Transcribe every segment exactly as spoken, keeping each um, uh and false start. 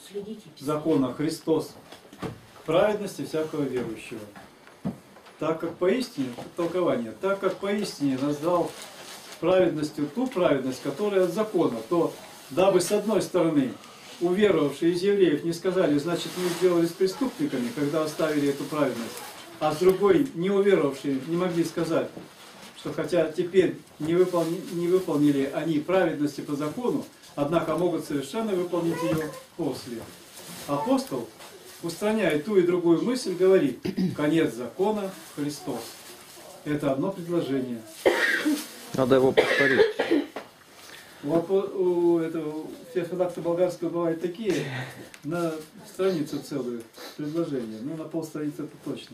закона Христос к праведности всякого верующего. Так как поистине, толкование, так как поистине назвал праведностью ту праведность, которая от закона, то дабы с одной стороны уверовавшие из евреев не сказали, значит мы сделались преступниками, когда оставили эту праведность, а с другой не уверовавшие не могли сказать, что хотя теперь не, выполни, не выполнили они праведности по закону, однако могут совершенно выполнить ее после. Апостол, устраняя ту и другую мысль, говорит: конец закона Христос. Это одно предложение. Надо его повторить. Вот у этого феофилакта болгарского бывают такие, на страницу целую предложение, ну на полстраницы это точно.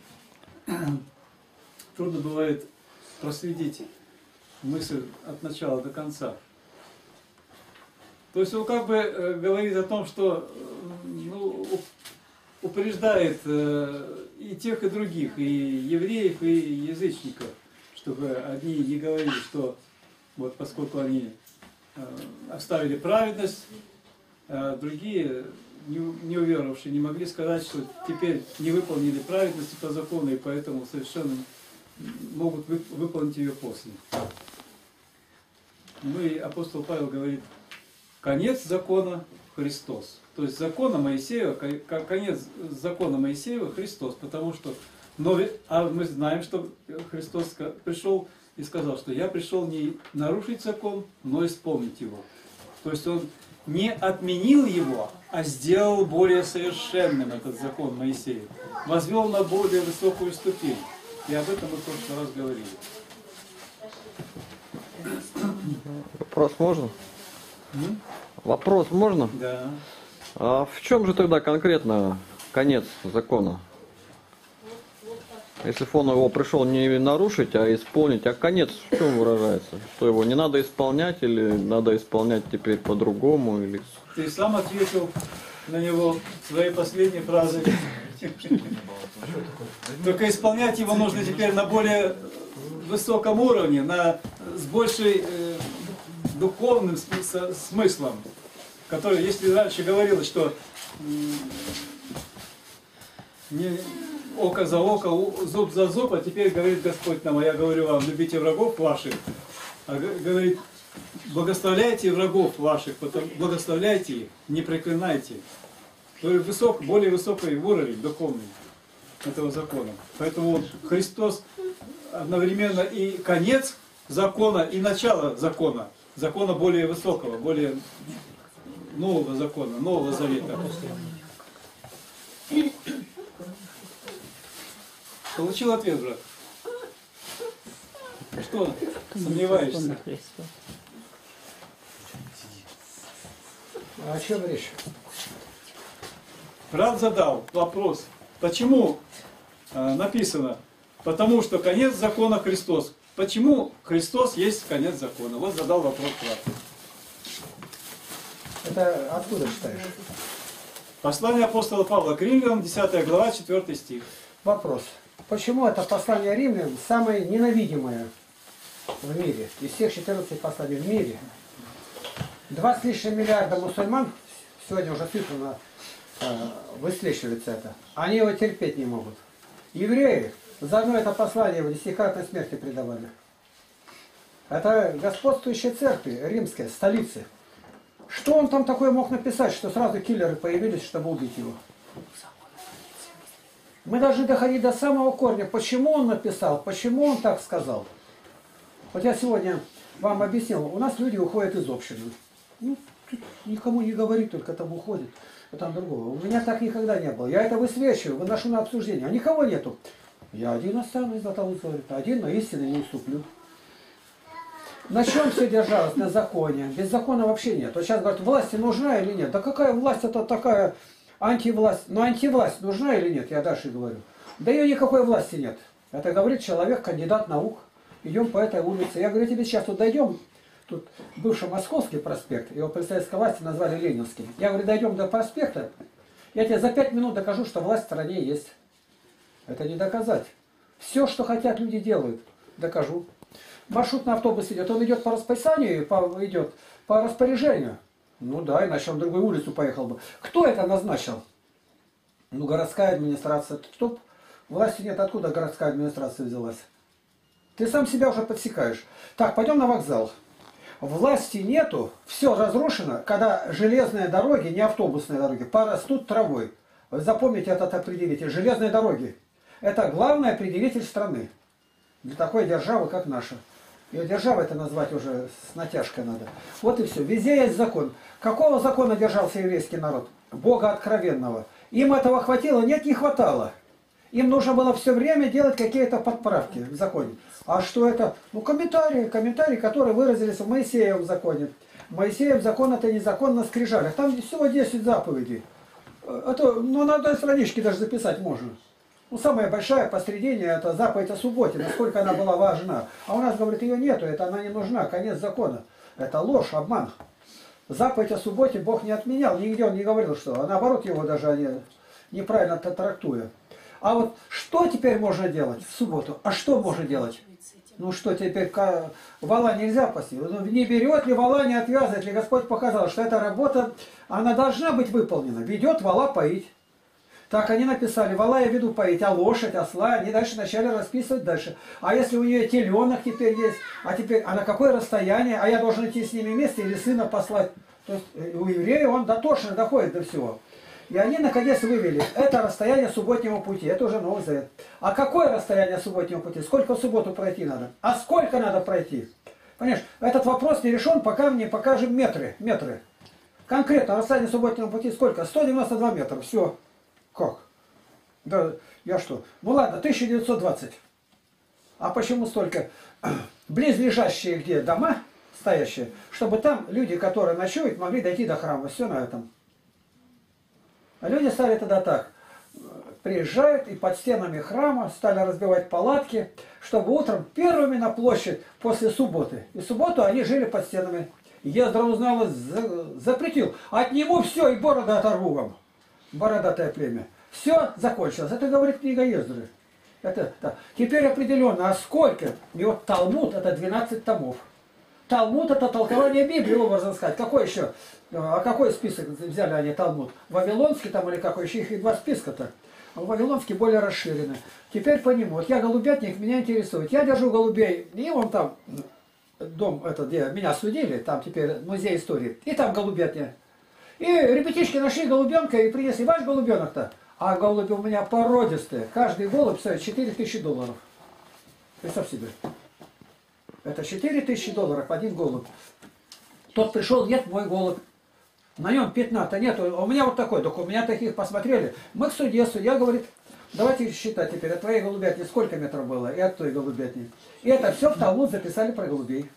Трудно бывает проследить мысль от начала до конца. То есть он как бы говорит о том, что ну, упреждает и тех, и других, и евреев, и язычников, чтобы одни не говорили, что вот поскольку они оставили праведность, а другие, не уверовавшие, не могли сказать, что теперь не выполнили праведности по закону, и поэтому совершенно могут выполнить ее после. Ну и апостол Павел говорит: конец закона Христос. То есть закона Моисеева, конец закона Моисеева Христос, потому что, но, а мы знаем, что Христос пришел и сказал, что я пришел не нарушить закон, но исполнить его. То есть он не отменил его, а сделал более совершенным этот закон Моисеев. Возвел на более высокую ступень. И об этом мы в прошлый раз говорили. Вопрос можно? М? Вопрос можно? Да. А в чем же тогда конкретно конец закона? Если он его пришел не нарушить, а исполнить, а конец в чем выражается? Что его не надо исполнять или надо исполнять теперь по-другому? Или... Ты сам ответил на него своей последней фразой. Только исполнять его нужно теперь на более высоком уровне, на, с большей э, духовным смыслом, который, если раньше говорилось, что не, око за око, зуб за зуб, а теперь говорит Господь нам: а я говорю вам, любите врагов ваших, а говорит, благословляйте врагов ваших, потом благословляйте их, не проклинайте. То есть высок, более высокий уровень духовный этого закона. Поэтому Христос одновременно и конец закона, и начало закона. Закона более высокого, более нового закона, нового завета. Получил ответ, брат? Что, сомневаешься? А о чем речь? Брат задал вопрос, почему э, написано, потому что конец закона Христос. Почему Христос есть конец закона? Вот задал вопрос брат. Это откуда читаешь? Послание апостола Павла к Римлянам, десятая глава, четвёртый стих. Вопрос. Почему это послание римлян самое ненавидимое в мире? Из всех четырнадцати посланий в мире. Два с лишним миллиарда мусульман, сегодня уже цифрно э, высвечивается это, они его терпеть не могут. Евреи за одно это послание в десятикратной смерти предавали. Это господствующие церкви римские, столицы. Что он там такое мог написать, что сразу киллеры появились, чтобы убить его? Мы должны доходить до самого корня, почему он написал, почему он так сказал. Вот я сегодня вам объяснил, у нас люди уходят из общины. Ну, никому не говорит, только там уходит, а там другого. У меня так никогда не было. Я это высвечиваю, выношу на обсуждение, а никого нету. Я один останусь, Златоуст говорит, один, но истины не уступлю. На чем все держалось? На законе. Без закона вообще нет. Вот сейчас говорят, власть нужна или нет? Да какая власть это такая антивласть? Ну антивласть нужна или нет? Я дальше говорю. Да ее никакой власти нет. Это говорит человек, кандидат наук. Идем по этой улице. Я говорю, тебе сейчас тут дойдем. Тут бывший Московский проспект. Его при советской власти назвали Ленинским. Я говорю, дойдем до проспекта. Я тебе за пять минут докажу, что власть в стране есть. Это не доказать. Все, что хотят, люди делают. Докажу. Маршрутный автобус идет, он идет по расписанию, по, идет по распоряжению. Ну да, иначе он в другую улицу поехал бы. Кто это назначил? Ну, городская администрация. Кто? Власти нет, откуда городская администрация взялась? Ты сам себя уже подсекаешь. Так, пойдем на вокзал. Власти нету, все разрушено, когда железные дороги, не автобусные дороги, порастут травой. Вы запомните этот определитель. Железные дороги. Это главный определитель страны. Для такой державы, как наша. Ее держава это назвать уже с натяжкой надо. Вот и все. Везде есть закон. Какого закона держался еврейский народ? Бога откровенного. Им этого хватило? Нет, не хватало. Им нужно было все время делать какие-то подправки в законе. А что это? Ну, комментарии, комментарии, которые выразились в Моисеевом законе. Моисеев закон это не закон на скрижалях. Там всего десять заповедей. Это, ну, на одной страничке даже записать можно. Ну, самая большая посредине это заповедь о субботе, насколько она была важна. А у нас, говорит, ее нету, это она не нужна, конец закона. Это ложь, обман. Заповедь о субботе Бог не отменял, нигде он не говорил, что, а наоборот его даже они неправильно трактуя. А вот что теперь можно делать в субботу? А что можно делать? Ну что теперь, вала нельзя пасти? Ну, не берет ли вала, не отвязывает ли? Господь показал, что эта работа, она должна быть выполнена. Ведет вала поить. Так они написали, вала я веду поить, а лошадь, осла, они дальше начали расписывать дальше. А если у нее теленок теперь есть, а теперь, а на какое расстояние, а я должен идти с ними вместе или сына послать? То есть у еврея он дотошно доходит до всего. И они наконец вывели, это расстояние субботнего пути, это уже Новый Завет. А какое расстояние субботнего пути? Сколько в субботу пройти надо? А сколько надо пройти? Понимаешь, этот вопрос не решен, пока мне покажем метры. метры. Конкретно расстояние субботнего пути сколько? сто девяносто два метра, все. Как? Да, я что? Ну ладно, тысяча девятьсот двадцать. А почему столько? Близлежащие где дома стоящие, чтобы там люди, которые ночуют, могли дойти до храма. Все на этом. А люди стали тогда так. Приезжают и под стенами храма стали разбивать палатки, чтобы утром первыми на площадь после субботы. И в субботу они жили под стенами. Ездра узнал, запретил. Отниму все и бороду оторву вам. Бородатое племя. Все закончилось. Это говорит книга Ездры. Это, да. Теперь определенно, а сколько? И вот Талмуд это двенадцать томов. Талмуд это толкование Библии, образно сказать. Какой еще? А какой список взяли они Талмуд? Вавилонский там или какой? Еще их и два списка-то. Вавилонский более расширенный. Теперь по нему. Вот я голубятник, меня интересует. Я держу голубей. И вон там дом, этот, где меня судили, там теперь музей истории. И там голубятня. И ребятишки нашли голубенка и принесли. Ваш голубенок-то? А голуби у меня породистые. Каждый голубь стоит четыре тысячи долларов. Представь себе. Это четыре тысячи долларов один голубь. Тот пришел, нет, мой голубь. На нем пятна-то нет. У меня вот такой. Только у меня таких посмотрели. Мы к суде. Судья говорит, давайте считать теперь. От твоей голубятни сколько метров было? И от той голубятни. И это все в Талмуд записали про голубей.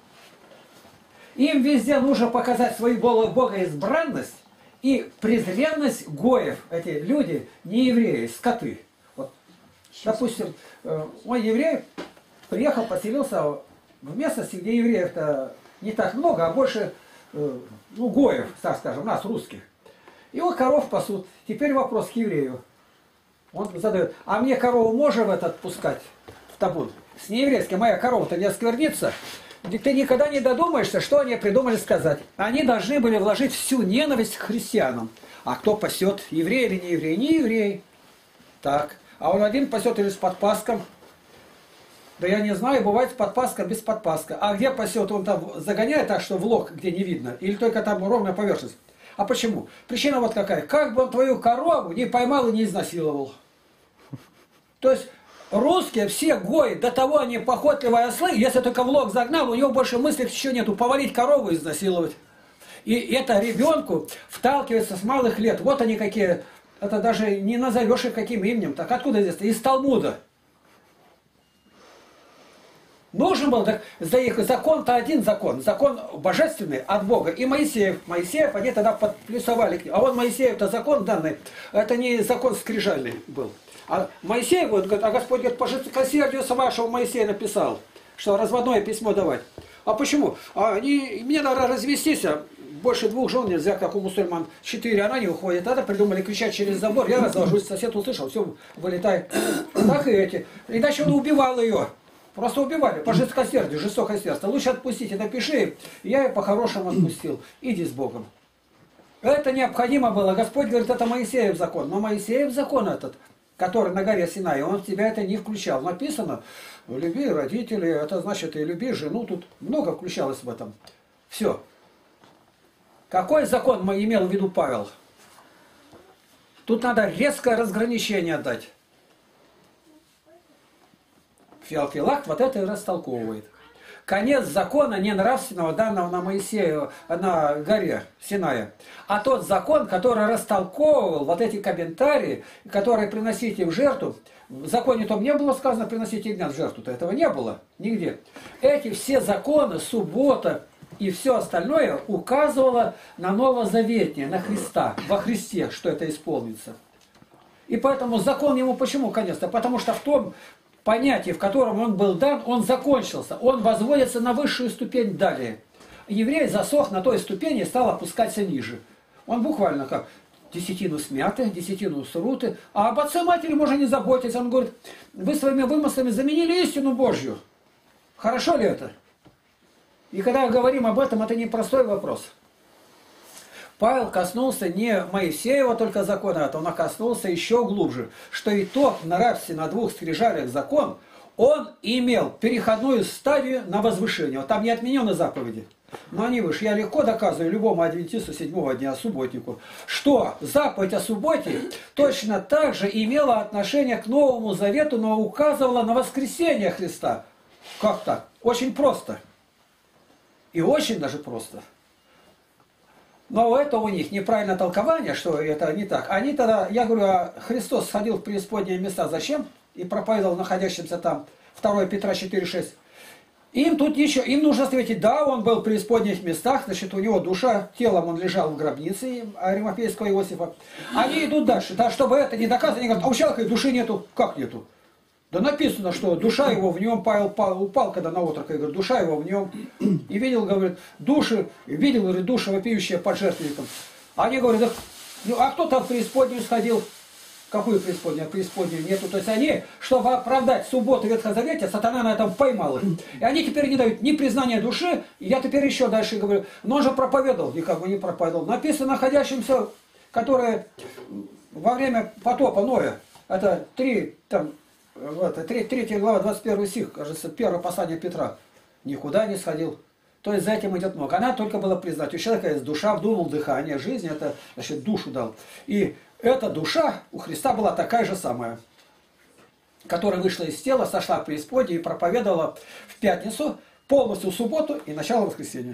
Им везде нужно показать свою богоизбранность и презренность гоев. Эти люди не евреи, скоты. Вот. Допустим, мой еврей приехал, поселился в местности, где евреев-то не так много, а больше ну, гоев, так скажем, нас, русских. И вот коров пасут. Теперь вопрос к еврею. Он задает, а мне корову можно в этот пускать в табун? С нееврейской моя корова-то не осквернится? Ты никогда не додумаешься, что они придумали сказать. Они должны были вложить всю ненависть к христианам. А кто пасет, еврей или не еврей? Не еврей. Так. А он один пасет или с подпаском? Да я не знаю, бывает с подпаска, без подпаска. А где пасет? Он там загоняет так, что в лог, где не видно? Или только там ровная поверхность? А почему? Причина вот какая. Как бы он твою корову не поймал и не изнасиловал. То есть русские все гои, до того они похотливые ослы, если только в лог загнал, у него больше мыслей еще нету, повалить корову и изнасиловать. И это ребенку вталкивается с малых лет. Вот они какие, это даже не назовешь их каким именем. Так откуда здесь? Из Талмуда. Нужен был, так, за их закон-то один закон, закон божественный от Бога. И Моисеев, Моисеев, они тогда подплюсовали к нему. А вот Моисеев-то закон данный, это не закон скрижальный был. А Моисей, вот, говорит, а Господь говорит, по жестокосердию вашего Моисея написал, что разводное письмо давать. А почему? А они, мне надо развестись, а больше двух жен нельзя, как у мусульман. Четыре, она не уходит. Тогда придумали кричать через забор, я разложусь, сосед услышал, все, вылетает. Так и эти. Иначе он убивал ее. Просто убивали по жесткосердию, жестокое сердце. Лучше отпустите, напиши, я ее по-хорошему отпустил. Иди с Богом. Это необходимо было. Господь говорит, это Моисеев закон. Но Моисеев закон этот, который на горе Синай, он в тебя это не включал. Написано, люби родителей, это значит и люби жену. Тут много включалось в этом. Все. Какой закон мы имел в виду Павел? Тут надо резкое разграничение дать. Феофилакт вот это и растолковывает. Конец закона не нравственного, данного на Моисею, на горе Синая, а тот закон, который растолковывал вот эти комментарии, которые приносите в жертву. В законе том не было сказано приносите ягнят в жертву-то, этого не было нигде. Эти все законы, суббота и все остальное указывало на новозаветнее, на Христа, во Христе, что это исполнится. И поэтому закон ему почему конец-то? Потому что в том понятие, в котором он был дан, он закончился. Он возводится на высшую ступень далее. Еврей засох на той ступени и стал опускаться ниже. Он буквально как десятину смяты, десятину сруты. А об отце матери можно не заботиться. Он говорит, вы своими вымыслами заменили истину Божью. Хорошо ли это? И когда говорим об этом, это непростой вопрос. Павел коснулся не Моисеева только закона, а он коснулся еще глубже, что и тот нравственно на двух скрижалях закон, он имел переходную стадию на возвышение. Вот там не отменены заповеди. Но они выше. Я легко доказываю любому адвентисту седьмого дня, субботнику, что заповедь о субботе точно так же имела отношение к Новому Завету, но указывала на воскресение Христа. Как так? Очень просто. И очень даже просто. Но это у них неправильное толкование, что это не так. Они тогда, я говорю, а Христос сходил в преисподние места зачем? И проповедовал находящимся там, второе Петра четыре шесть. Им тут еще, им нужно ответить, да, он был в преисподних местах, значит, у него душа, телом он лежал в гробнице Аримафейского Иосифа. Они идут дальше, да, чтобы это не доказано, они говорят, а у человека души нету. Как нету? Да написано, что душа его в нем, Павел упал, упал когда на отрок, и говорит, душа его в нем. И видел, говорит, души, видел, говорит, души вопиющие под жертвенником. Они говорят, да, ну, а кто там в преисподнюю сходил? Какую преисподнюю? Преисподнюю нету. То есть они, чтобы оправдать субботу Ветхозаветия, сатана на этом поймал их. И они теперь не дают ни признания души, и я теперь еще дальше говорю, но он же проповедовал, никак бы не проповедовал. Написано находящимся, которые во время потопа Ноя, это три, там, вот, третья глава, двадцать первый стих, кажется, первое послание Петра, никуда не сходил. То есть за этим идет много. Она только была признать. У человека есть душа, вдумал дыхание, жизнь, это, значит, душу дал. И эта душа у Христа была такая же самая, которая вышла из тела, сошла в преисподнюю и проповедовала в пятницу, полностью в субботу и начало воскресенья.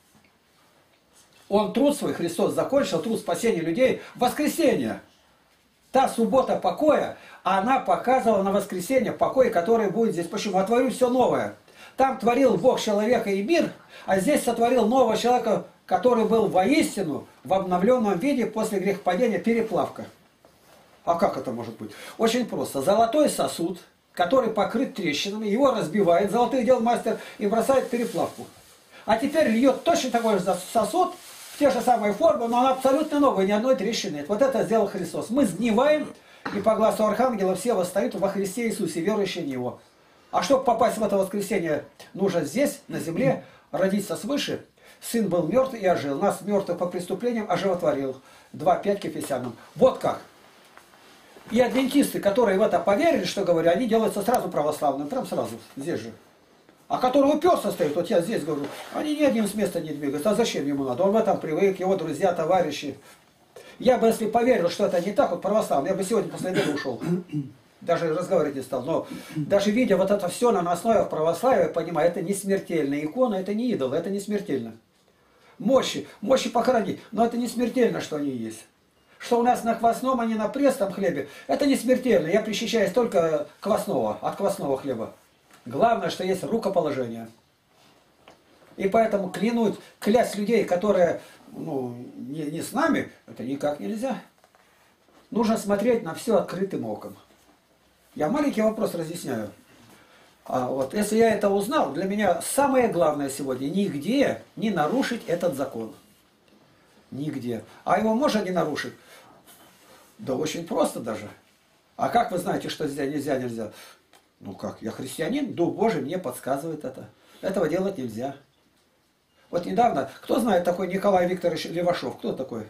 Он труд свой, Христос, закончил, труд спасения людей в воскресенье. Та суббота покоя, она показывала на воскресенье покой, который будет здесь. Почему? Я творю все новое. Там творил Бог человека и мир, а здесь сотворил нового человека, который был воистину в обновленном виде после грехопадения переплавка. А как это может быть? Очень просто. Золотой сосуд, который покрыт трещинами, его разбивает, золотой дел мастер и бросает в переплавку. А теперь льет точно такой же сосуд, в те же самые формы, но он абсолютно новый, ни одной трещины нет. Вот это сделал Христос. Мы сгниваем, и по глазу Архангела все восстают во Христе Иисусе, верующие в Него. А чтобы попасть в это воскресенье, нужно здесь, на земле, родиться свыше. Сын был мертв и ожил. Нас мертвых по преступлениям оживотворил. два пять к Ефесянам. Вот как. И адвентисты, которые в это поверили, что говорю, они делаются сразу православными. Прям сразу, здесь же. А которые уперся стоят, вот я здесь говорю, они ни одним с места не двигаются. А зачем ему надо? Он в этом привык, его друзья, товарищи. Я бы, если поверил, что это не так, вот православный, я бы сегодня после обеда ушел. Даже разговаривать не стал. Но даже видя вот это все на основе православия, понимаю, это не смертельная икона, это не идол, это не смертельно. Мощи, мощи похоронить, но это не смертельно, что они есть. Что у нас на квасном, а не на пресном хлебе, это не смертельно. Я причащаюсь только квасного, от квасного хлеба. Главное, что есть рукоположение. И поэтому клянуть, клясть людей, которые ну, не, не с нами, это никак нельзя. Нужно смотреть на все открытым оком. Я маленький вопрос разъясняю. А вот если я это узнал, для меня самое главное сегодня нигде не нарушить этот закон. Нигде. А его можно не нарушить? Да очень просто даже. А как вы знаете, что здесь нельзя, нельзя? Ну как, я христианин, Дух Божий мне подсказывает это. Этого делать нельзя. Вот недавно, кто знает такой Николай Викторович Левашов? Кто такой?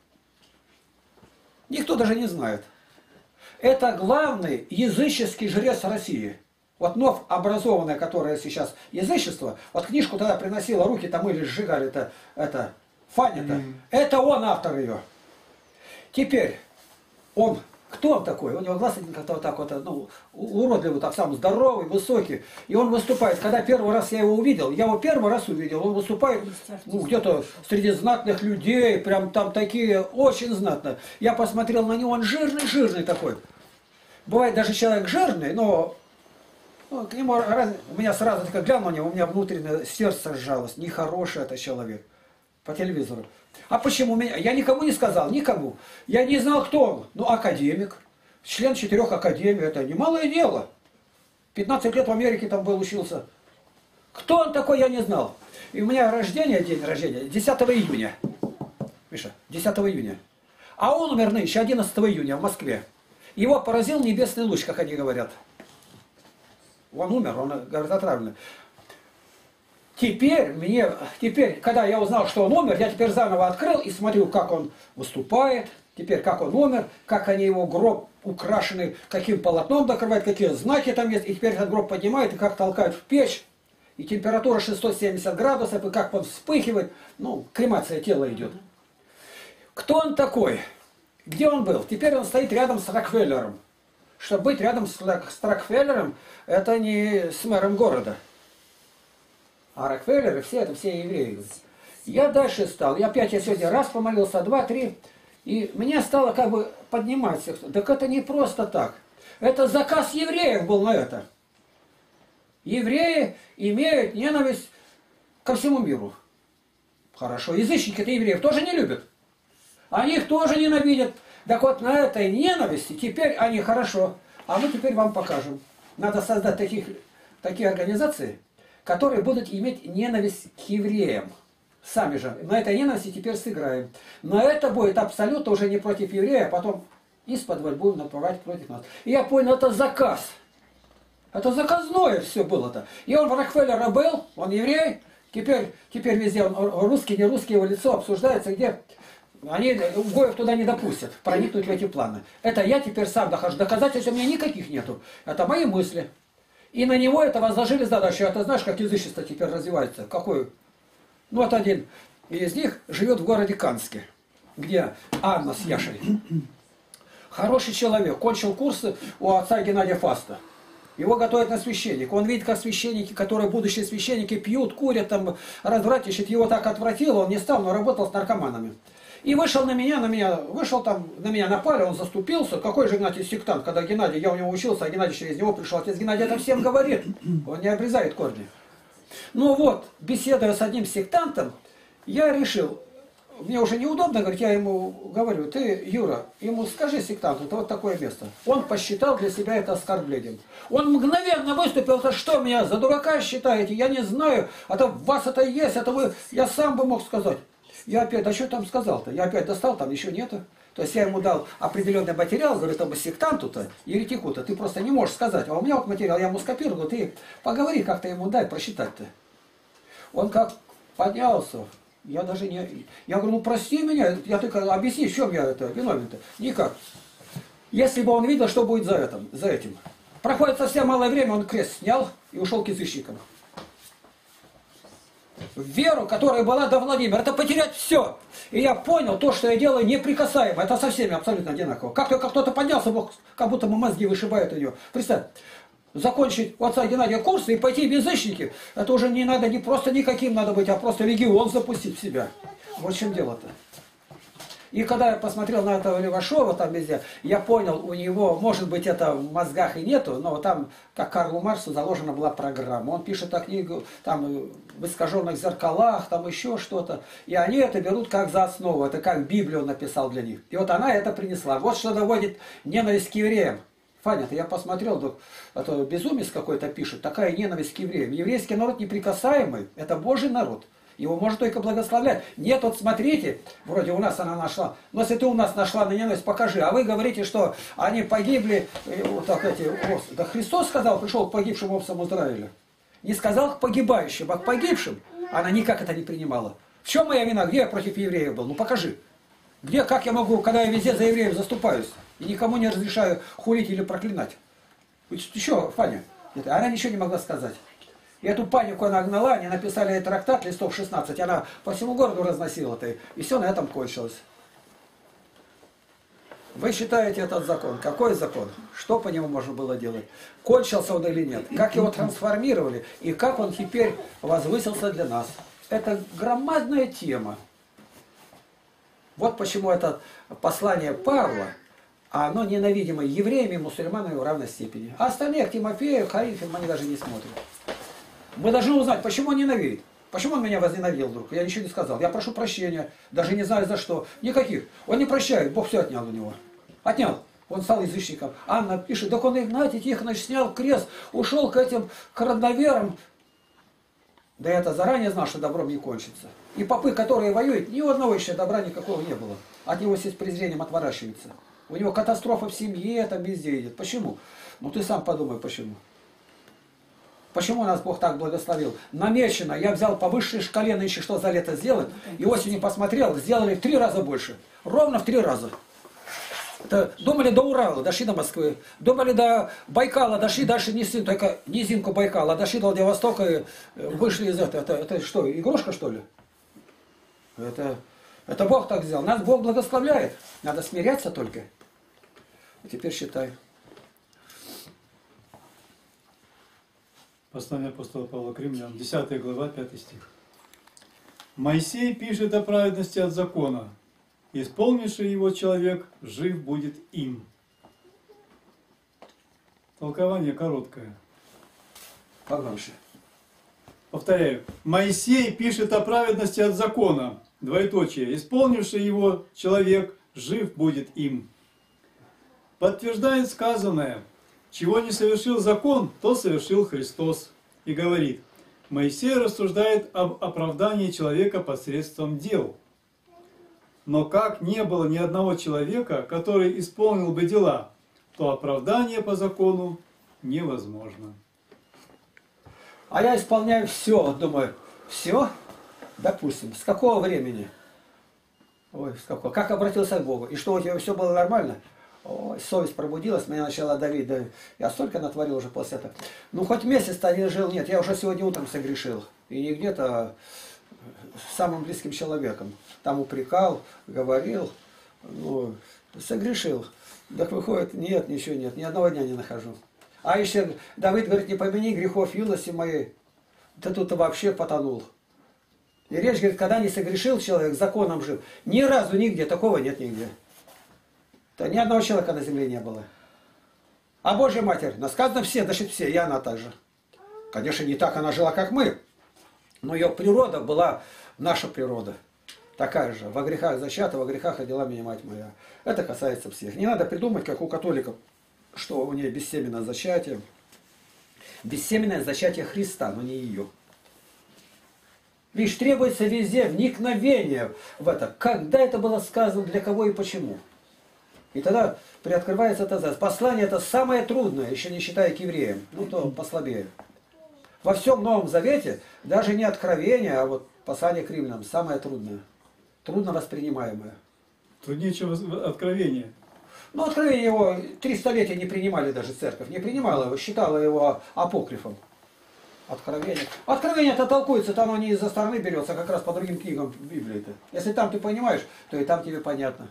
Никто даже не знает. Это главный языческий жрец России. Вот вновь образованное, которое сейчас язычество, вот книжку тогда приносила, руки там или сжигали, это, это Фаня-то, mm. это он автор ее. Теперь, он, кто он такой? У него глаз как-то вот так вот, ну, уродливый, так сам здоровый, высокий. И он выступает. Когда первый раз я его увидел, я его первый раз увидел, он выступает, ну, где-то среди знатных людей, прям там такие, очень знатно. Я посмотрел на него, он жирный-жирный такой. Бывает даже человек жирный, но ну, к нему раз, у меня сразу так глянул на него, у меня внутреннее сердце сжалось. Нехороший это человек. По телевизору. А почему меня? Я никому не сказал, никому. Я не знал, кто он. Ну, академик. Член четырех академий. Это немалое дело. пятнадцать лет в Америке там был, учился. Кто он такой, я не знал. И у меня рождение, день рождения, десятого июня. Миша, десятого июня. А он умер нынче, одиннадцатого июня в Москве. Его поразил небесный луч, как они говорят. Он умер, он, говорит, отравлен. Теперь, мне, теперь, когда я узнал, что он умер, я теперь заново открыл и смотрю, как он выступает, теперь как он умер, как они его гроб украшены, каким полотном докрывают, какие знаки там есть, и теперь этот гроб поднимают и как толкают в печь, и температура шестьсот семьдесят градусов, и как он вспыхивает, ну, кремация тела идет. Кто он такой? Где он был? Теперь он стоит рядом с Рокфеллером. Чтобы быть рядом с Рокфеллером, это не с мэром города. А Рокфеллеры все это все евреи. Я дальше стал. Я опять я сегодня раз помолился, два, три. И меня стало как бы подниматься. Так это не просто так. Это заказ евреев был на это. Евреи имеют ненависть ко всему миру. Хорошо. Язычники-то евреев тоже не любят. Они их тоже ненавидят. Так вот на этой ненависти теперь они хорошо. А мы теперь вам покажем. Надо создать таких, такие организации, которые будут иметь ненависть к евреям. Сами же. На этой ненависти теперь сыграем. Но это будет абсолютно уже не против еврея, а потом из-под будем направлять против нас. И я понял, это заказ. Это заказное все было-то. И он в Рокфеллера был, он еврей. Теперь, теперь везде он русский, не русский, его лицо обсуждается, где они Гоев туда не допустят проникнуть в эти планы. Это я теперь сам дохожу. Доказательств у меня никаких нету. Это мои мысли. И на него это возложили задачу. А ты знаешь, как язычество теперь развивается? Какой? Ну, вот один из них живет в городе Канске, где Анна с Яшей. Хороший человек. Кончил курсы у отца Геннадия Фаста. Его готовят на священника. Он видит, как священники, которые будущие священники, пьют, курят, там, развратничают. Его так отвратило, он не стал, но работал с наркоманами. И вышел на меня, на меня, вышел там, на меня напали, он заступился. Какой же Геннадий сектант, когда Геннадий, я у него учился, а Геннадий через него пришел. Отец Геннадий это всем говорит, он не обрезает корни. Ну вот, беседуя с одним сектантом, я решил, мне уже неудобно говорить, я ему говорю, ты, Юра, ему скажи сектанту, это вот такое место. Он посчитал для себя это оскорблением. Он мгновенно выступил, это что, меня за дурака считаете? Я не знаю, это в вас это есть, это вы, я сам бы мог сказать. Я опять, а что там сказал-то? Я опять достал, там еще нету. То есть я ему дал определенный материал, говорю, тому сектанту-то, еретику-то, ты просто не можешь сказать. А у меня вот материал, я ему скопировал, ты поговори, как-то ему дай просчитать-то. Он как поднялся, я даже не... Я говорю, ну прости меня, я только объясни, в чем я это виновен-то. Никак. Если бы он видел, что будет за этим, за этим. Проходит совсем малое время, он крест снял и ушел к язычникам. Веру, которая была до Владимира, это потерять все. И я понял, то, что я делаю, неприкасаемо. Это со всеми абсолютно одинаково. Как только кто-то поднялся, Бог, как будто мозги вышибают ее. Представь, закончить у отца Геннадия курсы и пойти в язычники, это уже не надо, не просто никаким надо быть, а просто легион запустить в себя. Вот в чем дело-то. И когда я посмотрел на этого Левашова там везде, я понял, у него, может быть, это в мозгах и нету, но там, как Карлу Марксу, заложена была программа. Он пишет о книгу, там, в искаженных зеркалах, там еще что-то. И они это берут как за основу, это как Библию он написал для них. И вот она это принесла. Вот что доводит ненависть к евреям. Фаня, я посмотрел, это безумец какой-то пишет, такая ненависть к евреям. Еврейский народ неприкасаемый, это Божий народ. Его можно только благословлять. Нет, вот смотрите, вроде у нас она нашла. Но если ты у нас нашла на ненависть, покажи. А вы говорите, что они погибли, вот так эти, овцы. Да Христос сказал, пришел к погибшим овцам Израиля. Не сказал к погибающим, а к погибшим. Она никак это не принимала. В чем моя вина? Где я против евреев был? Ну покажи. Где, как я могу, когда я везде за евреев заступаюсь? И никому не разрешаю хулить или проклинать. Еще, Фаня, это, она ничего не могла сказать. И эту панику она гнала, они написали трактат, листов шестнадцать, она по всему городу разносила это, и все на этом кончилось. Вы считаете этот закон? Какой закон? Что по нему можно было делать? Кончился он или нет? Как его трансформировали? И как он теперь возвысился для нас? Это громадная тема. Вот почему это послание Павла, оно ненавидимо евреями и мусульманами в равной степени. А остальные, к Тимофею, Коринфянам, они даже не смотрят. Мы должны узнать, почему он ненавидит. Почему он меня возненавидел вдруг? Я ничего не сказал. Я прошу прощения, даже не знаю за что. Никаких. Он не прощает, Бог все отнял у него. Отнял. Он стал язычником. Анна пишет, так он Игнатий Тихонович снял крест, ушел к этим родноверам. Да я-то заранее знал, что добром не кончится. И попы, которые воюют, ни у одного еще добра никакого не было. От него все с презрением отворачиваются. У него катастрофа в семье, там везде идет. Почему? Ну ты сам подумай, почему. Почему нас Бог так благословил? Намечено. Я взял по высшей шкале, нынче что за лето сделать, и осенью посмотрел, сделали в три раза больше. Ровно в три раза. Это, думали до Урала, дошли до Москвы. Думали до Байкала, дошли дальше низинку, только низинку Байкала, дошли до Владивостока и вышли из этого. Это, это что, игрушка что ли? Это, это Бог так сделал. Нас Бог благословляет. Надо смиряться только. А теперь считай. Послание апостола Павла к Римлянам, десятая глава, пятый стих. Моисей пишет о праведности от закона. Исполнивший его человек жив будет им. Толкование короткое. Погромче. Повторяю. Моисей пишет о праведности от закона. Двоеточие. Исполнивший его человек жив будет им. Подтверждает сказанное. Чего не совершил закон, то совершил Христос. И говорит. Моисей рассуждает об оправдании человека посредством дел. Но как не было ни одного человека, который исполнил бы дела, то оправдание по закону невозможно. А я исполняю все, думаю, все? Допустим, с какого времени? Ой, с какого? Как обратился к Богу? И что, у тебя все было нормально? Ой, совесть пробудилась, меня начала давить, да я столько натворил уже после этого. Ну, хоть месяц-то не жил, нет, я уже сегодня утром согрешил. И не где-то, а с самым близким человеком. Там упрекал, говорил, ну, согрешил. Так выходит, нет, ничего нет, ни одного дня не нахожу. А еще Давид говорит, не помяни грехов юности моей, ты тут вообще потонул. И речь говорит, когда не согрешил человек, законом жил, ни разу нигде, такого нет нигде. То ни одного человека на земле не было. А Божья Матерь, но сказано все, значит все, и она также. Конечно, не так она жила, как мы, но ее природа была наша природа. Такая же, во грехах зачата, во грехах родила меня мать моя. Это касается всех. Не надо придумать, как у католиков, что у нее бессеменное зачатие. Бессеменное зачатие Христа, но не ее. Лишь требуется везде вникновение в это. Когда это было сказано, для кого и почему. И тогда приоткрывается это. Послание это самое трудное, еще не считая к евреям. Ну, то послабее. Во всем Новом Завете, даже не откровение, а вот послание к римлянам, самое трудное. Трудно воспринимаемое. Труднее, чем откровение. Ну, откровение его три столетия не принимали даже церковь. Не принимала его, считала его апокрифом. Откровение. Откровение-то толкуется, там оно не из-за стороны берется, а как раз по другим книгам Библии-то. Если там ты понимаешь, то и там тебе понятно.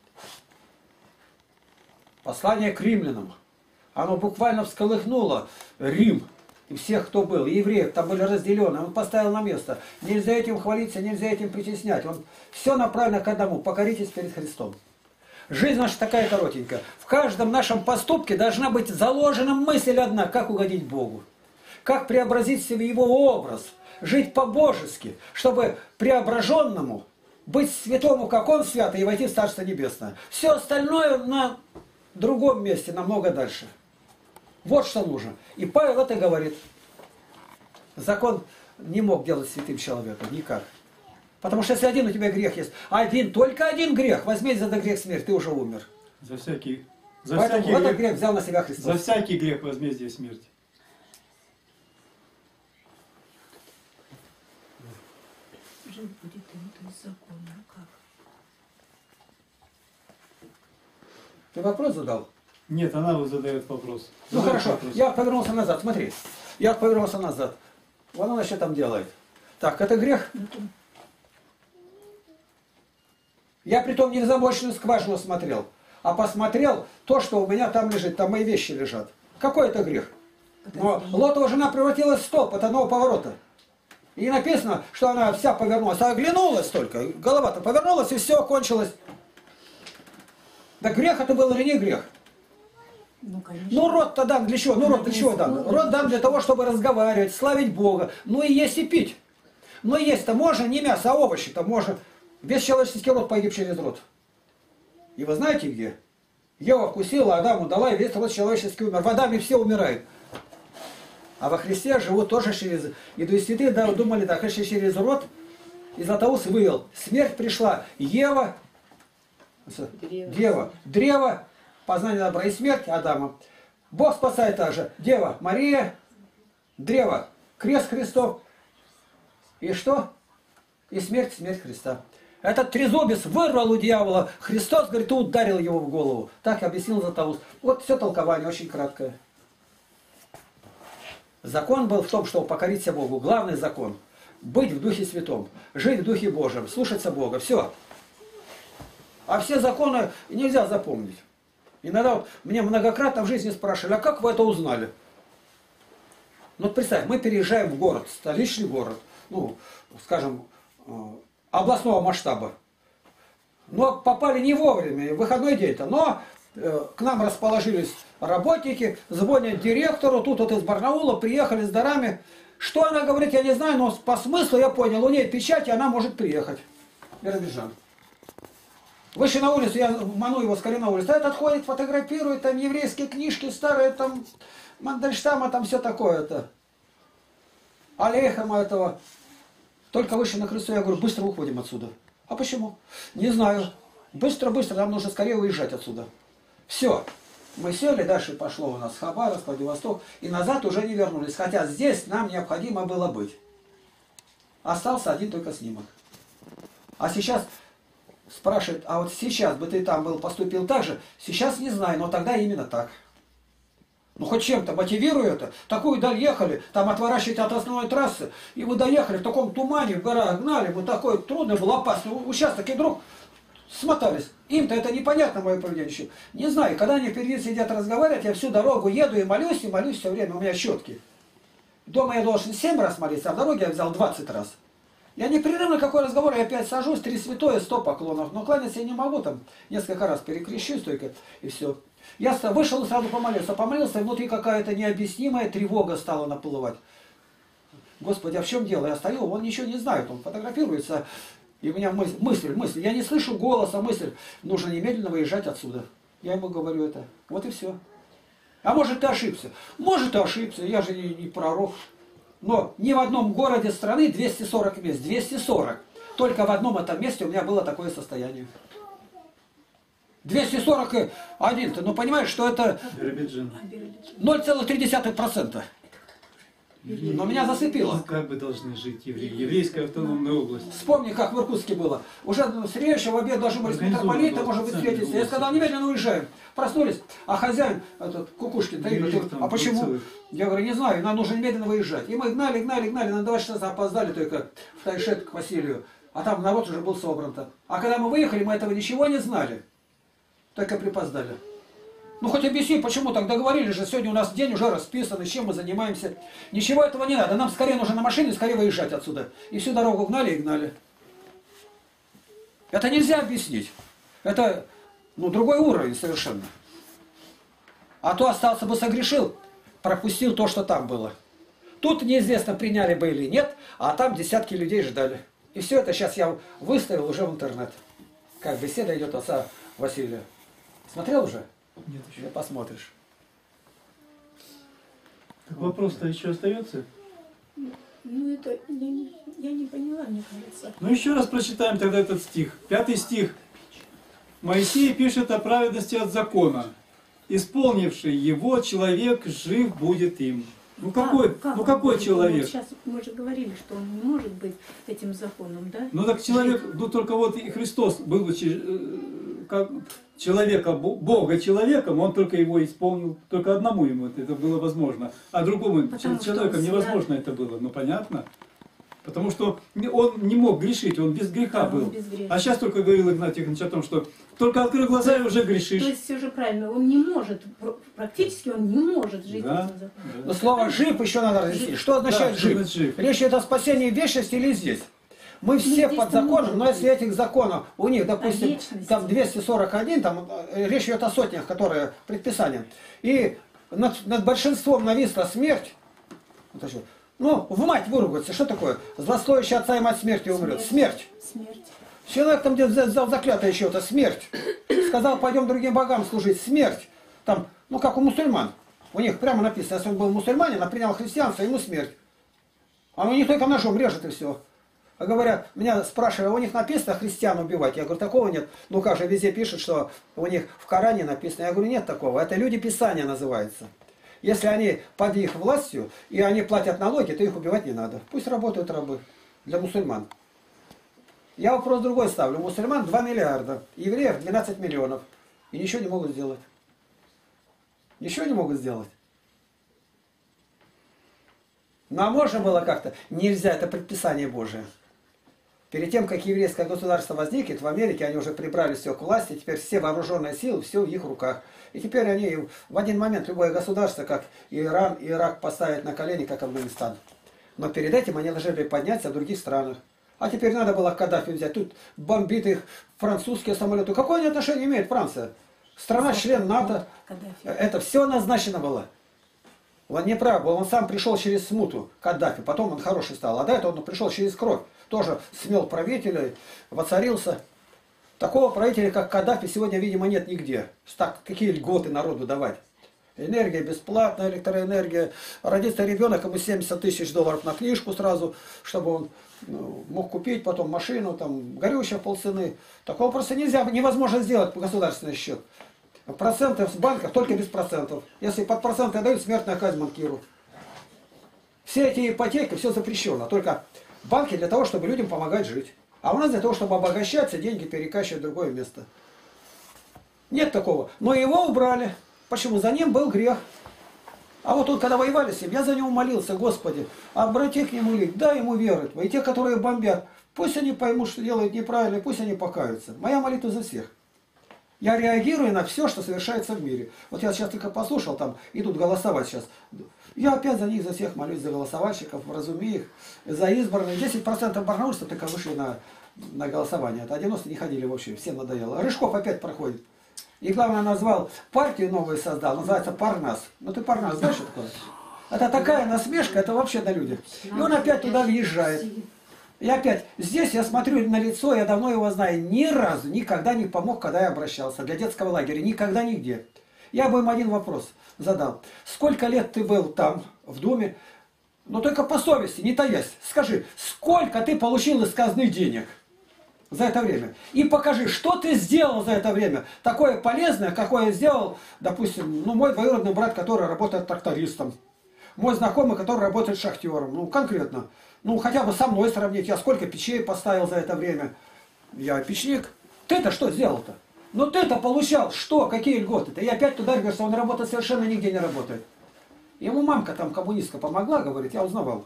Послание к римлянам. Оно буквально всколыхнуло Рим. И всех, кто был, и евреев, там были разделены, он поставил на место. Нельзя этим хвалиться, нельзя этим притеснять. Он все направлено к одному, покоритесь перед Христом. Жизнь наша такая коротенькая. В каждом нашем поступке должна быть заложена мысль одна, как угодить Богу. Как преобразить себе Его образ, жить по-божески, чтобы преображенному быть святому, как Он святый, и войти в Царство Небесное. Все остальное на другом месте, намного дальше. Вот что нужно. И Павел это говорит. Закон не мог делать святым человеком. Никак. Потому что если один у тебя грех есть, один, только один грех, возьми за грех смерть, ты уже умер. За всякий, за Поэтому всякий этот грех, грех взял на себя Христос. за всякий грех возмездие смерти. Жить будет он из закона. Как? Ты вопрос задал? Нет, она вот задает вопрос. Ну Задает хорошо, вопрос. я повернулся назад, смотри. Я повернулся назад. Вон она что там делает. Так, это грех. Ну, то Я притом не в замочную скважину смотрел, а посмотрел то, что у меня там лежит, там мои вещи лежат. Какой это грех? Но подожди. Лотова жена превратилась в столб от одного поворота. И написано, что она вся повернулась, а оглянулась только, голова-то повернулась, и все, кончилось. Да грех это был или не грех? Ну, конечно. Ну, рот-то дан для чего? Ну, рот для чего дан? Рот дан для того, чтобы разговаривать, славить Бога. Ну, и есть и пить. Но есть-то можно не мясо, а овощи-то можно. Весь человеческий род погиб через рот. И вы знаете где? Ева вкусила, Адаму дала, и весь род человеческий умер. В Адаме все умирают. А во Христе живут тоже через... И до святые да, думали, так, если через рот, и Златоуст вывел. Смерть пришла. Ева, Древо. Дева, древо, познание добра и смерть Адама. Бог спасает также. Дева, Мария, древо, крест Христов. И что? И смерть, смерть Христа. Этот трезубец вырвал у дьявола. Христос, говорит, ударил его в голову. Так объяснил Златоуст. Вот все толкование, очень краткое. Закон был в том, чтобы покориться Богу. Главный закон. Быть в Духе Святом. Жить в Духе Божьем. Слушаться Бога. Все. А все законы нельзя запомнить. Иногда вот мне многократно в жизни спрашивали, а как вы это узнали? Ну вот представь, мы переезжаем в город, столичный город, ну, скажем, областного масштаба. Но попали не вовремя, выходной день-то, но э, к нам расположились работники, звонят директору, тут вот из Барнаула приехали с дарами. Что она говорит, я не знаю, но по смыслу я понял, у нее печать, и она может приехать. Биробиджан. Вышли на улицу, я ману его скорее на улицу. А этот ходит, фотографирует, там еврейские книжки старые, там Мандельштама, там все такое-то. Алейхама этого. Только вышли на крыльцо, я говорю, быстро уходим отсюда. А почему? Не знаю. Быстро-быстро, нам нужно скорее уезжать отсюда. Все. Мы сели, дальше пошло у нас Хабаровск, Владивосток, и назад уже не вернулись. Хотя здесь нам необходимо было быть. Остался один только снимок. А сейчас спрашивает, а вот сейчас бы ты там был, поступил так же? Сейчас не знаю, но тогда именно так. Ну хоть чем-то мотивирую это. Такую даль ехали, там отворачиваете от основной трассы, и вы доехали в таком тумане, в горах гнали, вот такой трудный был, опасный участок, и вдруг смотались. Им-то это непонятно, мое поведение еще. Не знаю, когда они впереди сидят разговаривать, я всю дорогу еду и молюсь, и молюсь все время, у меня щетки. Дома я должен семь раз молиться, а в дороге я взял двадцать раз. Я непрерывно какой разговор, я опять сажусь, три святое, сто поклонов. Но кланяться я не могу, там несколько раз перекрещусь только, и все. Я вышел и сразу помолился. Помолился, и внутри какая-то необъяснимая тревога стала наплывать. Господи, а в чем дело? Я стою, он ничего не знает, он фотографируется. И у меня мысль, мысль, мысль. Я не слышу голоса, мысль. Нужно немедленно выезжать отсюда. Я ему говорю это. Вот и все. А может, ты ошибся? Может, ты ошибся. Я же не, не пророк. Но ни в одном городе страны двести сорок мест. двести сорок. Только в одном этом месте у меня было такое состояние. двести сорок один-то. Ну, понимаешь, что это Биробиджан. ноль целых три десятых процента. Но меня засыпило. Как бы должны жить евреи? Еврейская автономная область. Вспомни, как в Иркутске было. Уже в среду в обед должны были с митрополитом, может быть, встретиться. Я сказал, немедленно уезжаем. Проснулись, а хозяин, этот Кукушкин, Таина, Их говорит, там а почему? целых. Я говорю, не знаю, нам нужно немедленно выезжать. И мы гнали, гнали, гнали, на два часа опоздали только в Тайшет к Василию. А там народ уже был собран-то. А когда мы выехали, мы этого ничего не знали. Только припоздали. Ну хоть объясни, почему так договорились же, сегодня у нас день уже расписан, чем мы занимаемся. Ничего этого не надо, нам скорее нужно на машине, скорее выезжать отсюда. И всю дорогу гнали и гнали. Это нельзя объяснить. Это, ну, другой уровень совершенно. А то остался бы согрешил, пропустил то, что там было. Тут неизвестно, приняли бы или нет, а там десятки людей ждали. И все это сейчас я выставил уже в интернет. Как беседа идет отца Василия. Смотрел уже? Нет еще. Или посмотришь. Так вопрос-то еще остается? Ну это я не, я не поняла, мне кажется. Ну еще раз прочитаем тогда этот стих. Пятый стих. Моисей пишет о праведности от закона. Исполнивший его человек жив будет им. Ну какой, Как- как ну он какой будет? человек? Вот сейчас мы же говорили, что он не может быть этим законом, да? Ну так человек, ну только вот и Христос, будучи э, как человека, Бо- Бога человеком, он только его исполнил, только одному ему это, это было возможно, а другому Потому что человеку он невозможно это было, ну понятно? Потому что он не мог грешить, он без греха Да, он был. безгрешен. А сейчас только говорил Игнатий Тихонович о том, что только открой глаза и уже грешишь. То есть все же правильно, он не может, пр- практически он не может жить Да, этим законом. Но слово «жив» еще надо разъяснить. Что означает Да, что «жив»? значит жив? Речь идет о спасении в вечности или здесь? Мы все здесь под не законом, может но если быть. этих законов, у них, допустим, вечности. там двести сорок один, там э, речь идет о сотнях, которые предписания. И над, над большинством нависла смерть. Вот это что? Ну, в мать выругаться, что такое? Злословящий отца и мать смерти умрет. Смерть. Смерть. Человек там, где взял заклятое еще, это смерть. Сказал, пойдем другим богам служить. Смерть. Там, ну как у мусульман. У них прямо написано, если он был мусульманин, а принял христианство, ему смерть. А у них только ножом режет и все. А говорят, меня спрашивают, а у них написано христиан убивать? Я говорю, такого нет. Ну как же, везде пишут, что у них в Коране написано. Я говорю, нет такого. Это люди Писания называется. Если они под их властью, и они платят налоги, то их убивать не надо. Пусть работают рабы для мусульман. Я вопрос другой ставлю. У мусульман два миллиарда, евреев двенадцать миллионов. И ничего не могут сделать. Ничего не могут сделать. Ну а можно было как-то? Нельзя, это предписание Божие. Перед тем, как еврейское государство возникнет, в Америке они уже прибрали все к власти, теперь все вооруженные силы, все в их руках. И теперь они в один момент любое государство, как Иран, Ирак, поставят на колени, как Афганистан. Но перед этим они должны были подняться в других странах. А теперь надо было Каддафи взять. Тут бомбит их французские самолеты. Какое они отношение имеет Франция? Страна-член НАТО. Каддафи. Это все назначено было. Он не прав был, он сам пришел через смуту, Каддафи, потом он хороший стал. А до этого он пришел через кровь. Тоже смел правителя, воцарился. Такого правителя, как Каддафи, сегодня, видимо, нет нигде. Так, какие льготы народу давать? Энергия бесплатная, электроэнергия. Родится ребенок, ему семьдесят тысяч долларов на книжку сразу, чтобы он ну, мог купить потом машину, там, горючее полцены. Такого просто нельзя, невозможно сделать по государственный счет. Проценты в банках только без процентов. Если под проценты дают, смертная казнь банкиру. Все эти ипотеки, все запрещено. Только банки для того, чтобы людям помогать жить. А у нас для того, чтобы обогащаться, деньги перекачивать в другое место. Нет такого. Но его убрали. Почему? За ним был грех. А вот он, когда воевали с ним, я за него молился, Господи, обрати к нему лик, дай ему веровать. И те, которые бомбят, пусть они поймут, что делают неправильно, и пусть они покаются. Моя молитва за всех. Я реагирую на все, что совершается в мире. Вот я сейчас только послушал, там идут голосовать сейчас. Я опять за них, за всех молюсь, за голосовальщиков, вразуми их, за избранных. десять процентов барнаульцев только вышли на, на голосование, а девяносто процентов не ходили вообще, всем надоело. Рыжков опять проходит. И главное, назвал партию новую создал, называется Парнас. Ну ты Парнас знаешь, что такое? Это такая насмешка, это вообще на люди. И он опять туда въезжает. И опять, здесь я смотрю на лицо, я давно его знаю, ни разу, никогда не помог, когда я обращался. Для детского лагеря, никогда, нигде. Я бы им один вопрос задал. Сколько лет ты был там, в Думе? Но только по совести, не таясь. Скажи, сколько ты получил из казны денег за это время? И покажи, что ты сделал за это время. Такое полезное, какое сделал, допустим, ну, мой двоюродный брат, который работает трактористом. Мой знакомый, который работает шахтером. Ну, конкретно. Ну, хотя бы со мной сравнить. Я сколько печей поставил за это время. Я печник. Ты-то что сделал-то? Ну, ты-то получал что? Какие льготы-то? И опять туда говоришь, он работает совершенно нигде не работает. Ему мамка там коммунистка помогла, говорит, я узнавал.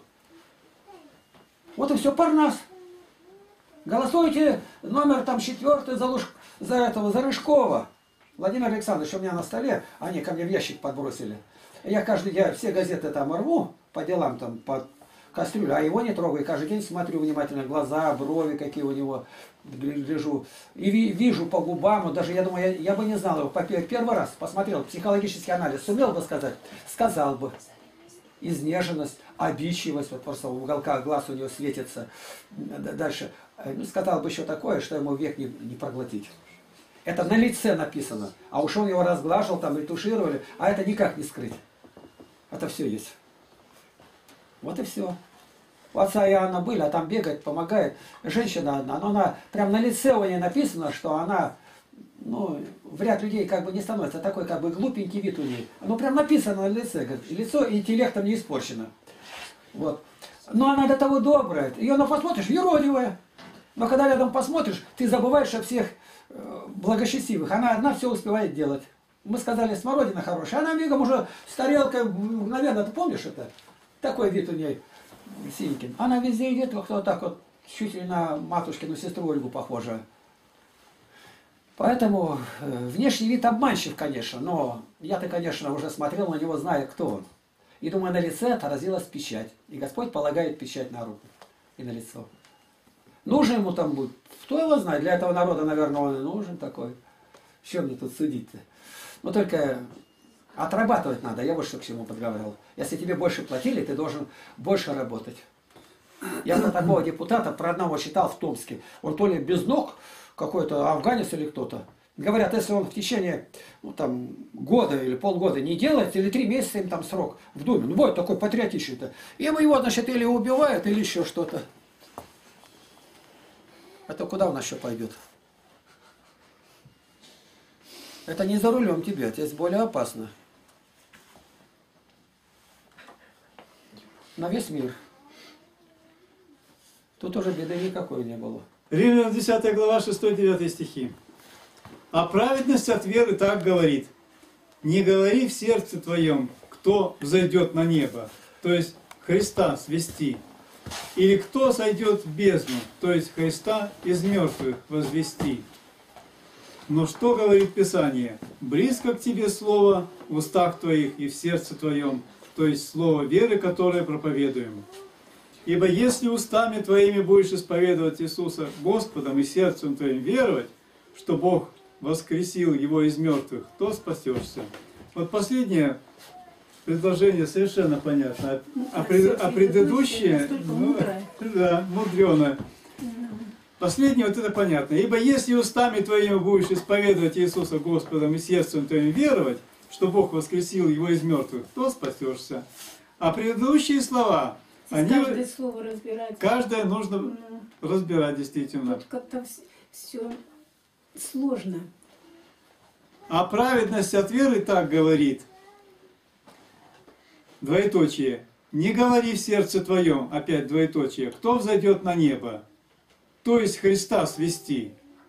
Вот и все, Парнас. Голосуйте номер там четвертый за, Луж... за этого, за Рыжкова. Владимир Александрович у меня на столе, они ко мне в ящик подбросили. Я каждый, я все газеты там рву по делам там, по кастрюлю, а его не трогаю. Каждый день смотрю внимательно, глаза, брови какие у него, гляжу. И ви, вижу по губам, даже я думаю, я, я бы не знал его, первый раз посмотрел, психологический анализ, сумел бы сказать? Сказал бы. Изнеженность, обидчивость, вот просто в уголках глаз у него светится. Дальше. Ну, сказал бы еще такое, что ему век не, не проглотить. Это на лице написано. А уж он его разглаживал, там ретушировали, а это никак не скрыть. Это все есть. Вот и все. У отца Иоанна были, а там бегает, помогает. Женщина одна, но она, прям на лице у нее написано, что она, ну, в ряд людей как бы не становится, такой как бы глупенький вид у нее. Ну, прям написано на лице, говорит, и лицо интеллектом не испорчено. Вот. Но она до того добрая. Ее на посмотришь, юродивая. Но когда рядом посмотришь, ты забываешь о всех э, благочестивых. Она одна все успевает делать. Мы сказали, смородина хорошая. Она мигом уже с тарелкой, мгновенно, ты помнишь это? Такой вид у нее синенький. Она везде идет, как вот так вот, чуть ли на матушкину сестру Ольгу похожа. Поэтому э, внешний вид обманщив, конечно. Но я-то, конечно, уже смотрел на него, зная, кто он. И думаю, на лице отразилась печать. И Господь полагает печать на руку и на лицо. Нужен ему там будет. Кто его знает? Для этого народа, наверное, он и нужен такой. Что мне тут судить-то? Но только отрабатывать надо. Я вот что к чему подговаривал. Если тебе больше платили, ты должен больше работать. Я про такого депутата, про одного читал в Томске. Он то ли без ног, какой-то афганец или кто-то. Говорят, если он в течение ну, там, года или полгода не делает, или три месяца им там срок в Думе, ну вот такой патриотичный-то, ему его, значит, или убивают, или еще что-то. Это куда у нас еще пойдет? Это не за рулем тебе, это здесь более опасно. На весь мир. Тут уже беды никакой не было. Римлянам десятая глава, шестой-девятый стихи. А праведность от веры так говорит. Не говори в сердце твоем, кто взойдет на небо, то есть Христа свести, или кто сойдет в бездну, то есть Христа из мертвых возвести. Но что говорит Писание? Близко к тебе слово в устах твоих и в сердце твоем, то есть слово веры, которое проповедуем. Ибо если устами твоими будешь исповедовать Иисуса Господом и сердцем твоим веровать, что Бог воскресил его из мертвых, то спасешься. Вот последнее предложение совершенно понятно. А, пред, а предыдущее, ну, да, мудреное. Последнее вот это понятно. Ибо если устами твоими будешь исповедовать Иисуса Господом и сердцем твоим веровать, что Бог воскресил его из мертвых, то спасешься. А предыдущие слова, они, каждое слово разбирать. Каждое нужно ну, разбирать действительно. Тут как-то все сложно. А праведность от веры так говорит. Двоеточие. Не говори в сердце твоем, опять двоеточие, кто взойдет на небо, то есть Христа свести.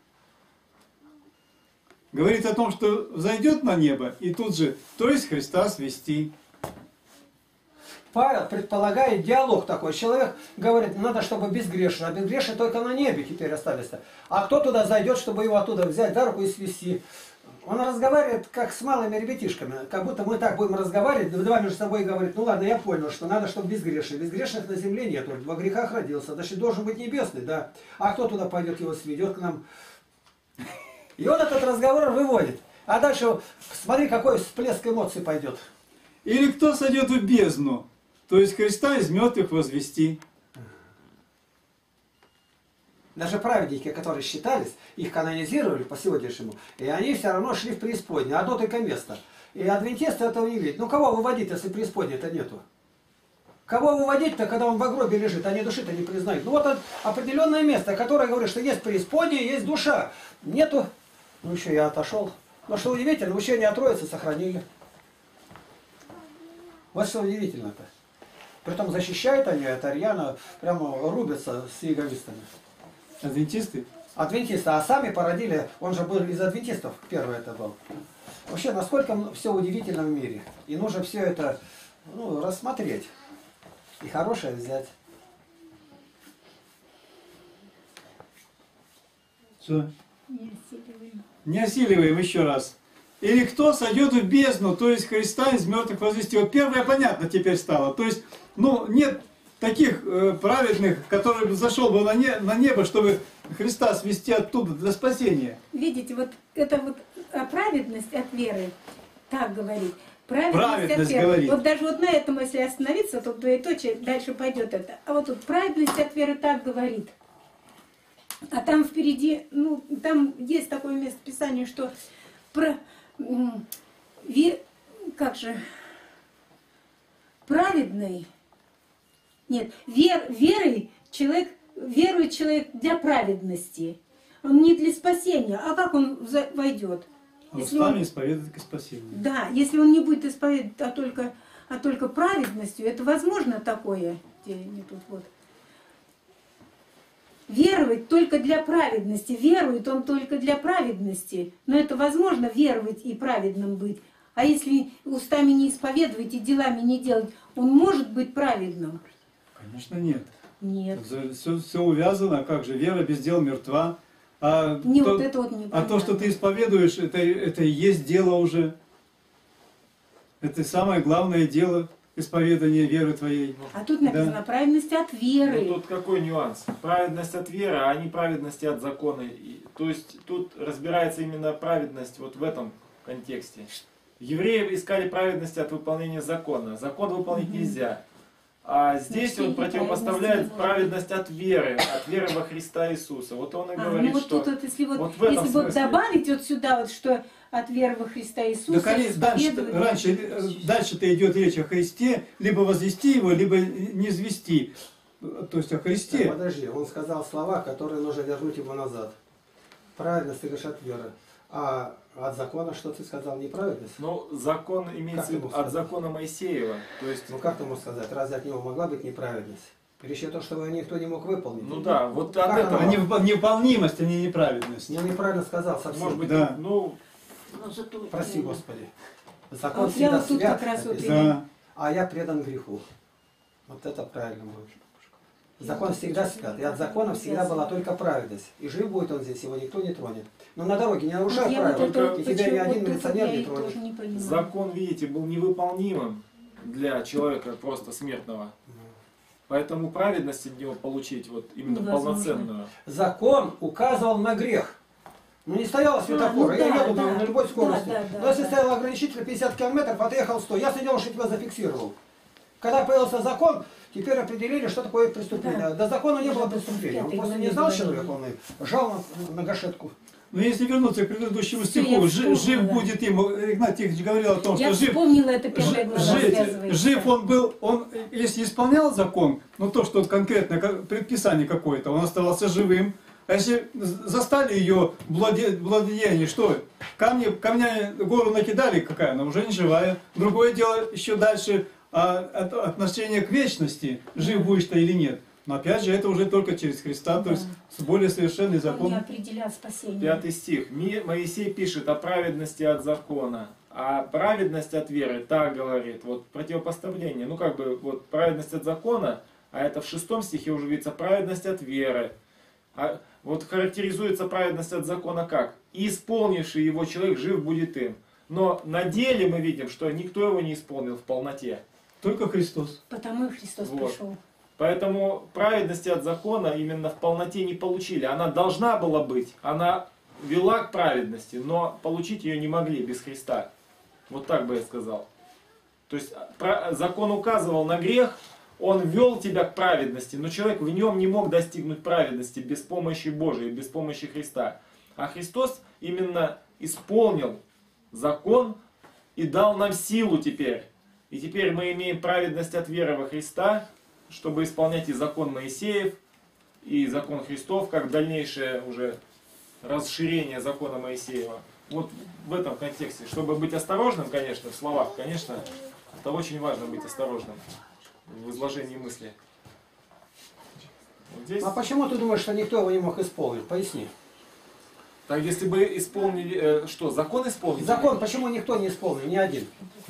Говорит о том, что взойдет на небо, и тут же, то есть Христа свести. Павел предполагает диалог такой. Человек говорит, надо, чтобы безгрешно. А безгрешно только на небе теперь остались. А кто туда зайдет, чтобы его оттуда взять за руку и свести? Он разговаривает как с малыми ребятишками. Как будто мы так будем разговаривать, два между собой говорит, ну ладно, я понял, что надо, чтобы безгрешный. Безгрешных на земле нет, во грехах родился. Значит, должен быть небесный, да. А кто туда пойдет, его сведет к нам? И он этот разговор выводит. А дальше смотри, какой всплеск эмоций пойдет. Или кто сойдет в бездну, то есть Христа из мертвых возвести. Даже праведники, которые считались, их канонизировали по сегодняшнему, и они все равно шли в преисподнее, одно только место. И адвентисты этого не видят. Ну кого выводить, если преисподней-то нету? Кого выводить-то, когда он в гробе лежит, они души-то не признают? Ну вот определенное место, которое говорит, что есть преисподняя, есть душа. Нету. Ну еще я отошел. Но что удивительно, учение о Троице сохранили. Вот что удивительно-то. Притом защищают они это рьяно, прямо рубятся с иеговистами. Адвентисты? Адвентисты, а сами породили, он же был из адвентистов, первый это был. Вообще, насколько все удивительно в мире. И нужно все это ну, рассмотреть. И хорошее взять. Что? Не осиливаем. Не осиливаем еще раз. Или кто сойдет в бездну, то есть Христа из мертвых возвести. Вот первое понятно теперь стало. То есть, ну, нет таких э, праведных, который бы зашел бы на, не, на небо, чтобы Христа свести оттуда для спасения. Видите, вот это вот а праведность от веры, так говорит. Праведность, Праведность от веры. говорит. Вот даже вот на этом, если остановиться, то двоеточие, дальше пойдет это. А вот тут праведность от веры так говорит. А там впереди, ну, там есть такое место Писания, что про, ве, как же, праведный Нет, вер, верой человек, верует человек для праведности. Он не для спасения. А как он за- войдет? А Если устами он- исповедует к спасению. Да, если он не будет исповедовать, а только, а только праведностью, это возможно такое? Где они тут вот? Веровать только для праведности. Верует он только для праведности. Но это возможно веровать и праведным быть. А если устами не исповедовать и делами не делать, он может быть праведным? Конечно, нет. Нет. Все, все увязано, как же, вера без дел мертва. А, Не, то, вот это вот не а то, что ты исповедуешь, это, это и есть дело уже. Это самое главное дело исповедания веры твоей. А тут написано Да. праведность от веры. Ну, тут какой нюанс? Праведность от веры, а не праведности от закона. И, то есть тут разбирается именно праведность вот в этом контексте. Евреи искали праведности от выполнения закона. Закон выполнить Мгм. нельзя. А здесь Значит, он и противопоставляет праведности праведность от веры, от веры во Христа Иисуса. Вот он и А, говорит, ну вот что... тут вот, если вот, вот в этом если вот смысле. добавить вот сюда вот, что от веры во Христа Иисуса, Да, конечно, дальше, исповедовать- раньше, э, дальше-то идет речь о Христе, либо возвести его, либо не звести. То есть о Христе. Так, подожди, он сказал слова, которые нужно вернуть его назад. Праведность, ты говоришь, от веры. А от закона что ты сказал? Неправедность? Ну, закон имеется Как в виду ему от сказать? закона Моисеева. То есть, Ну как ты можешь сказать? Разве от него могла быть неправедность? Речь о том, что его никто не мог выполнить. ну да, вот Как от этого... оно? А невып- невыполнимость, а не неправедность. Я неправильно сказал совсем. Может быть, Да. ну, Прости, Господи. А Закон вот я всегда вот тут свят, как раз вот написано, Да. а я предан греху. Вот это правильно будет. Закон всегда свят. И от закона всегда была только праведность. И жив будет он здесь, его никто не тронет. Но на дороге не нарушай Вот я вот правила, это вот и тебя ни почему один вот тут милиционер я не и тронет. тоже не понимаю. закон, видите, был невыполнимым для человека просто смертного. Поэтому праведность от него получить вот именно Невозможно. полноценную. Закон указывал на грех. Ну не стояло светофора, ну я да, еду да. на любой скорости. Да, да, да, Но если да. стоял ограничитель пятьдесят километров, а ты ехал сто, я сидел, что тебя зафиксировал. Когда появился закон, теперь определили, что такое преступление. Да. До закона не Уже было в преступления. Он пятой просто не главе знал говорили. человек, он и жал на, на гашетку. Но если вернуться к предыдущему Всё, стиху, я жи- вспомнила. жив будет им, Игнат Тихонович говорил о том, Я что жив, вспомнила это первая Жи- глава, жить, связывается. жив он был, он, если исполнял закон, ну то, что вот конкретно как предписание какое-то, он оставался живым. А если застали ее благодеяние, что? Камни, камнями гору накидали, какая она, уже не живая. Другое дело еще дальше, а, от- отношение к вечности, жив будешь-то или нет. Но опять же, это уже только через Христа, то Да. есть с более совершенный Он закон. не определял спасение. Пятый стих. Ми- Моисей пишет о праведности от закона, а праведность от веры, так говорит, вот противопоставление. Ну как бы вот праведность от закона, а это в шестом стихе уже видится праведность от веры. А вот характеризуется праведность от закона как? И исполнивший его человек жив будет им. Но на деле мы видим, что никто его не исполнил в полноте. Только Христос. Потому и Христос Вот. пришел. Поэтому праведности от закона именно в полноте не получили. Она должна была быть, она вела к праведности, но получить ее не могли без Христа. Вот так бы я сказал. То есть про- закон указывал на грех, он вел тебя к праведности, но человек в нем не мог достигнуть праведности без помощи Божией, без помощи Христа. А Христос именно исполнил закон и дал нам силу теперь. И теперь мы имеем праведность от веры во Христа, чтобы исполнять и закон Моисеев, и закон Христов, как дальнейшее уже расширение закона Моисеева. Вот в этом контексте. Чтобы быть осторожным, конечно, в словах, конечно, это очень важно быть осторожным в изложении мысли. Вот здесь, А почему ты думаешь, что никто его не мог исполнить? Поясни. так если бы исполнили, э, что, закон исполнили? Закон, почему никто не исполнил, ни один?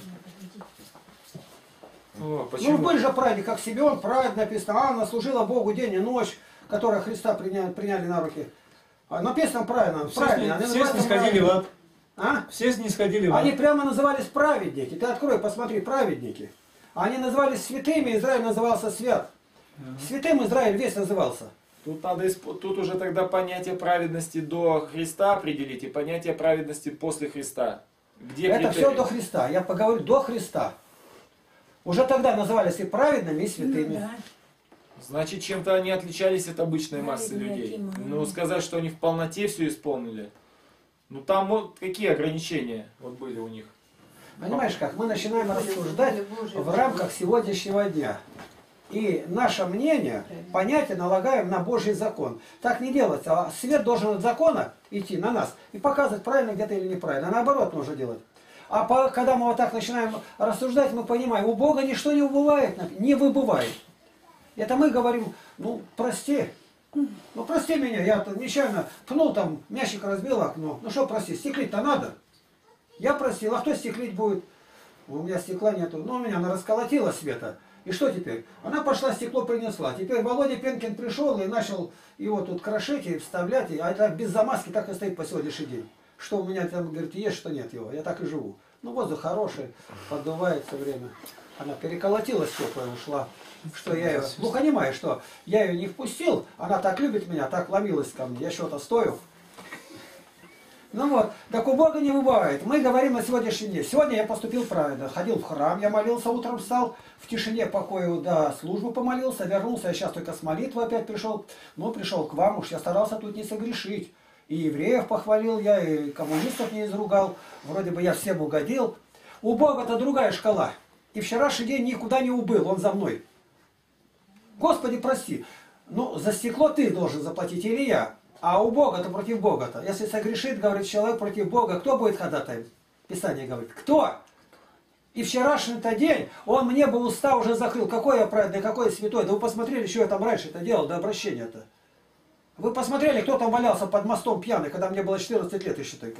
О, Ну, почему? были же праведники, как Симеон, праведно написано, Анна служила Богу день и ночь, которая Христа приняли, приняли на руки. А написано правильно, Все, правильно. Они все называются снисходили в праведники. ад. А? Все снисходили в ад. Они прямо назывались праведники. Ты открой, посмотри, праведники. Они назывались святыми, Израиль назывался свят. Святым Израиль весь назывался. Тут, надо, исп- тут уже тогда понятие праведности до Христа определить и понятие праведности после Христа. Где Это все критерии? до Христа. Я поговорю до Христа. Уже тогда назывались и праведными, и святыми. Ну, да. Значит, чем-то они отличались от обычной массы Праведные людей. Акимы. Ну, сказать, что они в полноте все исполнили. Ну, там вот какие ограничения вот были у них? Понимаешь как? Мы начинаем рассуждать в рамках сегодняшнего дня. И наше мнение, понятие налагаем на Божий закон. Так не делается. А свет должен от закона идти на нас и показывать, правильно где-то или неправильно. А наоборот нужно делать. А по, когда мы вот так начинаем рассуждать, мы понимаем, у Бога ничто не убывает, не выбывает. Это мы говорим, ну, прости. Ну, прости меня, я тут нечаянно пнул там, мячик разбил окно. Ну, что прости, стеклить-то надо. Я простил, а кто стеклить будет? У меня стекла нету. Ну, у меня она расколотила Света. И что теперь? Она пошла, стекло принесла. Теперь Володя Пенкин пришел и начал его тут крошить и вставлять. А это без замазки так и стоит по сегодняшний день. Что у меня там, говорит, есть, что нет его. Я так и живу. Ну, воздух хороший, поддувает все время. Она переколотила стекла и ушла. Что я ее... Ну, понимаешь, что я ее не впустил. Она так любит меня, так ломилась ко мне. Я что-то стою. Ну вот, так у Бога не бывает. Мы говорим на сегодняшний день. Сегодня я поступил правильно. Ходил в храм, я молился, утром встал, в тишине покою до службы помолился, вернулся. Я сейчас только с молитвы опять пришел. Ну, пришел к вам, уж я старался тут не согрешить. И евреев похвалил я, и коммунистов не изругал. Вроде бы я всем угодил. У Бога-то другая шкала. И вчерашний день никуда не убыл, он за мной. Господи, прости. Ну, за стекло ты должен заплатить или я? А у Бога-то против Бога-то. Если согрешит, говорит человек против Бога, кто будет ходатаем? Писание говорит, кто? И вчерашний-то день, он мне бы уста уже закрыл. Какой я праведный, какой я святой. Да вы посмотрели, что я там раньше-то делал, до обращения-то. Вы посмотрели, кто там валялся под мостом пьяный, когда мне было четырнадцать лет еще только.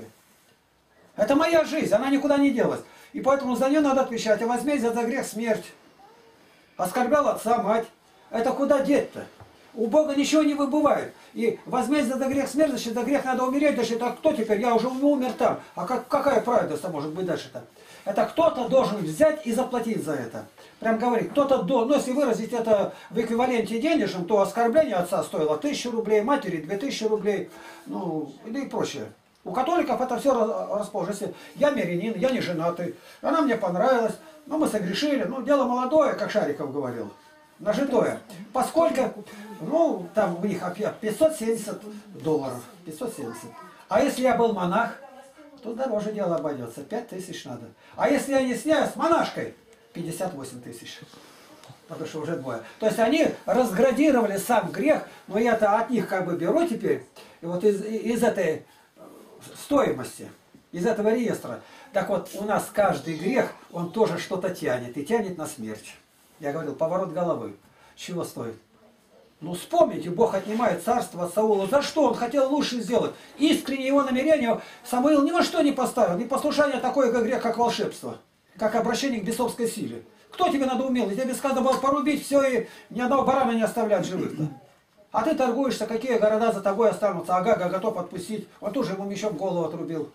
Это моя жизнь, она никуда не делась. И поэтому за нее надо отвечать. А возмездие за грех смерть. Оскорблял отца, мать. Это куда деть-то? У Бога ничего не выбывает. И возмездие за грех смерть, значит, за грех надо умереть. Значит, а кто теперь? Я уже умер там. А как, какая праведность может быть дальше-то? Это кто-то должен взять и заплатить за это. Прям говорит, кто-то до... Ну, если выразить это в эквиваленте денежным, то оскорбление отца стоило тысячу рублей, матери две тысячи рублей, ну, да и прочее. У католиков это все расположено. Если я мирянин, я не женатый, она мне понравилась, ну, мы согрешили, ну, дело молодое, как Шариков говорил. Нажитое. Поскольку, ну, там у них опять пятьсот семьдесят долларов. пятьсот семьдесят. А если я был монах, то дороже дело обойдется. пять тысяч надо. А если я не сняю с монашкой, пятьдесят восемь тысяч. Потому что уже двое. То есть они разградировали сам грех, но я-то от них как бы беру теперь, и вот из, из этой стоимости, из этого реестра. Так вот, у нас каждый грех, он тоже что-то тянет, и тянет на смерть. Я говорил, поворот головы. Чего стоит? Ну, вспомните, Бог отнимает царство от Саула. За что? Он хотел лучше сделать. Искренне его намерение Самуил ни во что не поставил. Непослушание такое, как грех, как волшебство. Как обращение к бесовской силе. Кто тебе надо умел? Тебе сказано было порубить все и ни одного барана не оставлять живых-то. А ты торгуешься, какие города за тобой останутся. Агага готов отпустить. Он тоже ему мечом голову отрубил.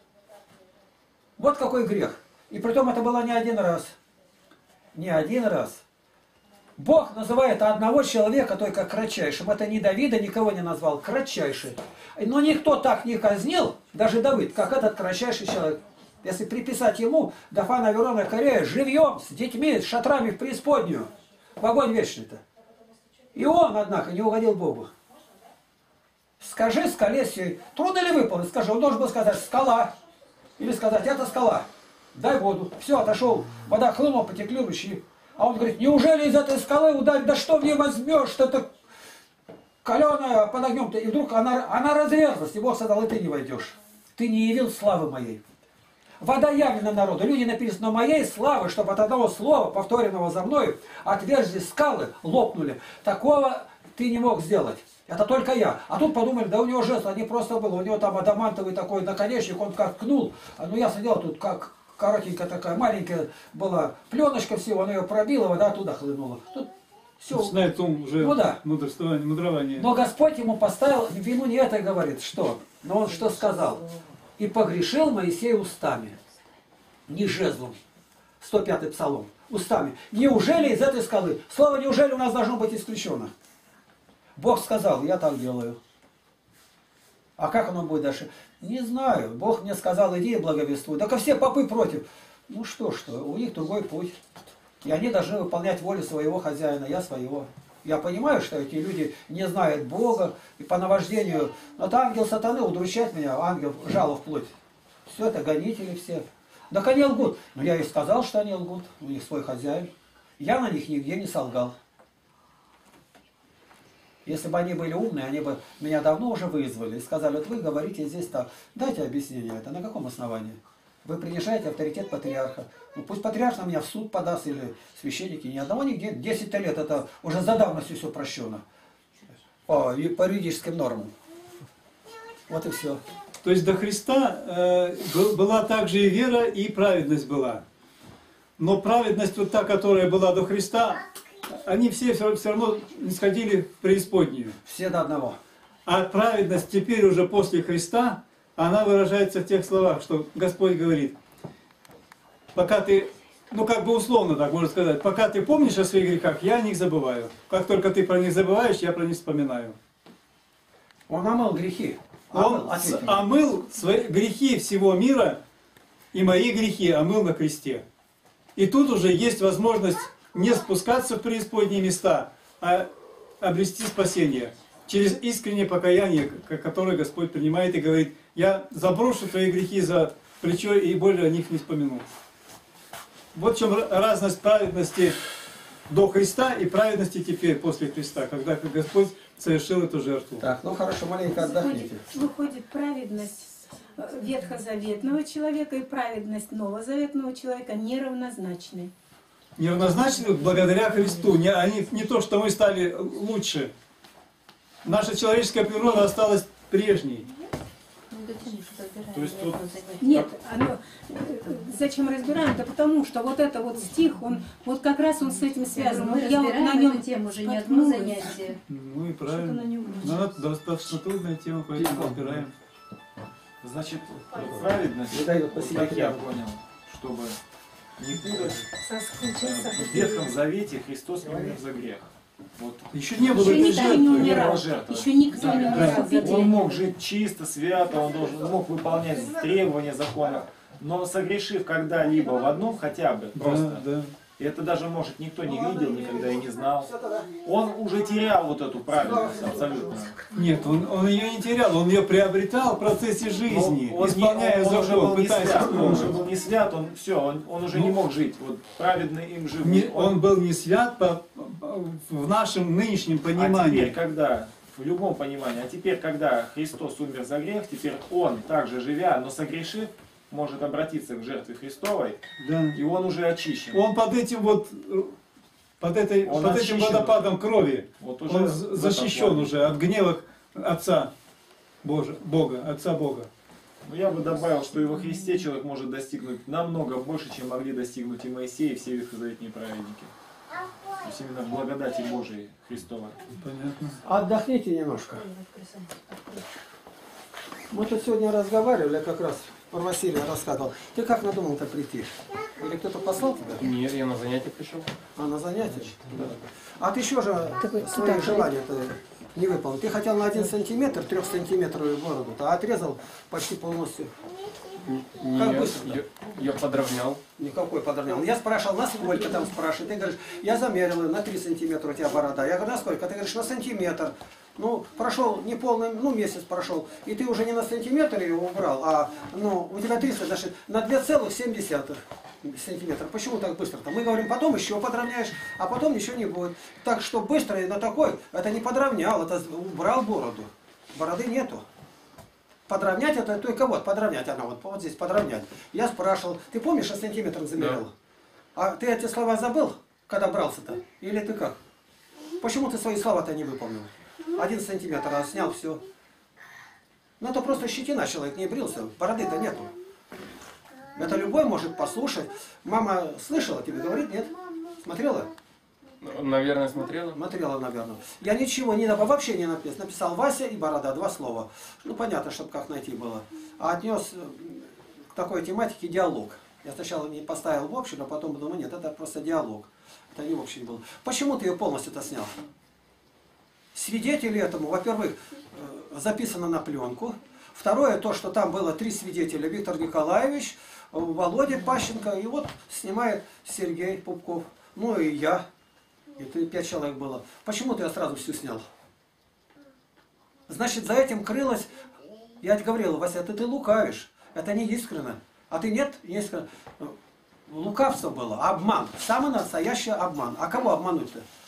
Вот какой грех. И притом это было не один раз. Не один раз. Бог называет одного человека только кратчайшим. Это не Давида, никого не назвал. Кратчайший. Но никто так не казнил, даже Давид, как этот кратчайший человек. Если приписать ему Дафана Верона Корея живьем, с детьми, с шатрами в преисподнюю, в огонь вечный-то. И он, однако, не угодил Богу. Скажи скале сей, трудно ли выполнить? Скажи, он должен был сказать скала. Или сказать, это скала. Дай воду. Все, отошел. Вода хлынула, потекли ручьи. А он говорит, неужели из этой скалы ударить? Да что мне возьмешь? Это каленая под огнем-то. И вдруг она, она разрезалась. И Бог сказал, и ты не войдешь. Ты не явил славы моей. Вода явлена народу. Люди написано, но моей славы, чтобы от одного слова, повторенного за мной, отверзлись скалы, лопнули. Такого ты не мог сделать. Это только я. А тут подумали, да у него жест, не просто было. У него там адамантовый такой наконечник, он как кнул. Ну я сидел тут как... Коротенькая такая, маленькая была пленочка всего, она ее пробила, вода оттуда хлынула. Тут все. Знает ум уже ну, да. мудрствование, мудрование. Но Господь ему поставил вину не это, говорит, что? Но он что сказал? И погрешил Моисей устами, не жезлом. сто пятый псалом. Устами. Неужели из этой скалы? Слово неужели у нас должно быть исключено? Бог сказал, я так делаю. А как оно будет дальше? Не знаю. Бог мне сказал, иди и благовествуй. Так а все попы против. Ну что, что, у них другой путь. И они должны выполнять волю своего хозяина, я своего. Я понимаю, что эти люди не знают Бога, и по наваждению. Но это ангел сатаны удручает меня, ангел жалов плоть. Все это гонители все. Так они лгут. Но я и сказал, что они лгут. У них свой хозяин. Я на них нигде не солгал. Если бы они были умные, они бы меня давно уже вызвали и сказали, вот вы говорите здесь так. Дайте объяснение это. На каком основании? Вы принижаете авторитет патриарха. Ну, пусть патриарх на меня в суд подаст или священники. Ни одного нигде. десять лет это уже за давностью все прощено. По, по юридическим нормам. Вот и все. То есть до Христа э, был- была также и вера, и праведность была. Но праведность вот та, которая была до Христа, они все все, все равно не сходили в преисподнюю. Все до одного. А праведность теперь уже после Христа, она выражается в тех словах, что Господь говорит, пока ты, ну как бы условно так можно сказать, пока ты помнишь о своих грехах, я о них забываю. Как только ты про них забываешь, я про них вспоминаю. Он омыл грехи. Он Омыл, с- ответил. омыл свои грехи всего мира, и мои грехи омыл на кресте. И тут уже есть возможность не спускаться в преисподние места, а обрести спасение через искреннее покаяние, к- которое Господь принимает и говорит, я заброшу твои грехи за плечо и более о них не вспомяну. Вот в чем ра- разность праведности до Христа и праведности теперь после Христа, когда Господь совершил эту жертву. Так, ну хорошо, маленько отдохните. Выходит, выходит праведность э, ветхозаветного человека и праведность новозаветного человека неравнозначны. Неравнозначны благодаря Христу. Не, они, не то, что мы стали лучше. Наша человеческая природа осталась прежней. То есть тут Нет, оно, э, зачем разбираем? Да потому что вот это вот стих, он вот как раз он с этим связан. Мы Вот я вот разбираем на нем эту тему уже не одно споткнулась. занятие. Ну и Что-то правильно. на нем Но это достаточно трудная тема, поэтому разбираем. Значит, праведность, Не дает вот посидеть как я рядом. понял, чтобы не путать, Соскучился. э, в Ветхом Завете Христос не умер за грех. Вот. Еще не было Еще этой никто не жертвы. умирал. жертва. Еще никто не умирал. Он мог жить чисто, свято, он должен, мог выполнять требования закона, но согрешив когда-либо в одном хотя бы, просто, Да, да. и это даже, может, никто не видел, никогда и не знал, он уже терял вот эту праведность абсолютно. Нет, он, он ее не терял, он ее приобретал в процессе жизни, Но он, не- исполняя он уже закон, был не пытаясь свят, он уже исполнить. был не свят, он все, он, он уже не Ну, мог жить, вот праведно им жил. Не- он был не свят по- по- в нашем нынешнем А теперь, понимании. когда, в любом понимании, а теперь, когда Христос умер за грех, теперь он, также живя, но согрешив, может обратиться к жертве Христовой, Да. и он уже очищен. Он под этим вот, под, этой, Он под этим очищен. водопадом крови, Вот уже он в з- этом защищен плане. уже от гнева Отца Божия, Бога, Отца Бога. Но я бы добавил, что и во Христе человек может достигнуть намного больше, чем могли достигнуть и Моисей, и все ветхозаветные праведники. То есть именно в благодати Божией Христовой. Понятно. Отдохните немножко. Мы тут сегодня разговаривали, я как раз про Василия рассказывал. Ты как надумал-то прийти? Или кто-то послал тебя? Нет, я на занятие пришел. А, на занятие? Да. А ты еще же Такой свои цитаты. желания-то не выполнил. Ты хотел на один сантиметр, трехсантиметровую бороду, а отрезал почти полностью. Нет, быстро? я, я подровнял. Никакой подровнял. Я спрашивал, насколько там спрашивают. Ты говоришь, я замерил, на три сантиметра у тебя борода. Я говорю, насколько? Ты говоришь, на сантиметр. Ну, прошел не полный, ну, месяц прошел, и ты уже не на сантиметр ее убрал, а, ну, у тебя триста, значит, на два целых семь десятых сантиметра. Почему так быстро-то? Мы говорим, потом еще подровняешь, а потом ничего не будет. Так что быстро и на такой, это не подровнял, это убрал бороду. Бороды нету. Подровнять это только вот, подровнять она, вот, вот здесь подровнять. Я спрашивал, ты помнишь, а сантиметром замерял? А ты эти слова забыл, когда брался-то? Или ты как? Почему ты свои слова-то не выполнил? Один сантиметр, а снял все. Ну это просто щетина, человек не брился, бороды-то нету. Это любой может послушать. Мама слышала тебе, говорит, нет? Смотрела? Наверное, смотрела. Смотрела, наверное. Я ничего не написал, вообще не написал. Написал Вася и борода, два слова. Ну понятно, чтобы как найти было. А отнес э, к такой тематике диалог. Я сначала не поставил в общем, а потом думаю, нет, это просто диалог. Это не в общем было. Почему ты ее полностью-то снял? Свидетели этому, во-первых, э, записано на пленку. Второе, то, что там было три свидетеля. Виктор Николаевич, э, Володя Пащенко, и вот снимает Сергей Пупков. Ну и я. И ты, пять человек было. Почему ты я сразу всю снял? Значит, за этим крылось... Я тебе говорил, Вася, это ты лукавишь. Это не искренно. А ты нет, не искренно. Лукавство было, обман. Самый настоящий обман. А кого обмануть-то?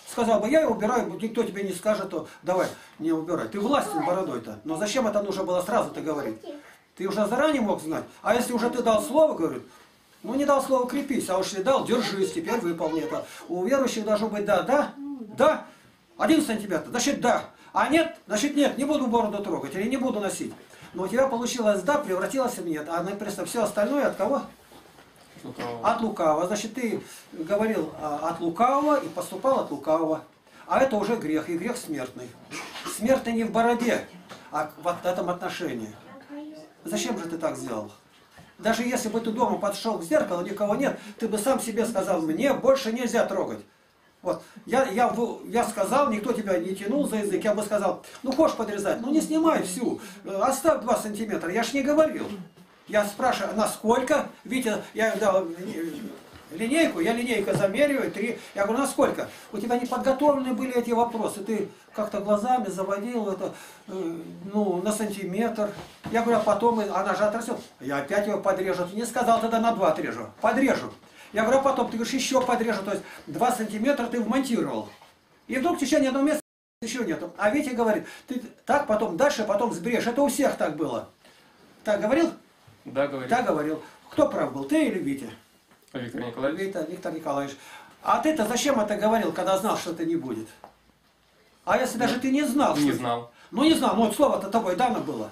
Сказал бы, я его убираю, никто тебе не скажет, то давай, не убирай. Ты властен бородой-то. Но зачем это нужно было сразу-то говорить? Ты уже заранее мог знать. А если уже ты дал слово, говорит, ну не дал слово, крепись, а уж если дал, держись, теперь выполни это. У верующих должно быть да, да, да, один сантиметр, значит да. А нет, значит нет, не буду бороду трогать или не буду носить. Но у тебя получилось да, превратилось в нет. А например, все остальное от кого? Лукавого. От лукавого. Значит, ты говорил а, от лукавого и поступал от лукавого. А это уже грех, и грех смертный. Смертный не в бороде, а в этом отношении. Зачем же ты так сделал? Даже если бы ты дома подошел к зеркалу, никого нет, ты бы сам себе сказал, мне больше нельзя трогать. Вот. Я, я, я сказал, никто тебя не тянул за язык, я бы сказал, ну хочешь подрезать, ну не снимай всю, оставь два сантиметра, я ж не говорил. Я спрашиваю, насколько? Витя, я дал линейку, я линейка замериваю, три. Я говорю, насколько? У тебя не подготовлены были эти вопросы, ты как-то глазами заводил это, э, ну, на сантиметр. Я говорю, а потом, она же отрастет. Я опять его подрежу. Ты не сказал, тогда на два отрежу. Подрежу. Я говорю, а потом, ты говоришь, еще подрежу. То есть два сантиметра ты вмонтировал. И вдруг в течение одного месяца еще нету. А Витя говорит, ты так потом, дальше потом сбрежь. Это у всех так было. Так говорил? Да, говорит. Так говорил. Кто прав был, ты или Витя? Виктор Николаевич. Виктор, Виктор Николаевич. А ты-то зачем это говорил, когда знал, что это не будет? А если даже ты не знал? Не что... знал. Ну не знал, ну вот слово-то тобой дано было.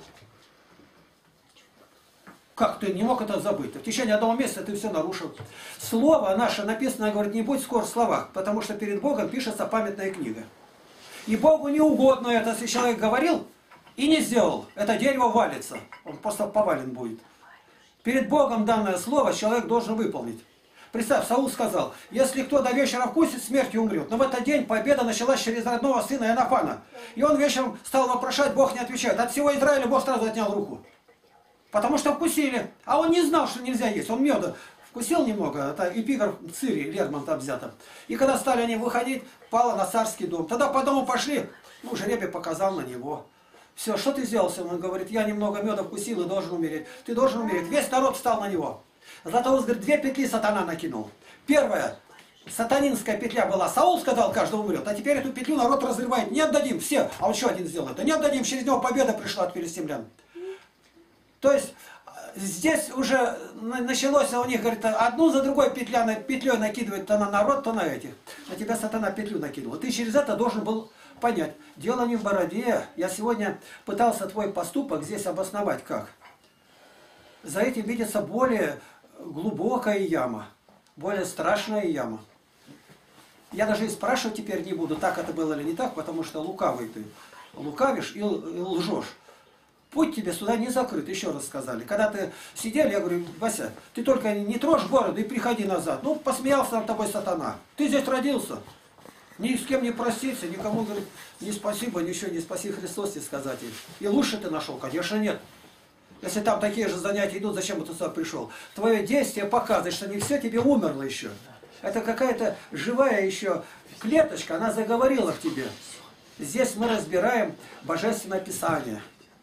Как ты не мог это забыть? В течение одного месяца ты все нарушил. Слово наше написано, говорит, не будь скор в словах, потому что перед Богом пишется памятная книга. И Богу не угодно это, если человек говорил и не сделал. Это дерево валится. Он просто повален будет. Перед Богом данное слово человек должен выполнить. Представь, Саул сказал, если кто до вечера вкусит, смертью умрет. Но в этот день победа началась через родного сына Иоаннафана. И он вечером стал вопрошать, Бог не отвечает. От всего Израиля Бог сразу отнял руку. Потому что вкусили. А он не знал, что нельзя есть. Он меда вкусил немного. Это эпиграф Цири, Лермонтов взято. И когда стали они выходить, пало на царский дом. Тогда по дому пошли. Ну, жребий показал на него. Все, что ты сделал? Он говорит, я немного меда вкусил и должен умереть. Ты должен умереть. Весь народ встал на него. Златоуст говорит, две петли сатана накинул. Первая, сатанинская петля была. Саул сказал, каждый умрет. А теперь эту петлю народ разрывает. Не отдадим, все. А он еще один сделал это. Не отдадим, через него победа пришла от филистимлян. То есть, здесь уже началось у них, говорит, одну за другой петля, петлей накидывает то на народ, то на этих. На тебя сатана петлю накидывал. Ты через это должен был понять. Дело не в бороде. Я сегодня пытался твой поступок здесь обосновать как. За этим видится более глубокая яма, более страшная яма. Я даже и спрашивать теперь не буду, так это было или не так, потому что лукавый ты. Лукавишь и лжешь. Путь тебе сюда не закрыт, еще раз сказали. Когда ты сидели, я говорю, Вася, ты только не трожь бороду и приходи назад. Ну, посмеялся над тобой сатана. Ты здесь родился. Ни с кем не проститься, никому, говорит, не спасибо, ничего, не спаси Христос, тебе сказать. И лучше ты нашел? Конечно, нет. Если там такие же занятия идут, зачем ты сюда пришел? Твое действие показывает, что не все тебе умерло еще. Это какая-то живая еще клеточка, она заговорила в тебе. Здесь мы разбираем Божественное Писание.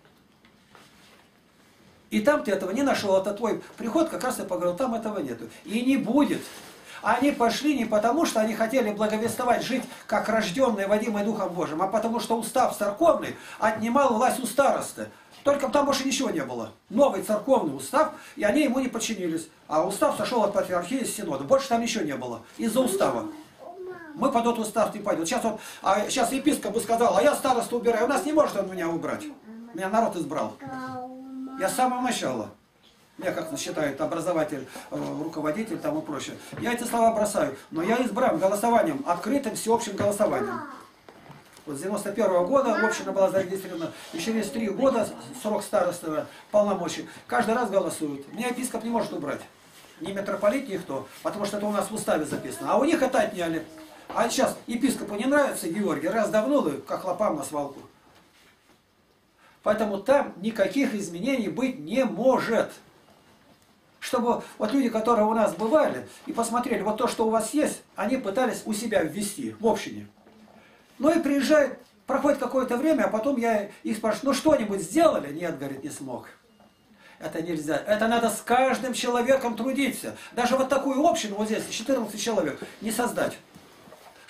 И там ты этого не нашел, это твой приход, как раз я поговорил, там этого нету. И не будет. Они пошли не потому, что они хотели благовествовать, жить как рожденные, водимые Духом Божьим, а потому что устав церковный отнимал власть у старосты. Только там больше ничего не было. Новый церковный устав, и они ему не подчинились. А устав сошел от патриархии из синода. Больше там ничего не было. Из-за устава. Мы под этот устав не пойдем. Сейчас, вот, а сейчас епископ бы сказал, а я старосту убираю. У нас не может он меня убрать. Меня народ избрал. Я с самого начала. Я как считает образователь, руководитель, тому прочее. Я эти слова бросаю. Но я избран голосованием, открытым всеобщим голосованием. Вот с девяносто первого года община была зарегистрирована. И через три года срок староста полномочий. Каждый раз голосуют. Меня епископ не может убрать. Ни митрополит, никто. Потому что это у нас в уставе записано. А у них это отняли. А сейчас епископу не нравится Георгий. Раз давно, как лопам на свалку. Поэтому там никаких изменений быть не может. Чтобы вот люди, которые у нас бывали и посмотрели, вот то, что у вас есть, они пытались у себя ввести в общине. Ну и приезжают, проходит какое-то время, а потом я их спрашиваю, ну что-нибудь сделали? Нет, говорит, не смог. Это нельзя. Это надо с каждым человеком трудиться. Даже вот такую общину, вот здесь четырнадцать человек, не создать.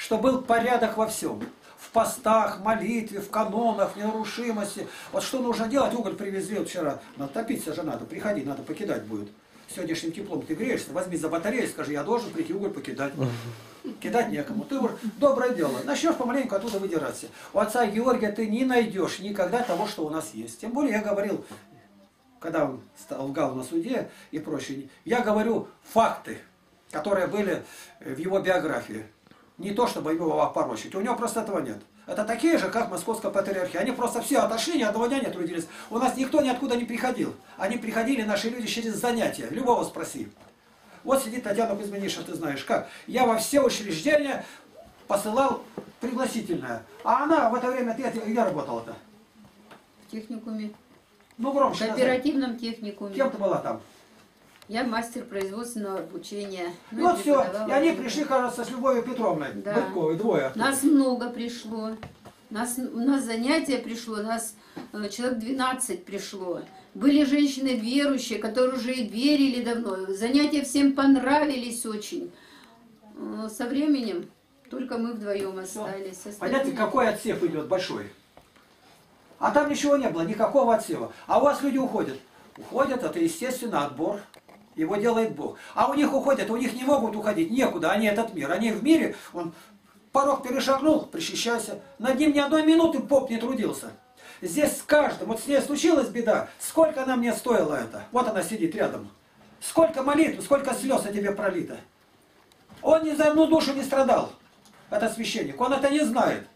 что был порядок во всем. В постах, молитве, в канонах, в ненарушимости. Вот что нужно делать, уголь привезли вот вчера. Надо топиться же надо, приходи, надо покидать будет. Сегодняшним теплом ты греешься, возьми за батарею, скажи, я должен прийти уголь покидать. Кидать некому. Ты уже доброе дело. Начнешь помаленьку оттуда выдираться. У отца Георгия ты не найдешь никогда того, что у нас есть. Тем более я говорил, когда он лгал на суде и прочее, я говорю факты, которые были в его биографии. Не то, чтобы его опорочить. У него просто этого нет. Это такие же, как Московская патриархия. Они просто все отошли, ни одного дня не трудились. У нас никто ниоткуда не приходил. Они приходили, наши люди, через занятия. Любого спроси. Вот сидит Татьяна Кузьминиша, ты знаешь как. Я во все учреждения посылал пригласительное. А она в это время, ты где работала-то? В техникуме. Ну, В громче назови. оперативном техникуме. Кем ты была там? Я мастер производственного обучения. Ну, вот все. преподавала И они язык. пришли, кажется, с Любовью Петровной. Да. Бытковой, двое. Нас много пришло. Нас, у нас занятия пришло, нас э, человек двенадцать пришло. Были женщины верующие, которые уже и верили давно. Занятия всем понравились очень. Э, Со временем только мы вдвоем остались. Понятно, Остальные- какой отсев идет большой. А там ничего не было, никакого отсева. А у вас люди уходят. Уходят, это естественно отбор. Его делает Бог. А у них уходят, у них не могут уходить некуда, они этот мир. Они в мире, он порог перешагнул, причащайся. Над ним ни одной минуты поп не трудился. Здесь с каждым, вот с ней случилась беда, сколько она мне стоила это. Вот она сидит рядом. Сколько молитв, сколько слез о тебе пролито. Он ни за одну душу не страдал, этот священник, он это не знает.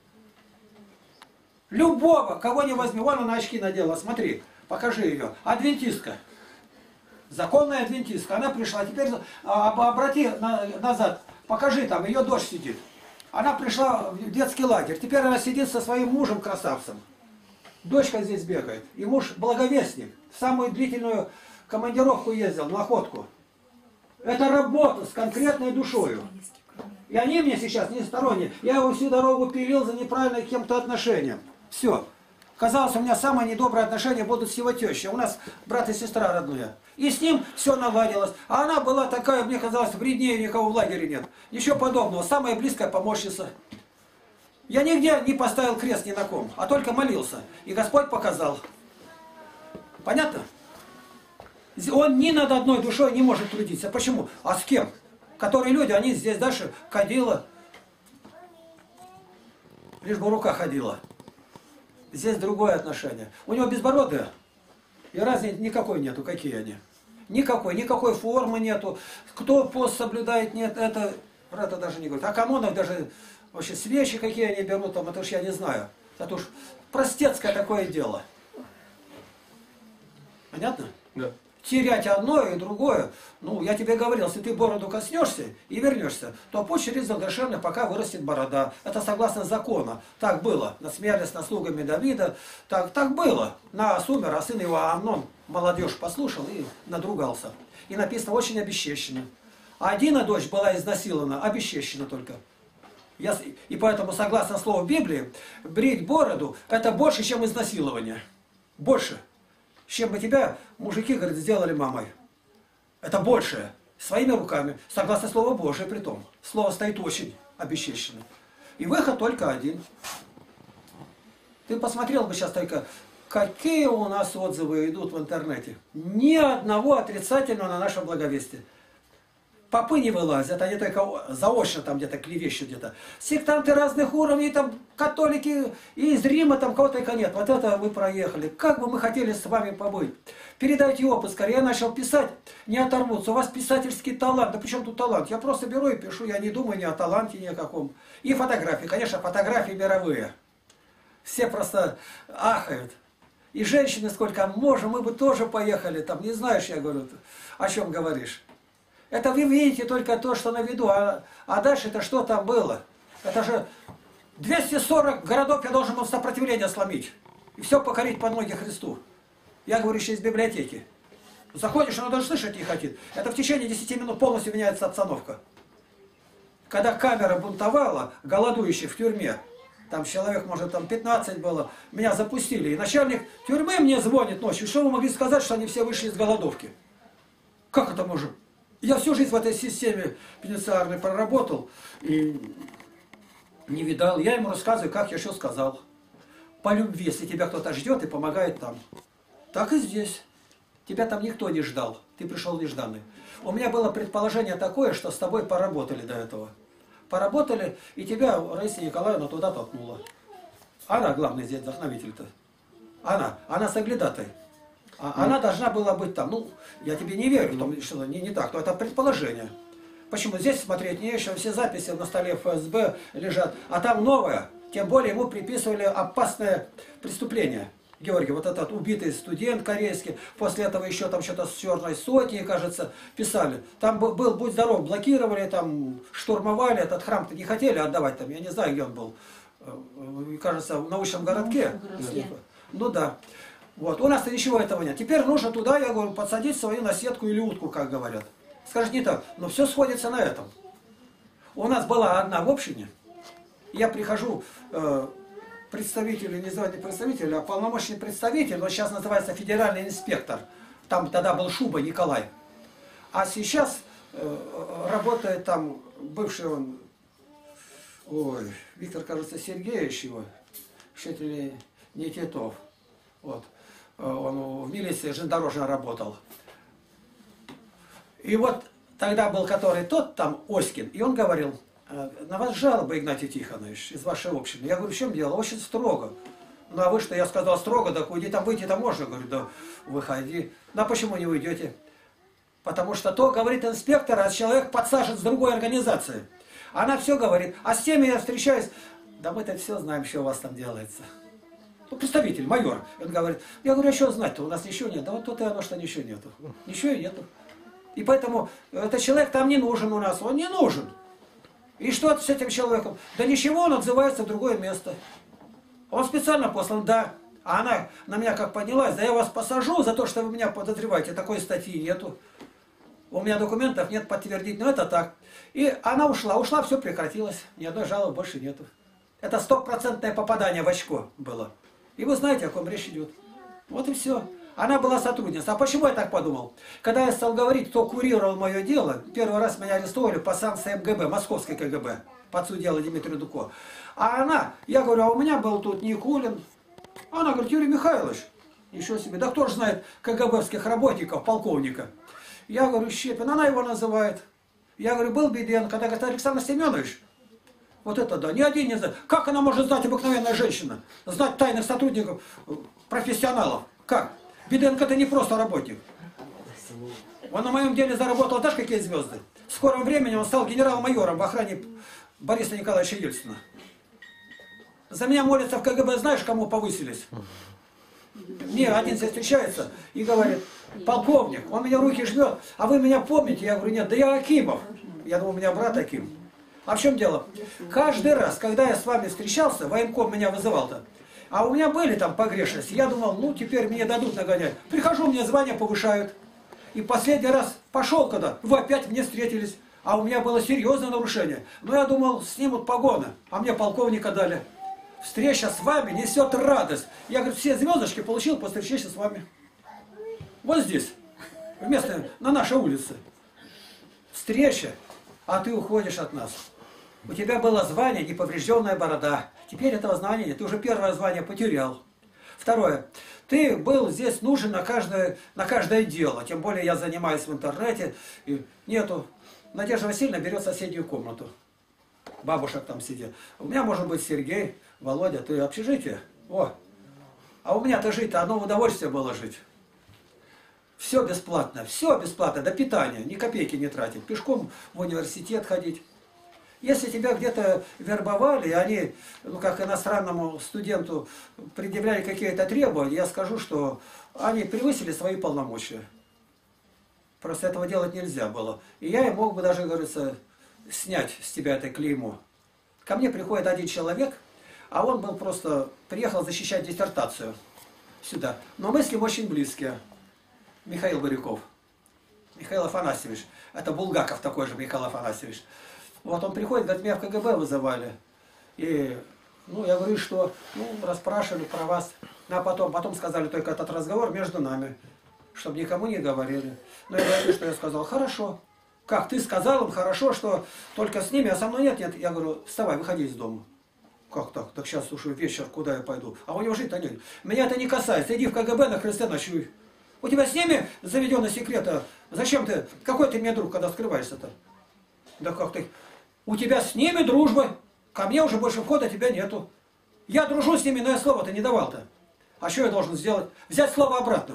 Любого, кого не возьми, вон она очки надела, смотри, покажи ее. Адвентистка. Законная адвентистка. Она пришла, теперь а, обрати на, назад, покажи там, ее дочь сидит. Она пришла в детский лагерь, теперь она сидит со своим мужем красавцем. Дочка здесь бегает, и муж благовестник. В самую длительную командировку ездил, на охотку. Это работа с конкретной душою. И они мне сейчас не сторонние. Я его всю дорогу пилил за неправильное кем-то отношением. Все. Казалось, у меня самые недобрые отношения будут с его тещей. У нас брат и сестра родные. И с ним все наладилось. А она была такая, мне казалось, вреднее никого в лагере нет. Ничего подобного. Самая близкая помощница. Я нигде не поставил крест ни на ком, а только молился. И Господь показал. Понятно? Он ни над одной душой не может трудиться. Почему? А с кем? Которые люди, они здесь дальше ходила. Лишь бы рука ходила. Здесь другое отношение. У него безбородые. И разницы никакой нету. Какие они? Никакой. Никакой формы нету. Кто пост соблюдает, нет. Это, про это даже не говорит. А канонов даже вообще свечи какие они берут, там, это уж я не знаю. Это уж простецкое такое дело. Понятно? Да. Терять одно и другое. Ну, я тебе говорил, если ты бороду коснешься и вернешься, то пусть через задушевно, пока вырастет борода. Это согласно закону. Так было. Насмеялись над слугами Давида. Так, так было. Наас умер, а сын его Амнон молодежь послушал и надругался. И написано очень обесчещенно. А Дина дочь была изнасилована, обесчещена только. Я, и поэтому, согласно слову Библии, брить бороду это больше, чем изнасилование. Больше. Чем бы тебя мужики, говорит, сделали мамой. Это большее. Своими руками. Согласно Слову Божие при том. Слово стоит очень обесчещенно. И выход только один. Ты посмотрел бы сейчас только, какие у нас отзывы идут в интернете. Ни одного отрицательного на наше благовестие. Попы не вылазят, они только заочно там где-то клевещут где-то. Сектанты разных уровней, там католики и из Рима там кого-то только нет. Вот это мы проехали. Как бы мы хотели с вами побыть. Передайте опыт скорее. Я начал писать, не оторвутся. У вас писательский талант. Да при чем тут талант? Я просто беру и пишу, я не думаю ни о таланте, ни о каком. И фотографии, конечно, фотографии мировые. Все просто ахают. И женщины сколько можем, мы бы тоже поехали. Там не знаешь, я говорю, о чем говоришь. Это вы видите только то, что на виду, а, а дальше это что там было? Это же двести сорок городов я должен был сопротивление сломить. И все покорить под ноги Христу. Я говорю еще из библиотеки. Заходишь, оно даже слышать не хотит. Это в течение десяти минут полностью меняется обстановка. Когда камера бунтовала, голодующий в тюрьме, там человек, может, там пятнадцать было, меня запустили. И начальник тюрьмы мне звонит ночью. Что вы могли сказать, что они все вышли из голодовки? Как это может? Я всю жизнь в этой системе пенитенциарной проработал, и не видал. Я ему рассказываю, как я что сказал. По любви, если тебя кто-то ждет и помогает там. Так и здесь. Тебя там никто не ждал. Ты пришел нежданный. У меня было предположение такое, что с тобой поработали до этого. Поработали, и тебя Раиса Николаевна туда толкнула. Она главный здесь вдохновитель-то. Она. Она соглядатай. А она должна была быть там. Ну, я тебе не верю, что, что не, не так. Но это предположение. Почему? Здесь смотреть не еще, все записи на столе эф эс бэ лежат. А там новое. Тем более ему приписывали опасное преступление. Георгий, вот этот убитый студент корейский, после этого еще там что-то с черной сотней, кажется, писали. Там был, был, будь здоров, блокировали, там штурмовали этот храм-то, не хотели отдавать там, я не знаю, где он был. Кажется, в научном городке. Ну да. Вот. У нас-то ничего этого нет. Теперь нужно туда, я говорю, подсадить свою наседку или утку, как говорят. Скажет, не так, но все сходится на этом. У нас была одна в общине. Я прихожу, э, представитель, не звать не представитель, а полномочный представитель, но сейчас называется федеральный инспектор. Там тогда был Шуба Николай. А сейчас э, работает там бывший он, ой, Виктор, кажется, Сергеевич его, чуть ли не Титов. Вот. Он в милиции железнодорожно работал. И вот тогда был который тот там, Оськин, и он говорил, на вас жалоба, Игнатий Тихонович, из вашей общины. Я говорю, в чем дело? Очень строго. Ну а вы что, я сказал строго, так уйди, там выйти-то можно. Говорю, да выходи. Ну а почему не уйдете? Потому что то говорит инспектор, а человек подсажен с другой организации. Она все говорит, а с теми я встречаюсь, да мы-то все знаем, что у вас там делается. Ну, представитель, майор. Он говорит, я говорю, а что знать-то, у нас ничего нет. Да вот тут и оно, что ничего нету. Ничего и нету. И поэтому этот человек там не нужен у нас, он не нужен. И что с этим человеком? Да ничего, он отзывается в другое место. Он специально послан, да. А она на меня как поднялась, да я вас посажу за то, что вы меня подозреваете. Такой статьи нету. У меня документов нет подтвердить, но это так. И она ушла, ушла, все прекратилось. Ни одной жалобы больше нету. Это стопроцентное попадание в очко было. И вы знаете, о ком речь идет. Вот и все. Она была сотрудницей. А почему я так подумал? Когда я стал говорить, кто курировал мое дело, первый раз меня арестовали по санкции эм гэ бэ, московской ка гэ бэ, по отцу дела Дмитрию Дуко. А она, я говорю, а у меня был тут Никулин. Она говорит, Юрий Михайлович, ничего себе, да кто же знает ка гэ бэвских работников, полковника. Я говорю, Щепин, она его называет. Я говорю, был Беденко, когда говорит, Александр Семенович. Вот это да, ни один не знает. Как она может знать, обыкновенная женщина? Знать тайных сотрудников, профессионалов? Как? Беденко это не просто работник. Он на моем деле заработал, знаешь, какие звезды? В скором времени он стал генерал-майором в охране Бориса Николаевича Ельцина. За меня молятся в ка гэ бэ, знаешь, кому повысились? Мне один здесь встречается и говорит, полковник, он меня руки жмет, а вы меня помните? Я говорю, нет, да я Акимов. Я думаю, у меня брат Аким. А в чем дело? Каждый раз, когда я с вами встречался, военком меня вызывал-то, а у меня были там погрешности, я думал, ну теперь мне дадут нагонять. Прихожу, мне звание повышают. И последний раз пошел когда, вы опять мне встретились, а у меня было серьезное нарушение. Но я думал, снимут погоны, а мне полковника дали. Встреча с вами несет радость. Я, говорю, все звездочки получил после встречи с вами. Вот здесь, вместо, на нашей улице. Встреча, а ты уходишь от нас. У тебя было звание «Неповрежденная борода». Теперь этого звания нет. Ты уже первое звание потерял. Второе. Ты был здесь нужен на каждое, на каждое дело. Тем более я занимаюсь в интернете. И нету. Надежда Васильевна берет соседнюю комнату. Бабушек там сидит. У меня может быть Сергей, Володя. Ты общежитие? О. А у меня-то жить-то одно удовольствие было жить. Все бесплатно. Все бесплатно. До питания. Ни копейки не тратить. Пешком в университет ходить. Если тебя где-то вербовали, они, ну как иностранному студенту предъявляли какие-то требования, я скажу, что они превысили свои полномочия. Просто этого делать нельзя было. И я и мог бы даже, говорится, снять с тебя это клеймо. Ко мне приходит один человек, а он был просто, приехал защищать диссертацию сюда. Но мы с ним очень близкие. Михаил Буряков. Михаил Афанасьевич. Это Булгаков такой же, Михаил Афанасьевич. Вот он приходит, говорит, меня в ка гэ бэ вызывали. И, ну, я говорю, что, ну, расспрашивали про вас. А потом, потом сказали только этот разговор между нами, чтобы никому не говорили. Но я говорю, что я сказал, хорошо. Как ты сказал им, хорошо, что только с ними, а со мной нет, нет. Я говорю, вставай, выходи из дома. Как так? Так сейчас уже вечер, куда я пойду? А у него жить-то нет. Меня это не касается. Иди в КГБ на кресте ночуй. У тебя с ними заведены секреты. Зачем ты? Какой ты мне друг, когда скрываешься-то? Да как ты? У тебя с ними дружба. Ко мне уже больше входа тебя нету. Я дружу с ними, но я слово-то не давал-то. А что я должен сделать? Взять слово обратно.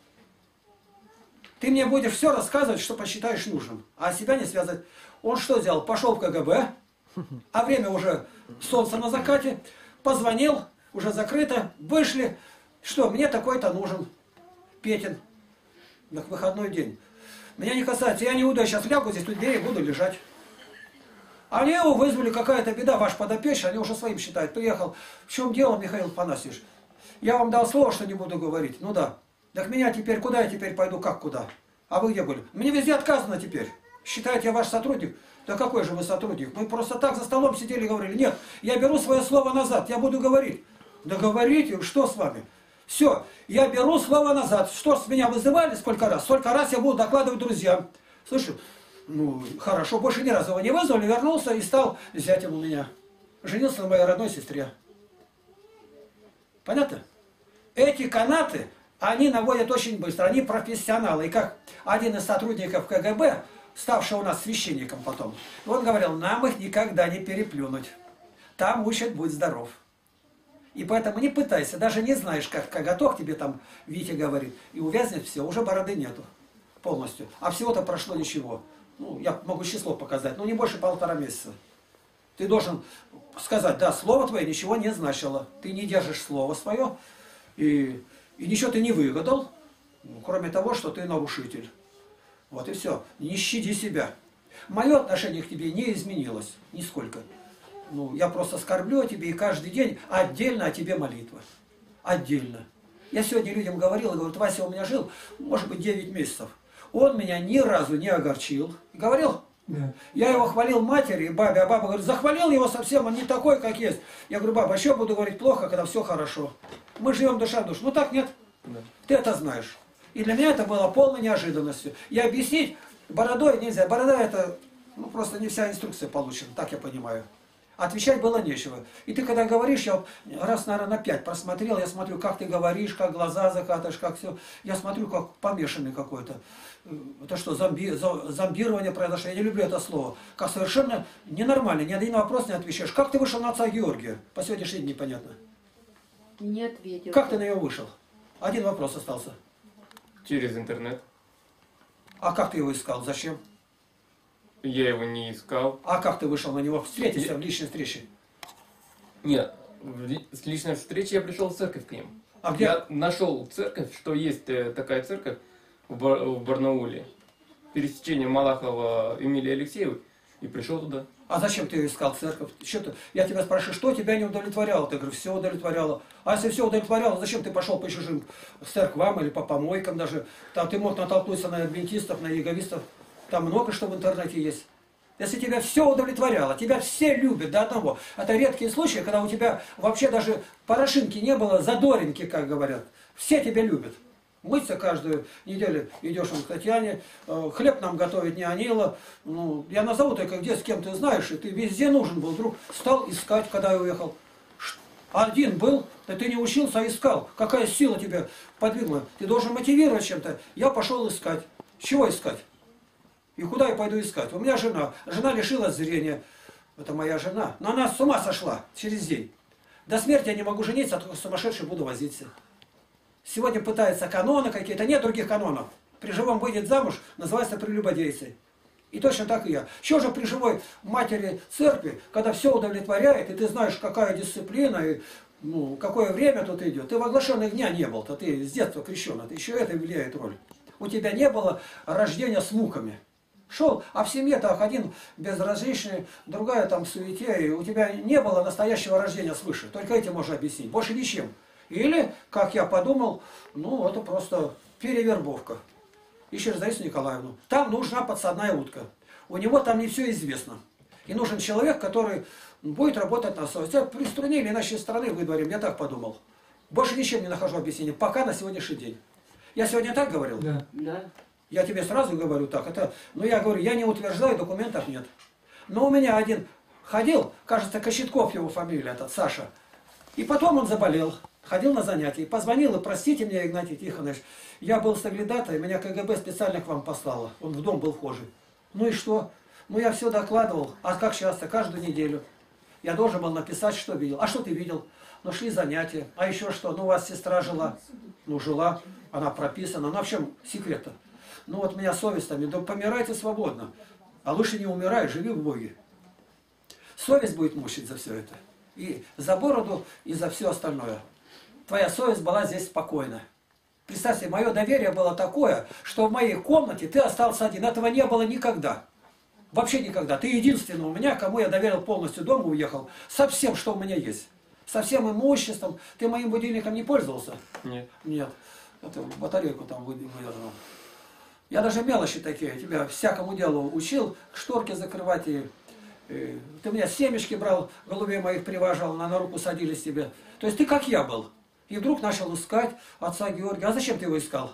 Ты мне будешь все рассказывать, что посчитаешь нужным. А себя не связывать. Он что сделал? Пошел в КГБ. А время уже солнце на закате. Позвонил. Уже закрыто. Вышли. Что, мне такой-то нужен. Петин. На выходной день. Меня не касается. Я не буду, я сейчас лягу здесь у двери и буду лежать. Они его вызвали, какая-то беда, ваш подопечный, они уже своим считают. Приехал. В чем дело, Михаил Панасьевич? Я вам дал слово, что не буду говорить. Ну да. Так меня теперь, куда я теперь пойду, как куда? А вы где были? Мне везде отказано теперь. Считаете, я ваш сотрудник? Да какой же вы сотрудник? Мы просто так за столом сидели и говорили. Нет, я беру свое слово назад, я буду говорить. Да говорите, что с вами? Все, я беру слово назад. Что с меня вызывали сколько раз? Сколько раз я буду докладывать друзьям. Слышишь? Ну, хорошо, больше ни разу его не вызвали, вернулся и стал зятем у меня. Женился на моей родной сестре. Понятно? Эти канаты, они наводят очень быстро, они профессионалы. И как один из сотрудников КГБ, ставший у нас священником потом, он говорил, нам их никогда не переплюнуть. Там учат, будь здоров. И поэтому не пытайся, даже не знаешь, как коготок тебе там Витя говорит, и увязнет все, уже бороды нету полностью. А всего-то прошло ничего. Ну, я могу число показать, но не больше полтора месяца. Ты должен сказать, да, слово твое ничего не значило. Ты не держишь слово свое, и, и ничего ты не выгадал, ну, кроме того, что ты нарушитель. Вот и все. Не щади себя. Мое отношение к тебе не изменилось нисколько. Ну, я просто скорблю о тебе, и каждый день отдельно о тебе молитва. Отдельно. Я сегодня людям говорил, и говорю, Вася у меня жил, может быть, девять месяцев. Он меня ни разу не огорчил. Говорил? Да. Я его хвалил матери и бабе, а баба говорит, захвалил его совсем, он не такой, как есть. Я говорю, баба, а что буду говорить плохо, когда все хорошо? Мы живем душа в душу. Ну так нет. Да. Ты это знаешь. И для меня это было полной неожиданностью. И объяснить бородой нельзя. Борода это, ну просто не вся инструкция получена, так я понимаю. Отвечать было нечего. И ты когда говоришь, я раз, наверное, на пять просмотрел, я смотрю, как ты говоришь, как глаза закатываешь, как все. Я смотрю, как помешанный какой-то. Это что, зомби, зомбирование произошло? Я не люблю это слово. Как совершенно ненормально, ни на один вопрос не отвечаешь. Как ты вышел на отца Георгия? По сегодняшний день непонятно. Не ответил. Как ты на него вышел? Один вопрос остался. Через интернет. А как ты его искал? Зачем? Я его не искал. А как ты вышел на него? Встретиться Я... в личной встрече? Нет, с личной встречи я пришел в церковь к ним. А где? Я нашел церковь, что есть такая церковь в, Бар... в Барнауле. Пересечение Малахова Эмилии Алексеевой. И пришел туда. А зачем ты искал церковь? Что ты? Я тебя спрашиваю, что тебя не удовлетворяло? Ты говоришь, все удовлетворяло. А если все удовлетворяло, зачем ты пошел по чужим церквам или по помойкам даже? Там ты мог натолкнуться на адвентистов, на яговистов. Там много что в интернете есть. Если тебя все удовлетворяло, тебя все любят до одного. Это редкие случаи, когда у тебя вообще даже порошинки не было, задоринки, как говорят. Все тебя любят. Мыться каждую неделю идешь к Татьяне, хлеб нам готовить не Анила. Ну, я назову только, где с кем ты знаешь, и ты везде нужен был. Вдруг стал искать, когда я уехал. Один был, да ты не учился, а искал. Какая сила тебя подвигла? Ты должен мотивировать чем-то. Я пошел искать. Чего искать? И куда я пойду искать? У меня жена. Жена лишилась зрения. Это моя жена. Но она с ума сошла через день. До смерти я не могу жениться, а только сумасшедший буду возиться. Сегодня пытаются каноны какие-то. Нет других канонов. При живом выйдет замуж, называется прелюбодейцей. И точно так и я. Что же при живой матери церкви, когда все удовлетворяет, и ты знаешь, какая дисциплина, и ну, какое время тут идет. Ты в оглашенных дня не был, то ты с детства крещен. Еще это влияет роль. У тебя не было рождения с муками. Шел, а в семье так один безразличный, другая там в суете, и у тебя не было настоящего рождения свыше. Только этим можно объяснить, больше ничем. Или, как я подумал, ну это просто перевербовка. Ищешь Зарису Николаевну. Там нужна подсадная утка. У него там не все известно. И нужен человек, который будет работать на совесть. Я приструнили, иначе страны выдворим, я так подумал. Больше ничем не нахожу объяснения, пока на сегодняшний день. Я сегодня так говорил? Да. Да. Я тебе сразу говорю так. Это, ну я говорю, я не утверждаю, документов нет. Но у меня один ходил, кажется, Кощетков его фамилия, этот Саша. И потом он заболел, ходил на занятия, позвонил и: простите меня, Игнатий Тихонович, я был соглядатой, меня КГБ специально к вам послало. Он в дом был вхожий. Ну и что? Ну я все докладывал. А как часто? Каждую неделю. Я должен был написать, что видел. А что ты видел? Ну шли занятия. А еще что? Ну у вас сестра жила. Ну жила, она прописана. Ну а в чем секрет-то? Ну вот у меня совесть там, да помирайте свободно. А лучше не умирай, живи в Боге. Совесть будет мучить за все это. И за бороду, и за все остальное. Твоя совесть была здесь спокойна. Представь себе, мое доверие было такое, что в моей комнате ты остался один. Этого не было никогда. Вообще никогда. Ты единственный у меня, кому я доверил полностью дом, уехал. Со всем, что у меня есть. Со всем имуществом. Ты моим будильником не пользовался? Нет. Нет. Это батарейку там выдернул. Я даже мелочи такие, тебя всякому делу учил, шторки закрывать. И, и, ты меня семечки брал, голубей моих приважал, на, на руку садились тебе. То есть ты как я был. И вдруг начал искать отца Георгия. А зачем ты его искал?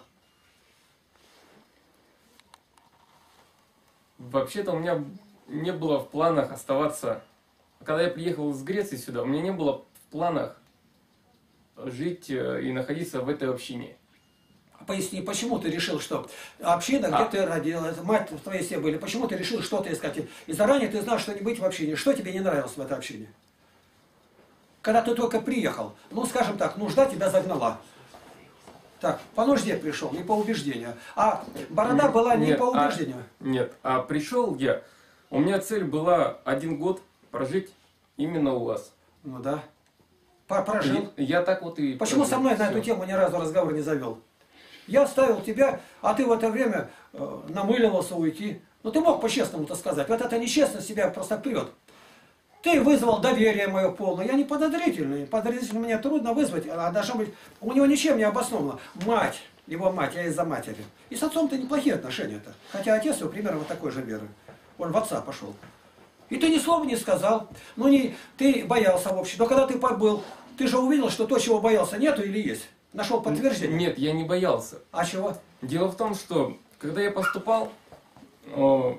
Вообще-то у меня не было в планах оставаться. Когда я приехал из Греции сюда, у меня не было в планах жить и находиться в этой общине. Поясни, почему ты решил, что община, где а. ты родил, мать твои все были, почему ты решил что-то искать? И заранее ты знал, что не быть в общине. Что тебе не нравилось в этой общине? Когда ты только приехал, ну, скажем так, нужда тебя загнала. Так, по нужде пришел, не по убеждению. А борода Нет, была не нет, по а- убеждению. Нет, а пришел я, у меня цель была один год прожить именно у вас. Ну да. По- Прожил. И Я так вот и Почему прожил. со мной на Всё. эту тему ни разу разговор не завел? Я оставил тебя, а ты в это время э, намыливался уйти. Ну ты мог по-честному-то сказать. Вот это нечестно себя просто прет. Ты вызвал доверие мое полное. Я не подозрительный. Подозрительный мне трудно вызвать, а должно быть... У него ничем не обосновано. Мать, его мать, я из-за матери. И с отцом-то неплохие отношения-то. Хотя отец его примерно такой же веры. Он в отца пошел. И ты ни слова не сказал. Ну не, ты боялся в общем. Но когда ты побыл, ты же увидел, что то, чего боялся, нету или есть? Нашел подтверждение? Нет, я не боялся. А чего? Дело в том, что когда я поступал, о,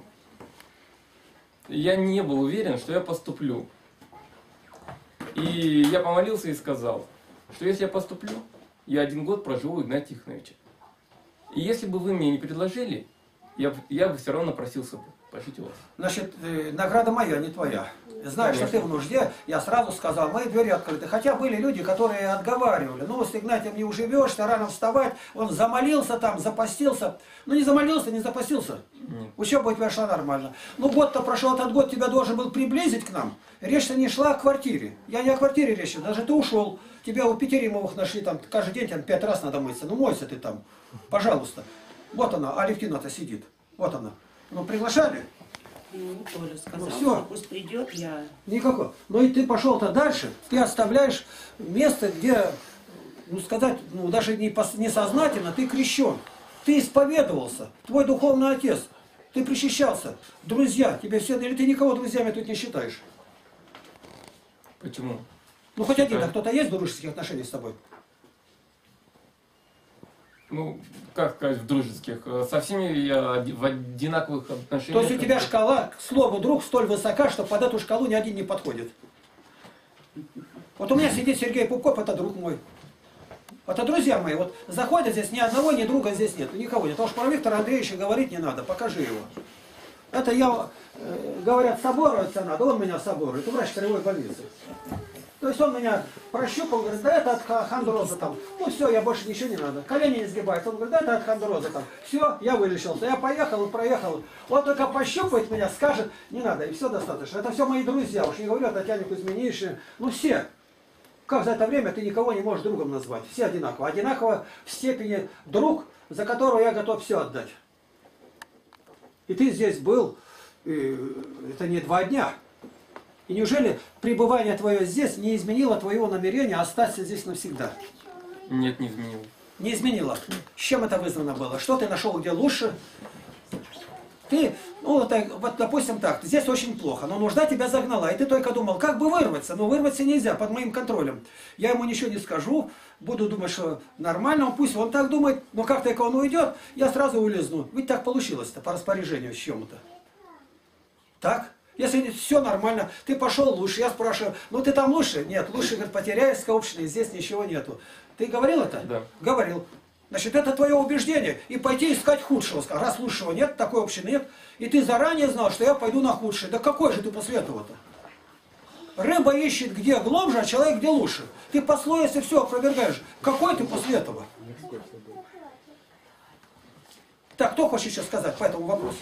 я не был уверен, что я поступлю. И я помолился и сказал, что если я поступлю, я один год проживу у Игнатия Тихоновича. И если бы вы мне не предложили, я, б- я бы все равно просился бы пожить у вас. Значит, э, награда моя, не твоя. Знаешь, что Конечно. ты в нужде, я сразу сказал, мои двери открыты. Хотя были люди, которые отговаривали. Ну, с Игнатием не уживешь, ты рано вставать. Он замолился там, запастился. Ну, не замолился, не запастился. Нет. Учеба у тебя шла нормально. Ну, год-то прошел, этот год тебя должен был приблизить к нам. Речь-то не шла о квартире. Я не о квартире речь, даже ты ушел. Тебя у Петеримовых нашли там, каждый день там пять раз надо мыться. Ну, мойся ты там, пожалуйста. Вот она, Алевтина-то сидит. Вот она. Ну, приглашали? Ну, Толя сказал, Ну, всё. что пусть придет, я... Никакого. Ну и ты пошел-то дальше, ты оставляешь место, где, ну сказать, ну даже не пос- несознательно, ты крещен. Ты исповедовался, твой духовный отец, ты причащался. Друзья, тебе все, или ты никого друзьями тут не считаешь? Почему? Ну хоть один, а Считаю. кто-то есть в дружеских отношениях с тобой? Ну, как сказать, в дружеских. Э, Со всеми я оди- в одинаковых отношениях. То есть у тебя шкала, к слову, друг, столь высока, что под эту шкалу ни один не подходит. Вот у меня сидит Сергей Пупков, это друг мой. Это друзья мои. Вот заходят здесь, ни одного, ни друга здесь нет. Никого нет. Потому что про Виктора Андреевича говорить не надо. Покажи его. Это я, э, говорят, собороваться надо. Он меня соборует. Это врач краевой больницы. То есть он меня прощупал, говорит, да это от ха- хондроза там. Ну все, я больше ничего не надо. Колени не сгибает. Он говорит, да это от хондроза там. Все, я вылечился. Я поехал и проехал. Он только пощупает меня, скажет, не надо, и все достаточно. Это все мои друзья. Уж не говорю о Татьяне Кузьминишине. Ну все. Как за это время ты никого не можешь другом назвать? Все одинаково. Одинаково в степени друг, за которого я готов все отдать. И ты здесь был, и это не два дня. И неужели пребывание твое здесь не изменило твоего намерения остаться здесь навсегда? Нет, не изменил. Не изменило. С чем это вызвано было? Что ты нашел, где лучше? Ты, ну, вот, так, вот допустим так, здесь очень плохо, но нужда тебя загнала, и ты только думал, как бы вырваться, но вырваться нельзя, под моим контролем. Я ему ничего не скажу, буду думать, что нормально, он пусть он так думает, но как только он уйдет, я сразу улизну. Ведь так получилось-то, по распоряжению с чем-то. Так? Если все нормально, ты пошел лучше. Я спрашиваю, ну ты там лучше? Нет, лучше, говорит, потеряйская община, здесь ничего нету. Ты говорил это? Да. Говорил. Значит, это твое убеждение. И пойти искать худшего. Раз лучшего нет, такой общины нет, и ты заранее знал, что я пойду на худшее. Да какой же ты после этого-то? Рыба ищет где глубже, а человек где лучше. Ты пословицы все опровергаешь. Какой ты после этого? Так, кто хочет еще сказать по этому вопросу?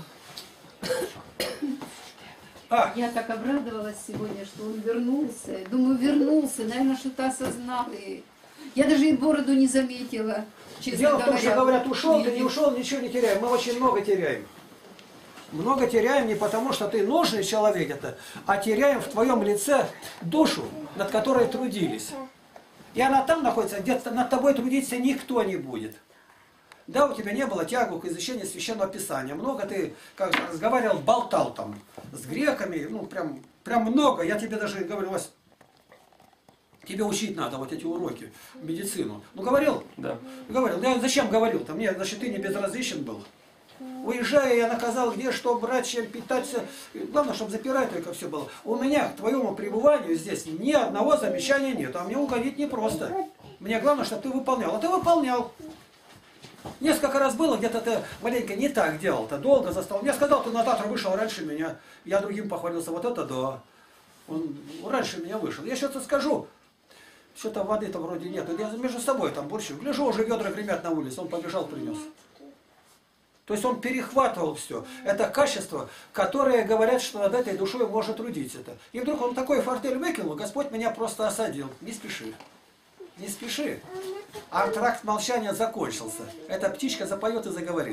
А, Я так обрадовалась сегодня, что он вернулся. Думаю, вернулся, наверное, что-то осознал. И... Я даже и бороду не заметила, честно дело в том, говоря. что говорят, ушел, ты не Видите? ушел, ничего не теряем. Мы очень много теряем. Много теряем не потому, что ты нужный человек это, а теряем в твоем лице душу, над которой трудились. И она там находится, где-то над тобой трудиться никто не будет. Да, у тебя не было тягу к изучению Священного Писания. Много ты, как разговаривал, болтал там с греками, ну прям, прям много. Я тебе даже говорю, Вась, тебе учить надо вот эти уроки, медицину. Ну говорил? Да. Говорил. Я зачем говорил-то? Мне, значит, ты не безразличен был. Уезжая, я наказал, где что брать, чем питаться. Главное, чтобы запирать только все было. У меня к твоему пребыванию здесь ни одного замечания нет. А мне угодить непросто. Мне главное, чтобы ты выполнял. А ты выполнял. Несколько раз было, где-то ты маленько не так делал-то, долго застал. Я сказал, ты на театр вышел раньше меня. Я другим похвалился, вот это да. Он раньше меня вышел. Я что-то скажу. Что-то воды-то вроде нет. Я между собой там борщу. Гляжу, уже ведра гремят на улице. Он побежал, принес. То есть он перехватывал все. Это качество, которое говорят, что над этой душой может трудиться. -то. И вдруг он такой фортель выкинул, Господь меня просто осадил. Не спеши. Не спеши. Антракт молчания закончился. Эта птичка запоет и заговорит.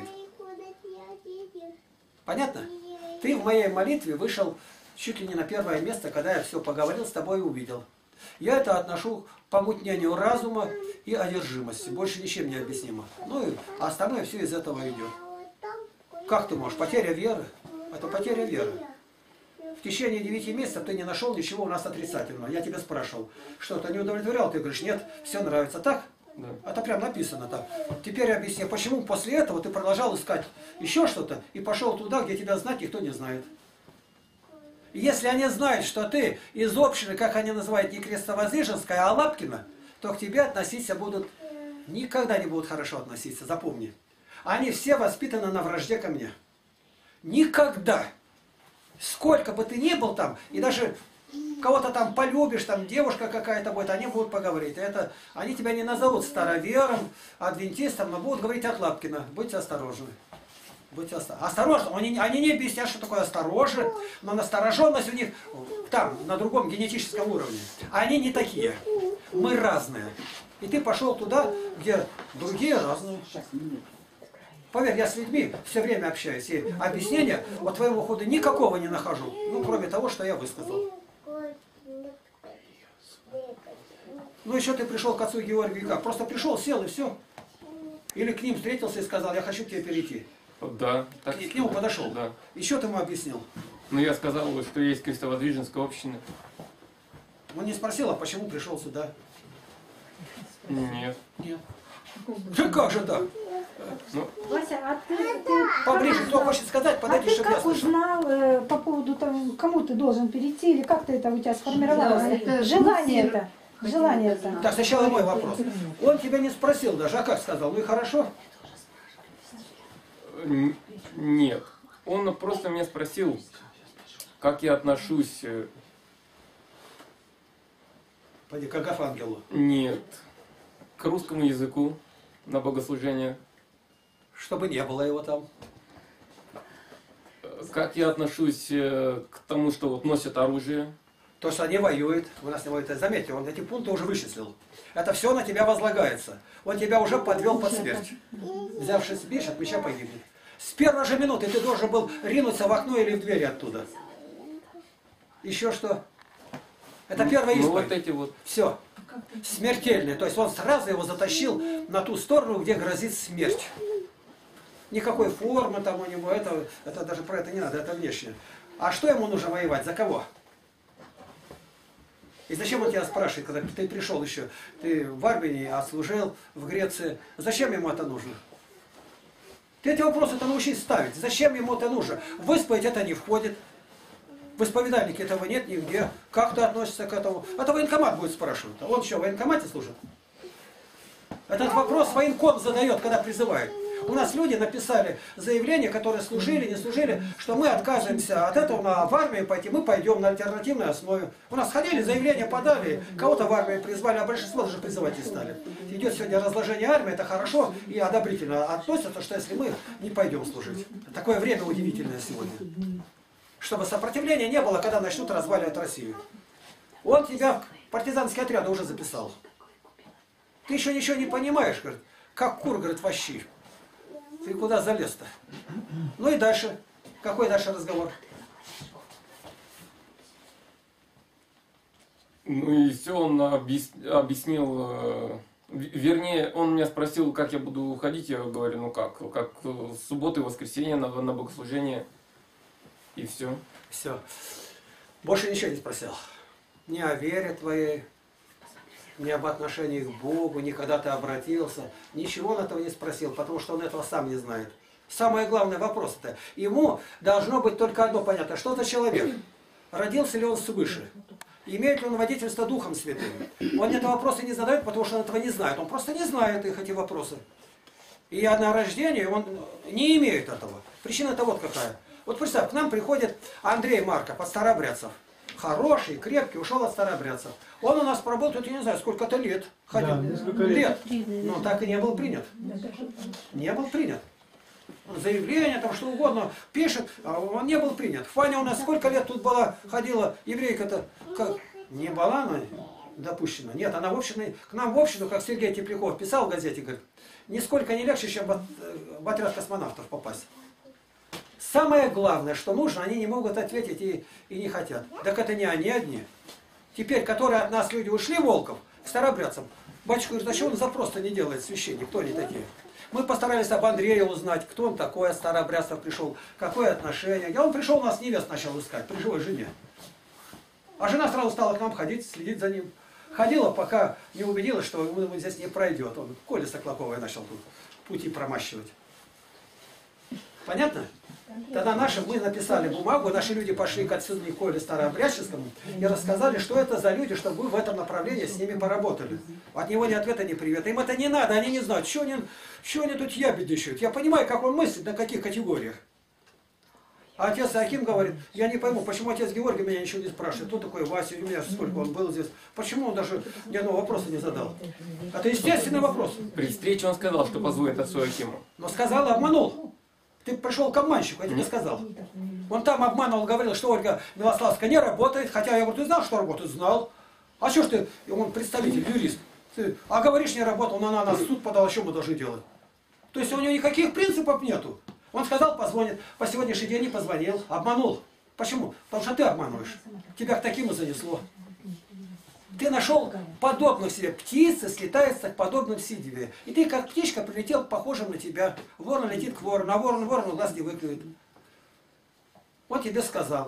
Понятно? Ты в моей молитве вышел чуть ли не на первое место, когда я все поговорил с тобой и увидел. Я это отношу к помутнению разума и одержимости. Больше ничем не объяснимо. Ну и остальное все из этого идет. Как ты можешь? Потеря веры. Это потеря веры. В течение девяти месяцев ты не нашел ничего у нас отрицательного. Я тебя спрашивал, что-то не удовлетворял? Ты говоришь, нет, все нравится. Так? Да. Это прям написано так. Теперь объясни, почему после этого ты продолжал искать еще что-то и пошел туда, где тебя знать никто не знает. И если они знают, что ты из общины, как они называют, не Крестовоздвиженская, а Лапкина, то к тебе относиться будут, никогда не будут хорошо относиться, запомни. Они все воспитаны на вражде ко мне. Никогда. Сколько бы ты ни был там, и даже кого-то там полюбишь, там девушка какая-то будет, они будут поговорить. Это, они тебя не назовут старовером, адвентистом, но будут говорить от Лапкина. Будьте осторожны. Будьте осторожны. Осторожно. Они, они не объяснят, что такое осторожно, но настороженность у них там, на другом генетическом уровне. Они не такие. Мы разные. И ты пошел туда, где другие разные. Поверь, я с людьми все время общаюсь, и объяснения по твоему ходу никакого не нахожу, ну, кроме того, что я высказал. Ну, еще ты пришел к отцу Георгию, как? Просто пришел, сел и все. Или к ним встретился и сказал, я хочу к тебе перейти. Да. Так, И к нему подошел. Да. Еще ты ему объяснил. Ну, я сказал, что есть Крестовоздвиженская община. Он не спросил, а почему пришел сюда? Нет. Нет. Да как же так? Ну, Вася, а ты, ты Поближе, как кто узнал? хочет сказать, А подойди, ты чтобы я как слышал. узнал э, по поводу того, кому ты должен перейти, или как ты это у тебя сформировалось? Да, это Желание мы это. все Желание хотим это. Так, сначала мой вопрос. Он тебя не спросил даже, а как сказал? Ну и хорошо. н- нет. Он просто меня спросил, как я отношусь. э, Пойди, как к ангелу. Нет. К русскому языку на богослужение. Чтобы не было его там. Э, Как я отношусь э, к тому, что вот носят оружие. То, что они воюют, у нас не воюют, заметьте, он эти пункты уже вычислил. Это все на тебя возлагается. Он тебя уже подвел под смерть. Взявшись бишь, от меча погибнет. С первой же минуты ты должен был ринуться в окно или в двери оттуда. Еще что? Это первая Ну, вот исповедь. эти вот. Все. Смертельный. То есть он сразу его затащил на ту сторону, где грозит смерть. Никакой формы там у него, это, это даже про это не надо, это внешнее. А что ему нужно воевать? За кого? И зачем он тебя спрашивает, когда ты пришел еще? Ты в Армении отслужил, в Греции. Зачем ему это нужно? Ты эти вопросы-то научись ставить. Зачем ему это нужно? В исповедь это не входит. В исповедальнике этого нет нигде. Как ты относишься к этому? Это военкомат будет спрашивать. А он что, в военкомате служит? Этот вопрос военком задает, когда призывает. У нас люди написали заявление, которые служили, не служили, что мы отказываемся от этого на, в армию пойти, мы пойдем на альтернативной основе. У нас ходили, заявление подали, кого-то в армию призвали, а большинство даже призывать не стали. Идет сегодня разложение армии, это хорошо и одобрительно относятся, что если мы не пойдем служить. Такое время удивительное сегодня. Чтобы сопротивления не было, когда начнут разваливать Россию. Он тебя в партизанские отряды уже записал. Ты еще ничего не понимаешь, говорит, как кур, говорит, вощи. Ты куда залез-то? Ну и дальше. Какой дальше разговор? Ну и все, он объяс... объяснил, э, вернее, он меня спросил, как я буду уходить, я говорю, ну как, как в субботу и воскресенье на, на богослужение, и все. Все. Больше ничего не спросил. Ни о вере твоей, ни об отношении к Богу, ни когда ты обратился. Ничего он этого не спросил, потому что он этого сам не знает. Самый главный вопрос это. Ему должно быть только одно понятно. Что за человек? Родился ли он свыше? Имеет ли он водительство Духом Святым? Он этого вопроса не задает, потому что он этого не знает. Он просто не знает их, эти вопросы. И на рождение он не имеет этого. Причина-то вот какая. Вот представь, к нам приходит Андрей Марков от старообрядцев. Хороший, крепкий, ушел от старообрядцев. Он у нас поработает, я не знаю, сколько-то лет. Ходил. Да, несколько лет. лет. Но так и не был принят. Не был принят. Заявление, там что угодно пишет, а он не был принят. Фаня у нас сколько лет тут была, ходила, еврейка-то, как, не была она допущена? Нет, она в общину, к нам в общину, как Сергей Тепляков писал в газете, говорит, нисколько не легче, чем в, в отряд космонавтов попасть. Самое главное, что нужно, они не могут ответить и, и не хотят. Так это не они одни. Теперь, которые от нас люди ушли, Волков, к старообрядцам, батюшка говорит, а чего он запрос-то не делает священник, кто они такие? Мы постарались об Андрее узнать, кто он такой, от старообрядцев пришел, какое отношение. Я он пришел нас невест начал искать, при живой жене. А жена сразу стала к нам ходить, следить за ним. Ходила, пока не убедилась, что он здесь не пройдет. Он Коля Соклаковой начал тут пути промащивать. Понятно? Тогда наши, мы написали бумагу, наши люди пошли к отцу Николе Старообрядческому и рассказали, что это за люди, чтобы вы в этом направлении с ними поработали. От него ни ответа, ни привета. Им это не надо, они не знают, что они, что они тут ябедничают. Я понимаю, как он мыслит, на каких категориях. А отец Аким говорит, я не пойму, почему отец Георгий меня ничего не спрашивает. Кто такой Вася, у меня сколько он был здесь. Почему он даже ни одного вопроса не задал? Это естественный вопрос. При встрече он сказал, что позвонит отцу Акиму. Но сказал, обманул. Ты пришел к обманщику, я тебе сказал. Он там обманывал, говорил, что Ольга Милославская не работает. Хотя я говорю, ты знал, что работает? Знал. А что ж ты, он представитель, юрист. Ты, а говоришь, не работал, но она нас в суд подала, что мы должны делать? То есть у него никаких принципов нету. Он сказал, позвонит. По сегодняшний день не позвонил, обманул. Почему? Потому что ты обманываешь. Тебя к таким и занесло. Ты нашел подобных себе. Птицы слетаются к подобным себе. И ты, как птичка, прилетел похожим на тебя. Ворон летит к ворону, а ворон ворону глаз не выклюет. Он тебе сказал.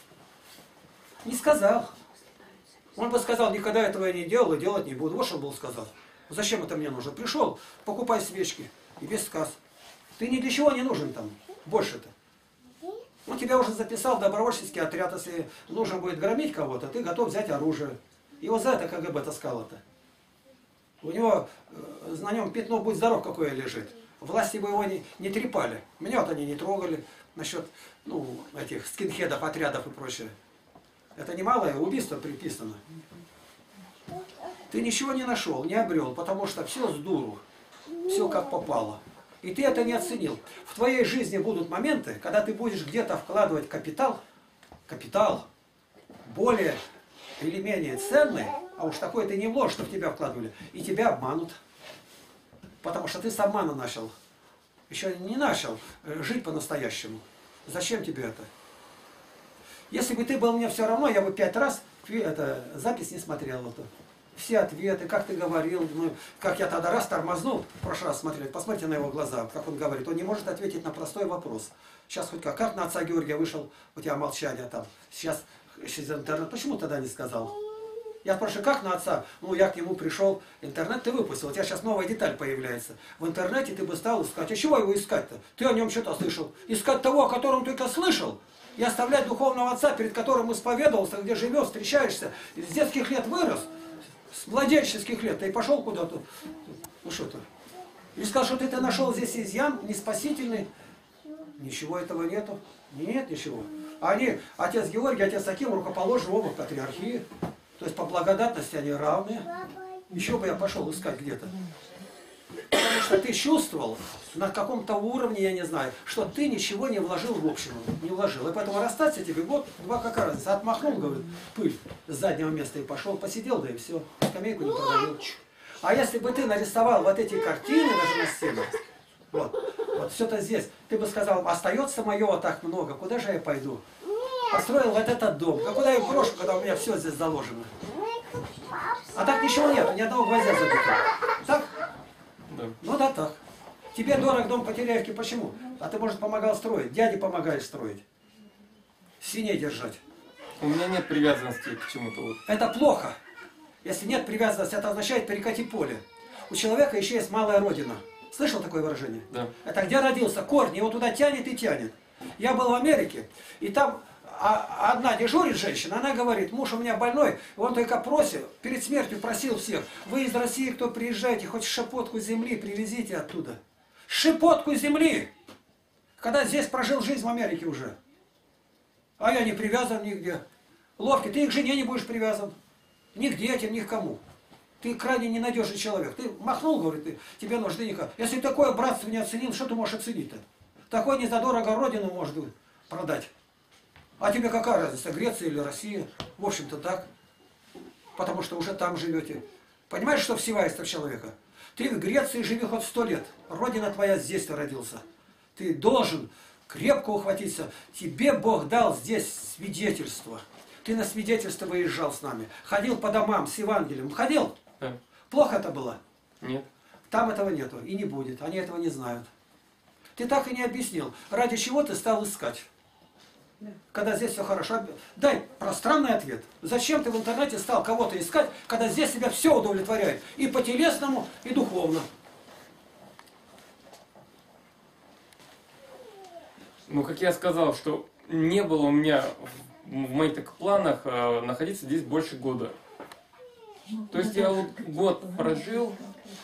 Не сказал. Он бы сказал, никогда этого я не делал и делать не буду. Вот что он был сказал. Зачем это мне нужно? Пришел, покупай свечки. И без сказ. Ты ни для чего не нужен там. Больше-то. Он тебя уже записал в добровольческий отряд. Если нужно будет громить кого-то, ты готов взять оружие. Его за это КГБ таскало-то. У него э, на нем пятно «Будь здоров» какое лежит. Власти бы его не, не трепали. Меня вот они не трогали. Насчет ну, этих скинхедов, отрядов и прочее. Это немалое убийство приписано. Ты ничего не нашел, не обрел, потому что все с дуру. Все как попало. И ты это не оценил. В твоей жизни будут моменты, когда ты будешь где-то вкладывать капитал, капитал, более или менее ценный, а уж такой ты не вложишь, что в тебя вкладывали, и тебя обманут. Потому что ты с обмана начал. Еще не начал жить по-настоящему. Зачем тебе это? Если бы ты был мне все равно, я бы пять раз это, запись не смотрел. Это. Все ответы, как ты говорил, ну, как я тогда раз тормознул, в прошлый раз смотрели, посмотрите на его глаза, как он говорит. Он не может ответить на простой вопрос. Сейчас хоть как, как на отца Георгия вышел, у тебя молчание там, сейчас через интернет, почему тогда не сказал? Я спрашиваю, как на отца? Ну, я к нему пришел, интернет ты выпустил, у тебя сейчас новая деталь появляется. В интернете ты бы стал искать. А чего его искать-то? Ты о нем что-то слышал. Искать того, о котором только слышал, И оставлять духовного отца, перед которым исповедовался, где живешь, встречаешься, с детских лет вырос, с младенческих лет, и пошел куда-то. Ну что-то. И сказал, что ты, ты нашел здесь изъян, не спасительный. Ничего этого нету. Нет ничего. Они, отец Георгий, отец Аким, рукоположены оба в патриархии. То есть по благодатности они равны. Еще бы я пошел искать где-то. Потому что ты чувствовал на каком-то уровне, я не знаю, что ты ничего не вложил в общину. Не вложил. И поэтому расстаться тебе год, два, какая разница. Отмахнул, говорит, пыль с заднего места и пошел, посидел, да и все. Скамейку не продавил. А если бы ты нарисовал вот эти картины даже на стенах, вот, вот все-то здесь, ты бы сказал, остается моего так много, куда же я пойду? Построил вот этот дом. А куда я брошу, когда у меня все здесь заложено? А так ничего нет, ни одного гвоздя забито. Так? Да. Ну да, так. Тебе дорог дом Потеряевки, почему? А ты, может, помогал строить. Дяде помогаешь строить. Свиней держать. У меня нет привязанности к чему-то. Вот. Это плохо. Если нет привязанности, это означает перекати поле. У человека еще есть малая родина. Слышал такое выражение? Да. Это где родился, корни, его туда тянет и тянет. Я был в Америке, и там а, одна дежурит женщина, она говорит, муж у меня больной, он только просил, перед смертью просил всех, вы из России, кто приезжаете, хоть шепотку земли привезите оттуда. Шепотку земли! Когда здесь прожил жизнь в Америке уже. А я не привязан нигде. Ловкий, ты и к жене не будешь привязан. Ни к детям, ни к кому. Ты крайне ненадежный человек. Ты махнул, говорит, ты, тебе нужды никак. Если такое братство не оценил, что ты можешь оценить-то? Такой не задорого родину может продать. А тебе какая разница, Греция или Россия? В общем-то так. Потому что уже там живете. Понимаешь, что всевайство человека? Ты в Греции живи хоть сто лет. Родина твоя здесь ты родился. Ты должен крепко ухватиться. Тебе Бог дал здесь свидетельство. Ты на свидетельство выезжал с нами. Ходил по домам с Евангелием. Ходил? Да. Плохо это было? Нет. Там этого нету и не будет. Они этого не знают. Ты так и не объяснил, ради чего ты стал искать. Когда здесь все хорошо. Дай пространный ответ. Зачем ты в интернете стал кого-то искать, когда здесь тебя все удовлетворяет? И по телесному, и духовно. Ну, как я сказал, что не было у меня в моих так планах э, находиться здесь больше года. То есть я вот год прожил,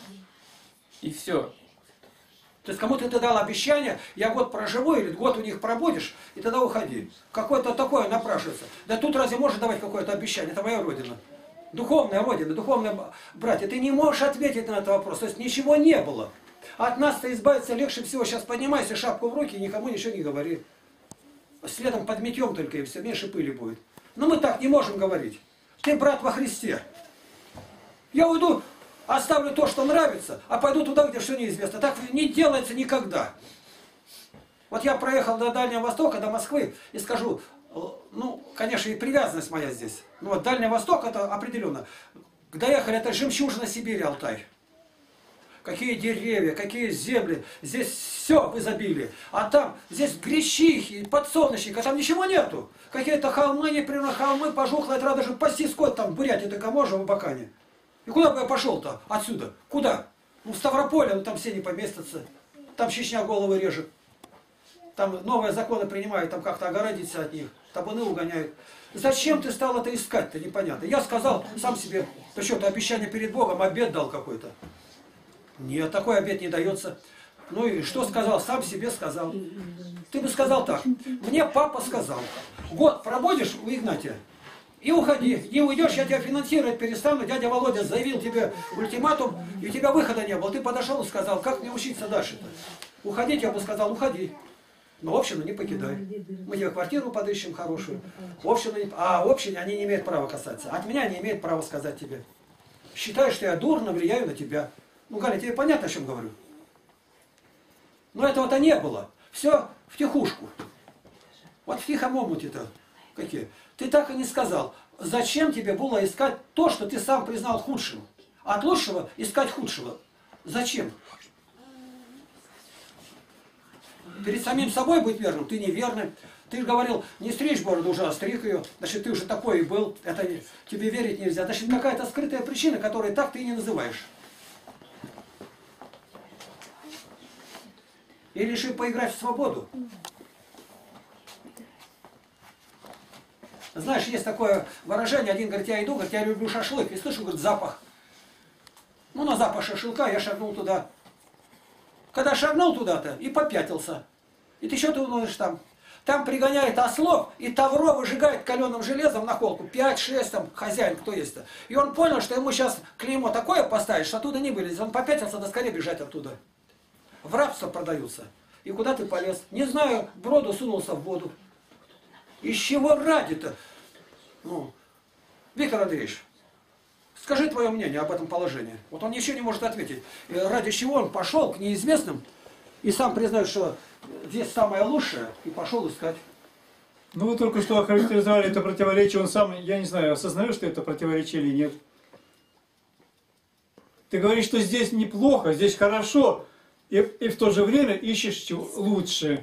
и все. То есть кому-то ты дал обещание, я год проживу, или год у них пробудешь, и тогда уходи. Какое-то такое напрашивается. Да тут разве можешь давать какое-то обещание? Это моя родина. Духовная родина, духовные братья. Ты не можешь ответить на этот вопрос. То есть ничего не было. От нас-то избавиться легче всего. Сейчас поднимайся, шапку в руки, и никому ничего не говори. Следом подметем только, и все, меньше пыли будет. Но мы так не можем говорить. Ты брат во Христе. Я уйду, оставлю то, что нравится, а пойду туда, где все неизвестно. Так не делается никогда. Вот я проехал до Дальнего Востока, до Москвы, и скажу, ну, конечно, и привязанность моя здесь. Ну, вот Дальний Восток, это определенно. Доехали, это жемчужина Сибири, Алтай. Какие деревья, какие земли. Здесь все в изобилии. А там, здесь гречихи, подсолнечник, а там ничего нету. Какие-то холмы, непрерывно холмы, пожухлые, это даже пасти скот там в Бурятии, только можно в Абакане. И куда бы я пошел-то отсюда? Куда? Ну, в Ставрополе, ну там все не поместятся. Там Чечня головы режет. Там новые законы принимают, там как-то огородиться от них. Табуны угоняют. Зачем ты стал это искать-то, непонятно. Я сказал сам себе, ты что, ты обещание перед Богом, обет дал какой-то. Нет, такой обет не дается. Ну и что сказал? Сам себе сказал. Ты бы сказал так. Мне папа сказал. Год пробудешь у Игнатия и уходи. Не уйдешь, я тебя финансировать перестану. Дядя Володя заявил тебе ультиматум, и у тебя выхода не было. Ты подошел и сказал, как мне учиться дальше-то? Уходить, я бы сказал, уходи. Но общину не покидай. Мы тебе квартиру подыщем хорошую. Общину не... А общине они не имеют права касаться. От меня не имеют права сказать тебе. Считаешь, что я дурно влияю на тебя. Ну, Галя, тебе понятно, о чем говорю? Но этого-то не было. Все втихушку. Вот в тихом омуте-то какие. Ты так и не сказал, зачем тебе было искать то, что ты сам признал худшим. От лучшего искать худшего. Зачем? Перед самим собой быть верным, ты неверный. Ты же говорил, не стричь бороду, уже остриг ее. Значит, ты уже такой и был. Это не, тебе верить нельзя. Значит, какая-то скрытая причина, которую так ты и не называешь. И решил поиграть в свободу. Знаешь, есть такое выражение, один говорит, я иду, говорит, я люблю шашлык, и слышу, говорит, запах. Ну, на запах шашлыка я шагнул туда. Когда шагнул туда-то и попятился. И ты что ты думаешь там? Там пригоняет ослов, и тавро выжигает каленым железом на холку. пять-шесть там хозяин, кто есть-то. И он понял, что ему сейчас клеймо такое поставить, что оттуда не вылезет. Он попятился, да скорее бежать оттуда. В рабство продаются. И куда ты полез? Не знаю, в броду сунулся в воду. Из чего ради-то? Ну, Виктор Андреевич, скажи твое мнение об этом положении. Вот он ничего не может ответить. И ради чего он пошел к неизвестным и сам признает, что здесь самое лучшее, и пошел искать. Ну вы только что охарактеризовали это противоречие, он сам, я не знаю, осознает, что это противоречие или нет. Ты говоришь, что здесь неплохо, здесь хорошо, и, и в то же время ищешь лучше.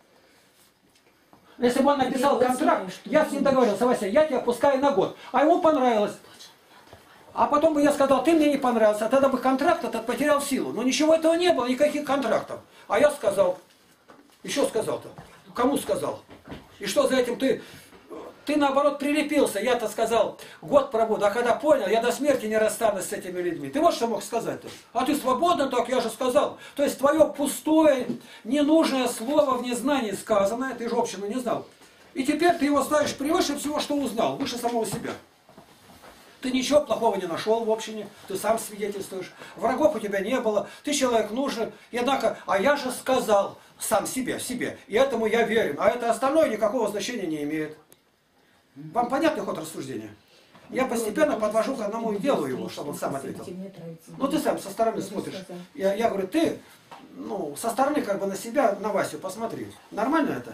Если бы он написал контракт, я с ним договорился, Вася, я тебя пускаю на год, а ему понравилось. А потом бы я сказал, ты мне не понравился, а тогда бы контракт этот потерял силу. Но ничего этого не было, никаких контрактов. А я сказал, еще сказал-то, кому сказал? И что за этим ты, ты наоборот прилепился, я-то сказал, год пробуду, а когда понял, я до смерти не расстанусь с этими людьми. Ты вот что мог сказать-то? А ты свободно так, я же сказал. То есть твое пустое, ненужное слово в незнании сказанное, ты же общину не знал. И теперь ты его ставишь превыше всего, что узнал, выше самого себя. Ты ничего плохого не нашел в общине, ты сам свидетельствуешь. Врагов у тебя не было, ты человек нужный. И однако, а я же сказал сам себе, себе, и этому я верен. А это остальное никакого значения не имеет. Вам понятный ход рассуждения? Я постепенно подвожу к одному и делаю его, чтобы он сам ответил. Ну ты сам со стороны смотришь. Я, я говорю, ты ну, со стороны как бы на себя, на Васю посмотри. Нормально это?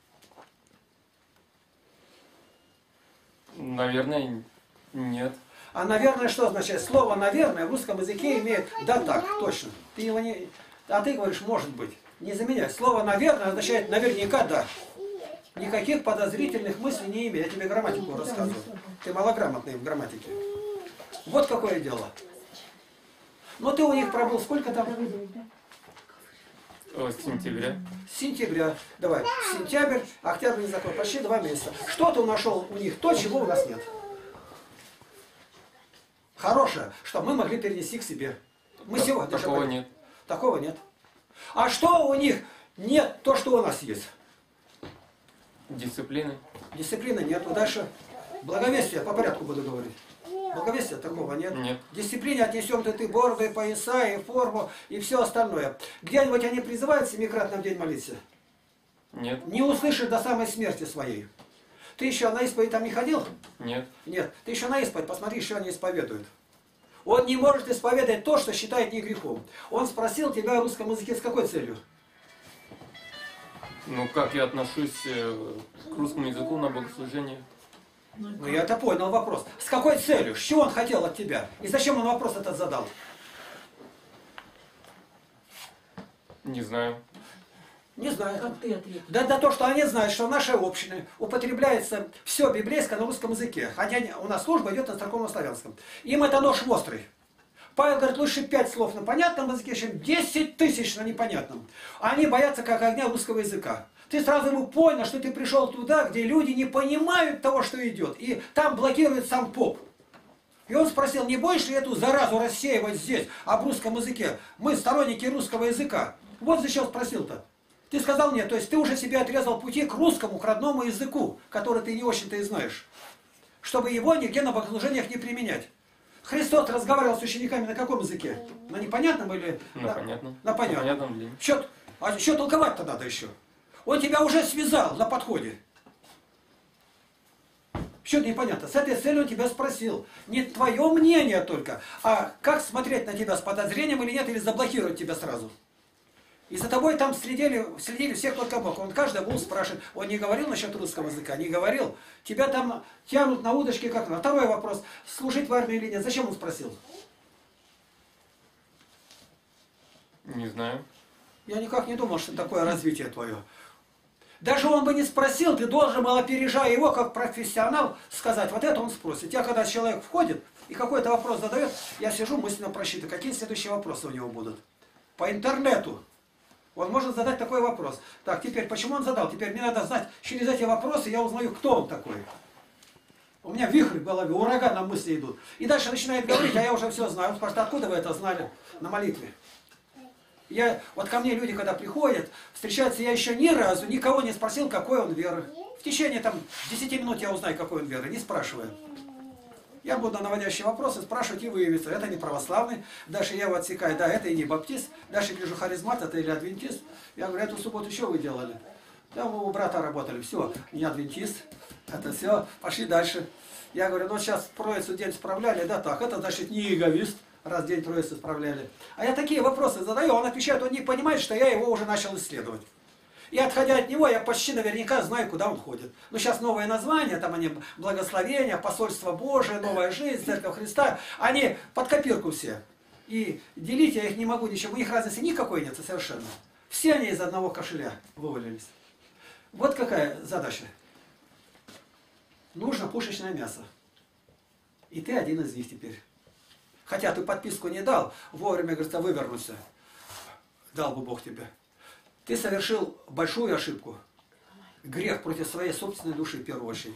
Наверное, нет. А наверное, что означает? Слово наверное в русском языке имеет да так, точно. Ты его не... А ты говоришь, может быть. Не заменяй. Слово наверное означает наверняка да. Никаких подозрительных мыслей не имеет. Я тебе грамматику рассказываю. Ты малограмотный в грамматике. Вот какое дело. Но ты у них пробыл сколько там? С сентября. С сентября. Давай. Сентябрь, октябрь не закрыл. Почти два месяца. Что ты нашел у них то, чего у нас нет? Хорошее, что мы могли перенести к себе. Мы Так, сегодня... такого нет. Такого нет. А что у них нет, то, что у нас есть? Дисциплины. Дисциплины нет. Дальше благовестие, по порядку буду говорить. Благовестия такого нет. Нет. Дисциплине отнесем ты, ты борды, пояса, и форму, и все остальное. Где-нибудь они призывают семикратно в день молиться? Нет. Не услышишь до самой смерти своей. Ты еще на исповедь там не ходил? Нет. Нет. Ты еще на исповедь, посмотри, что они исповедуют. Он не может исповедать то, что считает не грехом. Он спросил тебя о русском языке с какой целью? Ну, как я отношусь э, к русскому языку на богослужение? Ну, я это понял вопрос. С какой целью? С чего он хотел от тебя? И зачем он вопрос этот задал? Не знаю. Не знаю. Как ты ответил? Да, да то, что они знают, что в нашей общине употребляется все библейское на русском языке. Хотя у нас служба идет на церковно-славянском. Им это нож острый. Павел говорит, лучше пять слов на понятном языке, чем десять тысяч на непонятном. Они боятся как огня русского языка. Ты сразу ему понял, что ты пришел туда, где люди не понимают того, что идет. И там блокирует сам поп. И он спросил, не боишься ли эту заразу рассеивать здесь, об русском языке? Мы сторонники русского языка. Вот зачем спросил-то. Ты сказал нет, то есть ты уже себе отрезал пути к русскому, к родному языку, который ты не очень-то и знаешь. Чтобы его нигде на богослужениях не применять. Христос разговаривал с учениками на каком языке? На непонятном или... Ну, на, понятно. на понятном. Понятном длине. Чё, а что толковать-то надо еще? Он тебя уже связал на подходе. Что-то непонятно. С этой целью он тебя спросил. Не твое мнение только, а как смотреть на тебя с подозрением или нет, или заблокировать тебя сразу. И за тобой там следили, следили всех только Бог. Он каждый был спрашивает. Он не говорил насчет русского языка, не говорил. Тебя там тянут на удочке как на. Второй вопрос. Служить в армии или нет? Зачем он спросил? Не знаю. Я никак не думал, что такое развитие твое. Даже он бы не спросил, ты должен был, опережая его, как профессионал, сказать, вот это он спросит. Я когда человек входит и какой-то вопрос задает, я сижу мысленно просчитываю, какие следующие вопросы у него будут. По интернету. Он может задать такой вопрос. Так, теперь, почему он задал? Теперь мне надо знать, через эти вопросы я узнаю, кто он такой. У меня вихрь в голове, ураганом мысли идут. И дальше начинает говорить, а я уже все знаю. Он спрашивает, откуда вы это знали на молитве? Я, вот ко мне люди, когда приходят, встречаются, я еще ни разу никого не спросил, какой он веры. В течение там десяти минут я узнаю, какой он веры, не спрашивая. Я буду на наводящие вопросы спрашивать и выявиться. Это не православный. Дальше я его отсекаю, да, это и не баптист. Дальше вижу харизмат, это или адвентист. Я говорю, эту субботу еще вы делали? Да, мы у брата работали. Все, не адвентист. Это все, пошли дальше. Я говорю, ну сейчас Троицу день справляли, да так, это значит не эгоист, раз день Троицы справляли. А я такие вопросы задаю, он отвечает, он не понимает, что я его уже начал исследовать. И отходя от него, я почти наверняка знаю, куда он ходит. Ну сейчас новое название, там они благословение, посольство Божие, новая жизнь, Церковь Христа, они под копирку все. И делить я их не могу ничем, у них разницы никакой нет совершенно. Все они из одного кошеля вывалились. Вот какая задача. Нужно пушечное мясо. И ты один из них теперь. Хотя ты подписку не дал, вовремя, говорится, вывернулся. Дал бы Бог тебе. Ты совершил большую ошибку. Грех против своей собственной души в первую очередь.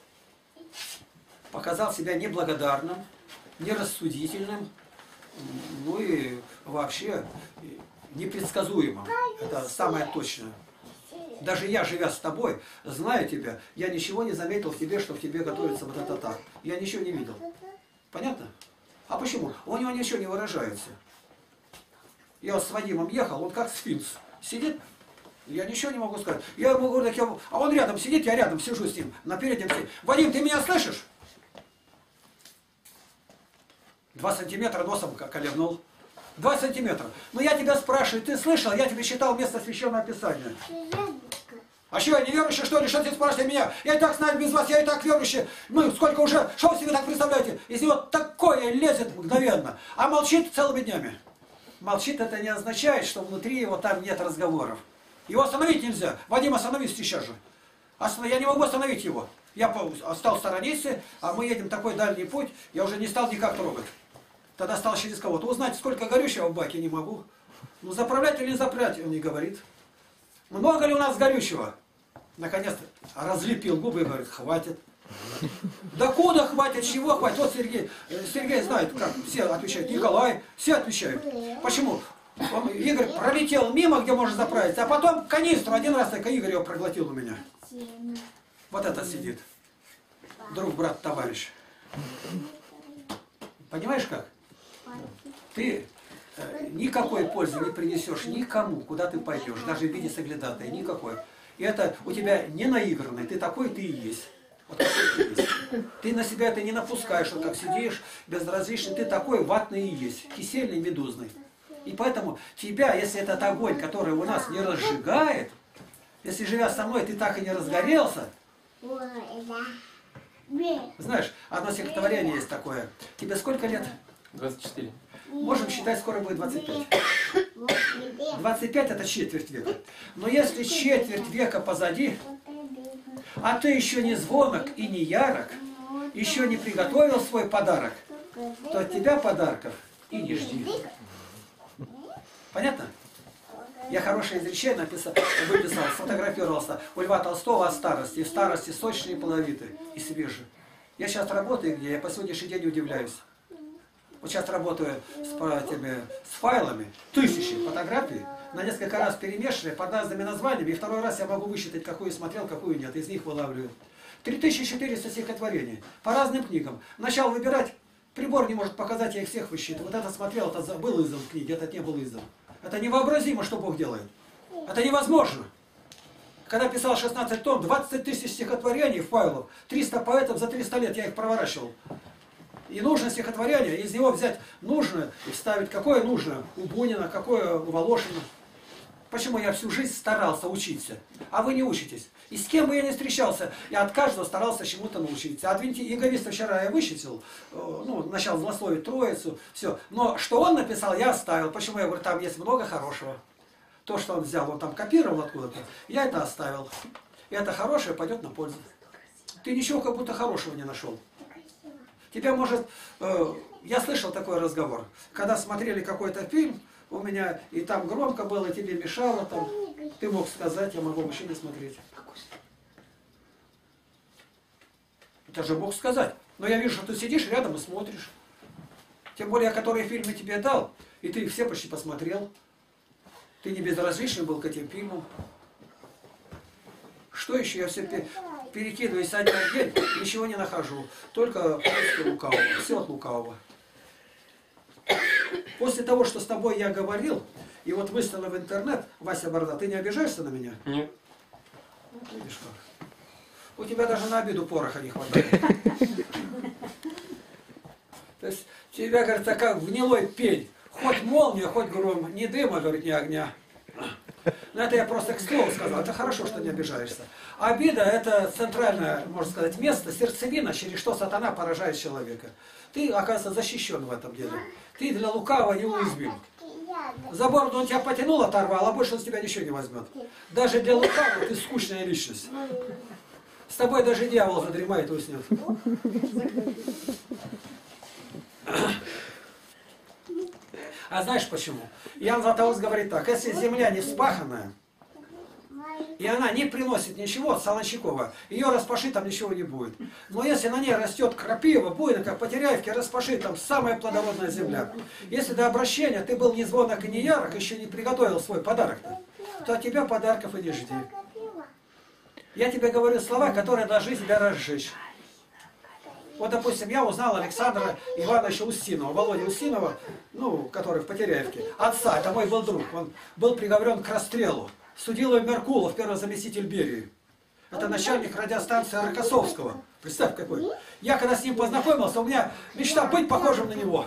Показал себя неблагодарным, нерассудительным, ну и вообще непредсказуемым. Это самое точное. Даже я, живя с тобой, знаю тебя, я ничего не заметил в тебе, что в тебе готовится вот это так. Я ничего не видел. Понятно? А почему? У него ничего не выражается. Я вот с Вадимом ехал, он как сфинкс. Сидит, я ничего не могу сказать. Я ему говорю, так я... а он рядом сидит, я рядом сижу с ним, на переднем сидит. Вадим, ты меня слышишь? Два сантиметра носом колебнул. Два сантиметра. Но я тебя спрашиваю, ты слышал? Я тебе читал место Священного Писания. А что, я не верующий, что ли? Что ты спрашиваете меня? Я и так знаю без вас, я и так верующий. Мы сколько уже, что вы себе так представляете? Из него такое лезет мгновенно. А молчит целыми днями. Молчит, это не означает, что внутри его там нет разговоров. Его остановить нельзя. Вадим, остановись сейчас же. Я не могу остановить его. Я стал сторониться, а мы едем такой дальний путь, я уже не стал никак трогать. Тогда стал через кого-то. Узнать, сколько горючего в баке, не могу. Ну, заправлять или не заправлять, он не говорит. Много ли у нас горючего? Наконец-то разлепил губы и говорит, хватит. Да куда хватит, чего хватит? Вот Сергей, Сергей знает, как все отвечают. Николай, все отвечают. Почему? Он, Игорь пролетел мимо, где можно заправиться, а потом канистру один раз, так Игорь его проглотил у меня. Вот это сидит. Друг, брат, товарищ. Понимаешь как? Ты э, никакой пользы не принесешь никому, куда ты пойдешь, даже в виде соглядатая, никакой. И это у тебя не наигранный, ты такой, ты и есть. Вот такой ты есть. Ты на себя это не напускаешь, вот как сидишь, безразличный, ты такой ватный и есть, кисельный, медузный. И поэтому тебя, если этот огонь, который у нас не разжигает, если живя со мной, ты так и не разгорелся, знаешь, одно стихотворение есть такое. Тебе сколько лет? двадцать четыре. Можем считать, скоро будет двадцать пять. двадцать пять это четверть века. Но если четверть века позади, а ты еще не звонок и не ярок, еще не приготовил свой подарок, то от тебя подарков и не жди. Понятно? Я хорошее изречение написал, выписал, сфотографировался у Льва Толстого о старости. И в старости сочные, плодовитые и свежие. Я сейчас работаю где, я по сегодняшний день удивляюсь. Вот сейчас работаю с, этими, с файлами, тысячи фотографий, на несколько раз перемешанные, под разными названиями, и второй раз я могу высчитать, какую смотрел, какую нет, из них вылавливаю. три тысячи четыреста стихотворений, по разным книгам. Начал выбирать, прибор не может показать, я их всех высчитываю. Вот это смотрел, это был издан в книге, этот не был издан. Это невообразимо, что Бог делает. Это невозможно. Когда писал шестнадцать том, двадцать тысяч стихотворений, файлов, триста поэтов за триста лет я их проворачивал. И нужно стихотворение, из него взять нужное и вставить, какое нужно у Бунина, какое у Волошина. Почему я всю жизнь старался учиться, а вы не учитесь. И с кем бы я ни встречался, я от каждого старался чему-то научиться. Адвенти Иеговиста вчера я вычислил, ну, начал злословить Троицу, все. Но что он написал, я оставил. Почему? Я говорю, там есть много хорошего. То, что он взял, он там копировал откуда-то, я это оставил. И это хорошее пойдет на пользу. Ты ничего как будто хорошего не нашел. Тебя может... Э, я слышал такой разговор. Когда смотрели какой-то фильм, у меня и там громко было, тебе мешало, там, ты мог сказать, я могу вообще не смотреть. Это же мог сказать. Но я вижу, что ты сидишь рядом и смотришь. Тем более, которые фильмы тебе дал, и ты их все почти посмотрел. Ты не безразличный был к этим фильмам. Что еще? Я все перекидываюсь со дня в день, ничего не нахожу. Только поиски лукавого. Все от лукавого. После того, что с тобой я говорил, и вот выставил в интернет, Вася Борода, ты не обижаешься на меня? Нет. Вот видишь как. У тебя даже на обиду пороха не хватает. То есть тебя, говорит, как гнилой пень. Хоть молния, хоть гром, ни дыма, говорит, ни огня. Но это я просто к слову сказал. Это хорошо, что не обижаешься. Обида – это центральное, можно сказать, место, сердцевина, через что сатана поражает человека. Ты, оказывается, защищен в этом деле. Ты для лукавого неуязвим. За бороду он тебя потянул, оторвал, а больше он с тебя ничего не возьмет. Даже для лукавого ты скучная личность. С тобой даже дьявол задремает и уснет. А знаешь почему? Иоанн Златоуст говорит так: если земля не вспаханная, и она не приносит ничего, Солончакова, ее распаши, там ничего не будет. Но если на ней растет крапива, буйно, как по Теряевке, распаши, там самая плодородная земля. Если до обращения ты был не звонок и не ярок, еще не приготовил свой подарок-то, то от тебя подарков и не жди. Я тебе говорю слова, которые должны тебя разжечь. Вот, допустим, я узнал Александра Ивановича Устинова, Володя Устинова, ну, который в Потеряевке. Отца, это мой был друг. Он был приговорен к расстрелу. Судил его Меркулов, первый заместитель Берии. Это начальник радиостанции Рокоссовского. Представь, какой. Я когда с ним познакомился, у меня мечта быть похожим на него.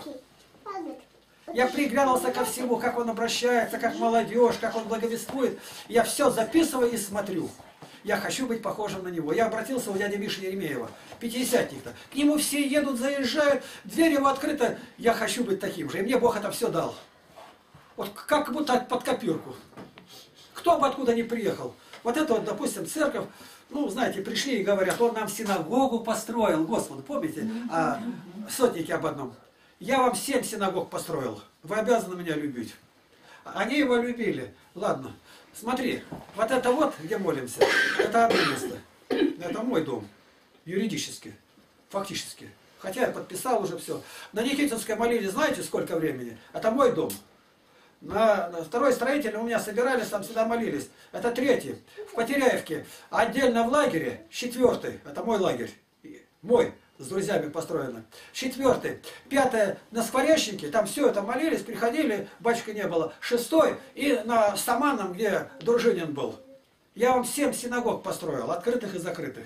Я приглянулся ко всему, как он обращается, как молодежь, как он благовествует. Я все записываю и смотрю. Я хочу быть похожим на него. Я обратился у дяди Миши Еремеева, пятидесятник-то. К нему все едут, заезжают, дверь его открыта. Я хочу быть таким же. И мне Бог это все дал. Вот как будто под копирку. Кто бы откуда ни приехал. Вот это вот, допустим, церковь, ну, знаете, пришли и говорят, он нам синагогу построил. Господи, помните о сотнике об одном? Я вам семь синагог построил. Вы обязаны меня любить. Они его любили. Ладно. Смотри, вот это вот, где молимся, это одно место. Это мой дом. Юридически. Фактически. Хотя я подписал уже все. На Никитинской молились, знаете, сколько времени? Это мой дом. На, на второй строительный у меня собирались, там сюда молились. Это третий. В Потеряевке. Отдельно в лагере. Четвертый. Это мой лагерь. Мой. С друзьями построено. Четвертый. Пятое. На Скворечнике. Там все это молились, приходили, батюшка не было. Шестой. И на Стаманном, где Дружинин был. Я вам семь синагог построил. Открытых и закрытых.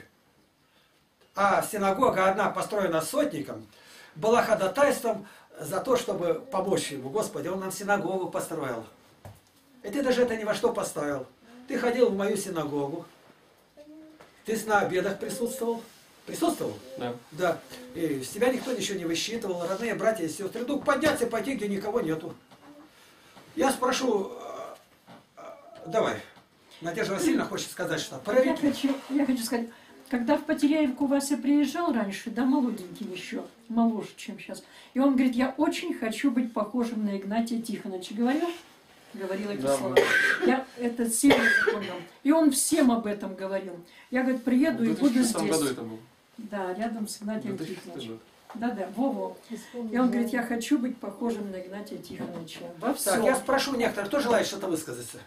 А синагога одна, построена сотником, была ходатайством за то, чтобы помочь ему. Господи, он нам синагогу построил. И ты даже это ни во что поставил. Ты ходил в мою синагогу. Ты на обедах присутствовал. Присутствовал? Да. Да. И с тебя никто ничего не высчитывал. Родные братья и сестры. Вдруг подняться и пойти, где никого нету. Я спрошу, давай, Надежда Васильевна хочет сказать, что Я хочу, я хочу сказать, когда в Потеряевку Вася приезжал раньше, да, молоденький еще, моложе, чем сейчас, и он говорит, я очень хочу быть похожим на Игнатия Тихоновича. Говорил? Говорил эти Да, слова. Я это сильно запомнил. И он всем об этом говорил. Я, говорит, приеду и буду здесь. году это был. Да, рядом с Игнатием две тысячи шестом Тихоновичем. год. Да-да, Вова. И он говорит, я хочу быть похожим на Игнатия Тихоновича. Во Так, всем. я спрошу некоторых, кто желает что-то высказаться?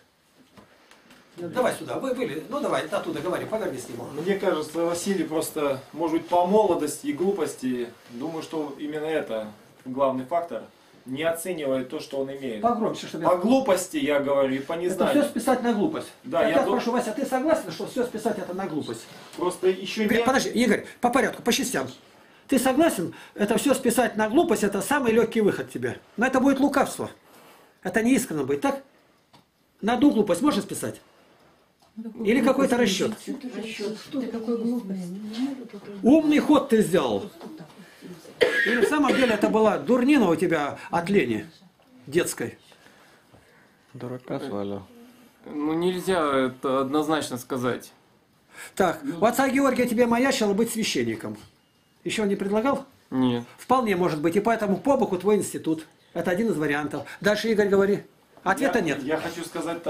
Давай сюда, вы были, ну давай, оттуда говори, поверни с ним. Мне кажется, Василий просто, может быть, по молодости и глупости, думаю, что именно это главный фактор, не оценивает то, что он имеет. Погромче, чтобы По глупости, я говорю, и по Это незнанию. все списать на глупость. Да, Так я я дум- спрошу, Вася, ты согласен, что все списать это на глупость? Просто еще не... Подожди, Игорь, по порядку, по частям. Ты согласен, это все списать на глупость, это самый легкий выход тебе. Но это будет лукавство. Это не искренне будет, так? На одну глупость можно списать? Или какой-то расчет? Что ты какой глупость? Умный ход ты сделал. Или в самом деле это была дурнина у тебя от лени детской? Дурака свалял. Ну нельзя это однозначно сказать. Так, у отца Георгия тебе маячило быть священником. Еще он не предлагал? Нет. Вполне может быть, и поэтому по боку твой институт. Это один из вариантов. Дальше, Игорь, говори. Ответа я, нет. Я хочу сказать так.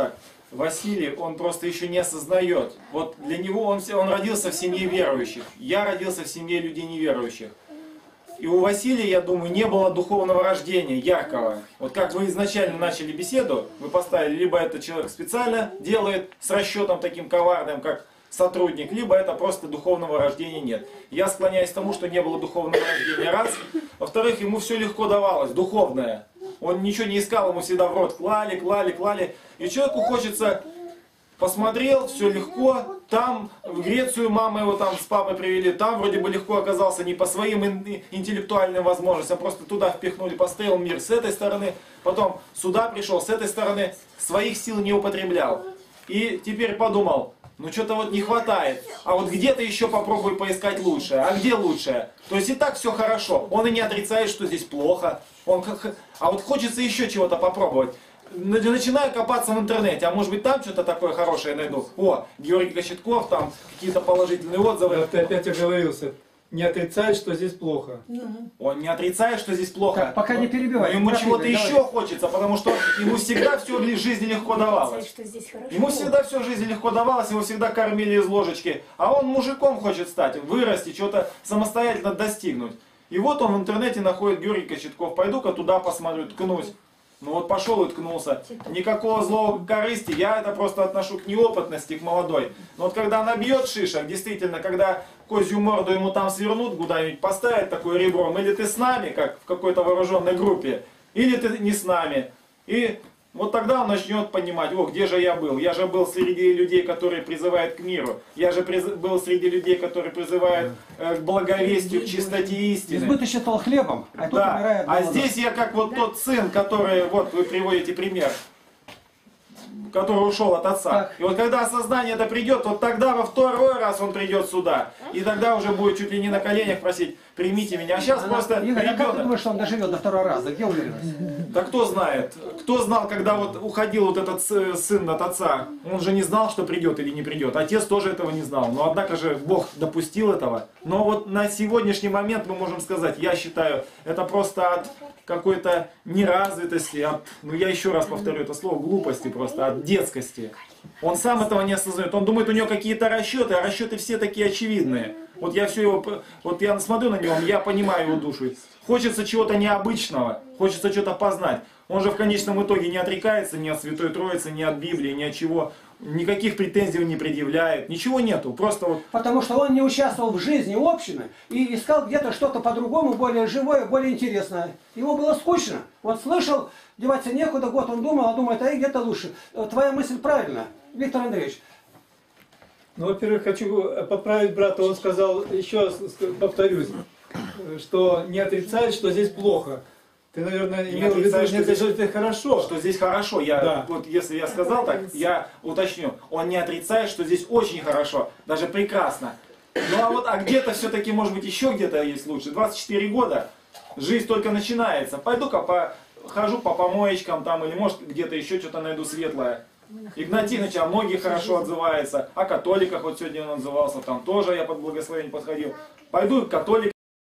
Василий, он просто еще не осознает. Вот для него он, он родился в семье верующих. Я родился в семье людей неверующих. И у Василия, я думаю, не было духовного рождения, яркого. Вот как вы изначально начали беседу, вы поставили, либо это человек специально делает с расчетом таким коварным, как сотрудник, либо это просто духовного рождения нет. Я склоняюсь к тому, что не было духовного рождения, раз. Во-вторых, ему все легко давалось, духовное. Он ничего не искал, ему всегда в рот клали, клали, клали. И человеку хочется, посмотрел, все легко. Там в Грецию мама его там с папой привели, там вроде бы легко оказался, не по своим интеллектуальным возможностям, просто туда впихнули, построил мир с этой стороны, потом сюда пришел с этой стороны, своих сил не употреблял. И теперь подумал, ну что-то вот не хватает, а вот где-то еще попробуй поискать лучшее, а где лучшее? То есть и так все хорошо, он и не отрицает, что здесь плохо, он, а вот хочется еще чего-то попробовать. Начинаю копаться в интернете, а может быть там что-то такое хорошее найду. О, Георгий Кочетков, там какие-то положительные отзывы. Да, ты опять оговорился. Не отрицает, что здесь плохо. Он не отрицает, что здесь плохо. Так, пока не перебивай. Но ему чего-то давай. еще хочется, потому что ему всегда все в жизни легко давалось. Ему всегда все в жизни легко давалось, его всегда кормили из ложечки. А он мужиком хочет стать, вырасти, что-то самостоятельно достигнуть. И вот он в интернете находит Георгий Кочетков. Пойду-ка туда посмотрю, ткнусь. Ну вот пошел и ткнулся. Никакого злого корысти, я это просто отношу к неопытности, к молодой. Но вот когда набьет шишек, действительно, когда козью морду ему там свернут, куда-нибудь поставить такое ребром, или ты с нами, как в какой-то вооруженной группе, или ты не с нами. И вот тогда он начнет понимать, о, где же я был? Я же был среди людей, которые призывают к миру. Я же приз... был среди людей, которые призывают э, к благовестию, к чистоте истины. Избыточно стал хлебом, а тут Да. умирает А голодом. здесь я как вот тот сын, который, вот вы приводите пример, который ушел от отца. Так. И вот когда осознание это придет, вот тогда во второй раз он придет сюда. И тогда уже будет чуть ли не на коленях просить, примите меня. А сейчас Она- просто Игорь, а как ты ребенок. думаешь, что он доживет до второго раза? Где уверенность? Да кто знает? Кто знал, когда вот уходил вот этот с- сын от отца? Он же не знал, что придет или не придет. Отец тоже этого не знал. Но однако же Бог допустил этого. Но вот на сегодняшний момент мы можем сказать, я считаю, это просто от какой-то неразвитости, от, ну я еще раз повторю это слово, глупости просто, от детскости. Он сам этого не осознает. Он думает, у него какие-то расчеты, а расчеты все такие очевидные. Вот я все его, вот я смотрю на него, я понимаю его душу. Хочется чего-то необычного, хочется что-то познать. Он же в конечном итоге не отрекается ни от Святой Троицы, ни от Библии, ни от чего. Никаких претензий он не предъявляет, ничего нету. Просто вот Потому что он не участвовал в жизни общины и искал где-то что-то по-другому, более живое, более интересное. Ему было скучно. Вот слышал, деваться некуда, год он думал, а думает, а и где-то лучше. Твоя мысль правильная, Виктор Андреевич. Ну, во-первых, хочу поправить брата. Он сказал, еще раз повторюсь, что не отрицает, что здесь плохо. Ты, наверное, Не имел в виду, отрицаю, что что здесь это хорошо. что здесь хорошо. Я, Да. вот если я сказал так, я уточню. Он не отрицает, что здесь очень хорошо, даже прекрасно. Ну а вот, а где-то все-таки, может быть, еще где-то есть лучше. двадцать четыре года, жизнь только начинается. Пойду-ка по, хожу по помоечкам там, или может где-то еще что-то найду светлое. Игнатий Ильич о многих хорошо отзывается. О католиках, вот сегодня он отзывался, там тоже я под благословение подходил. Пойду к католикам.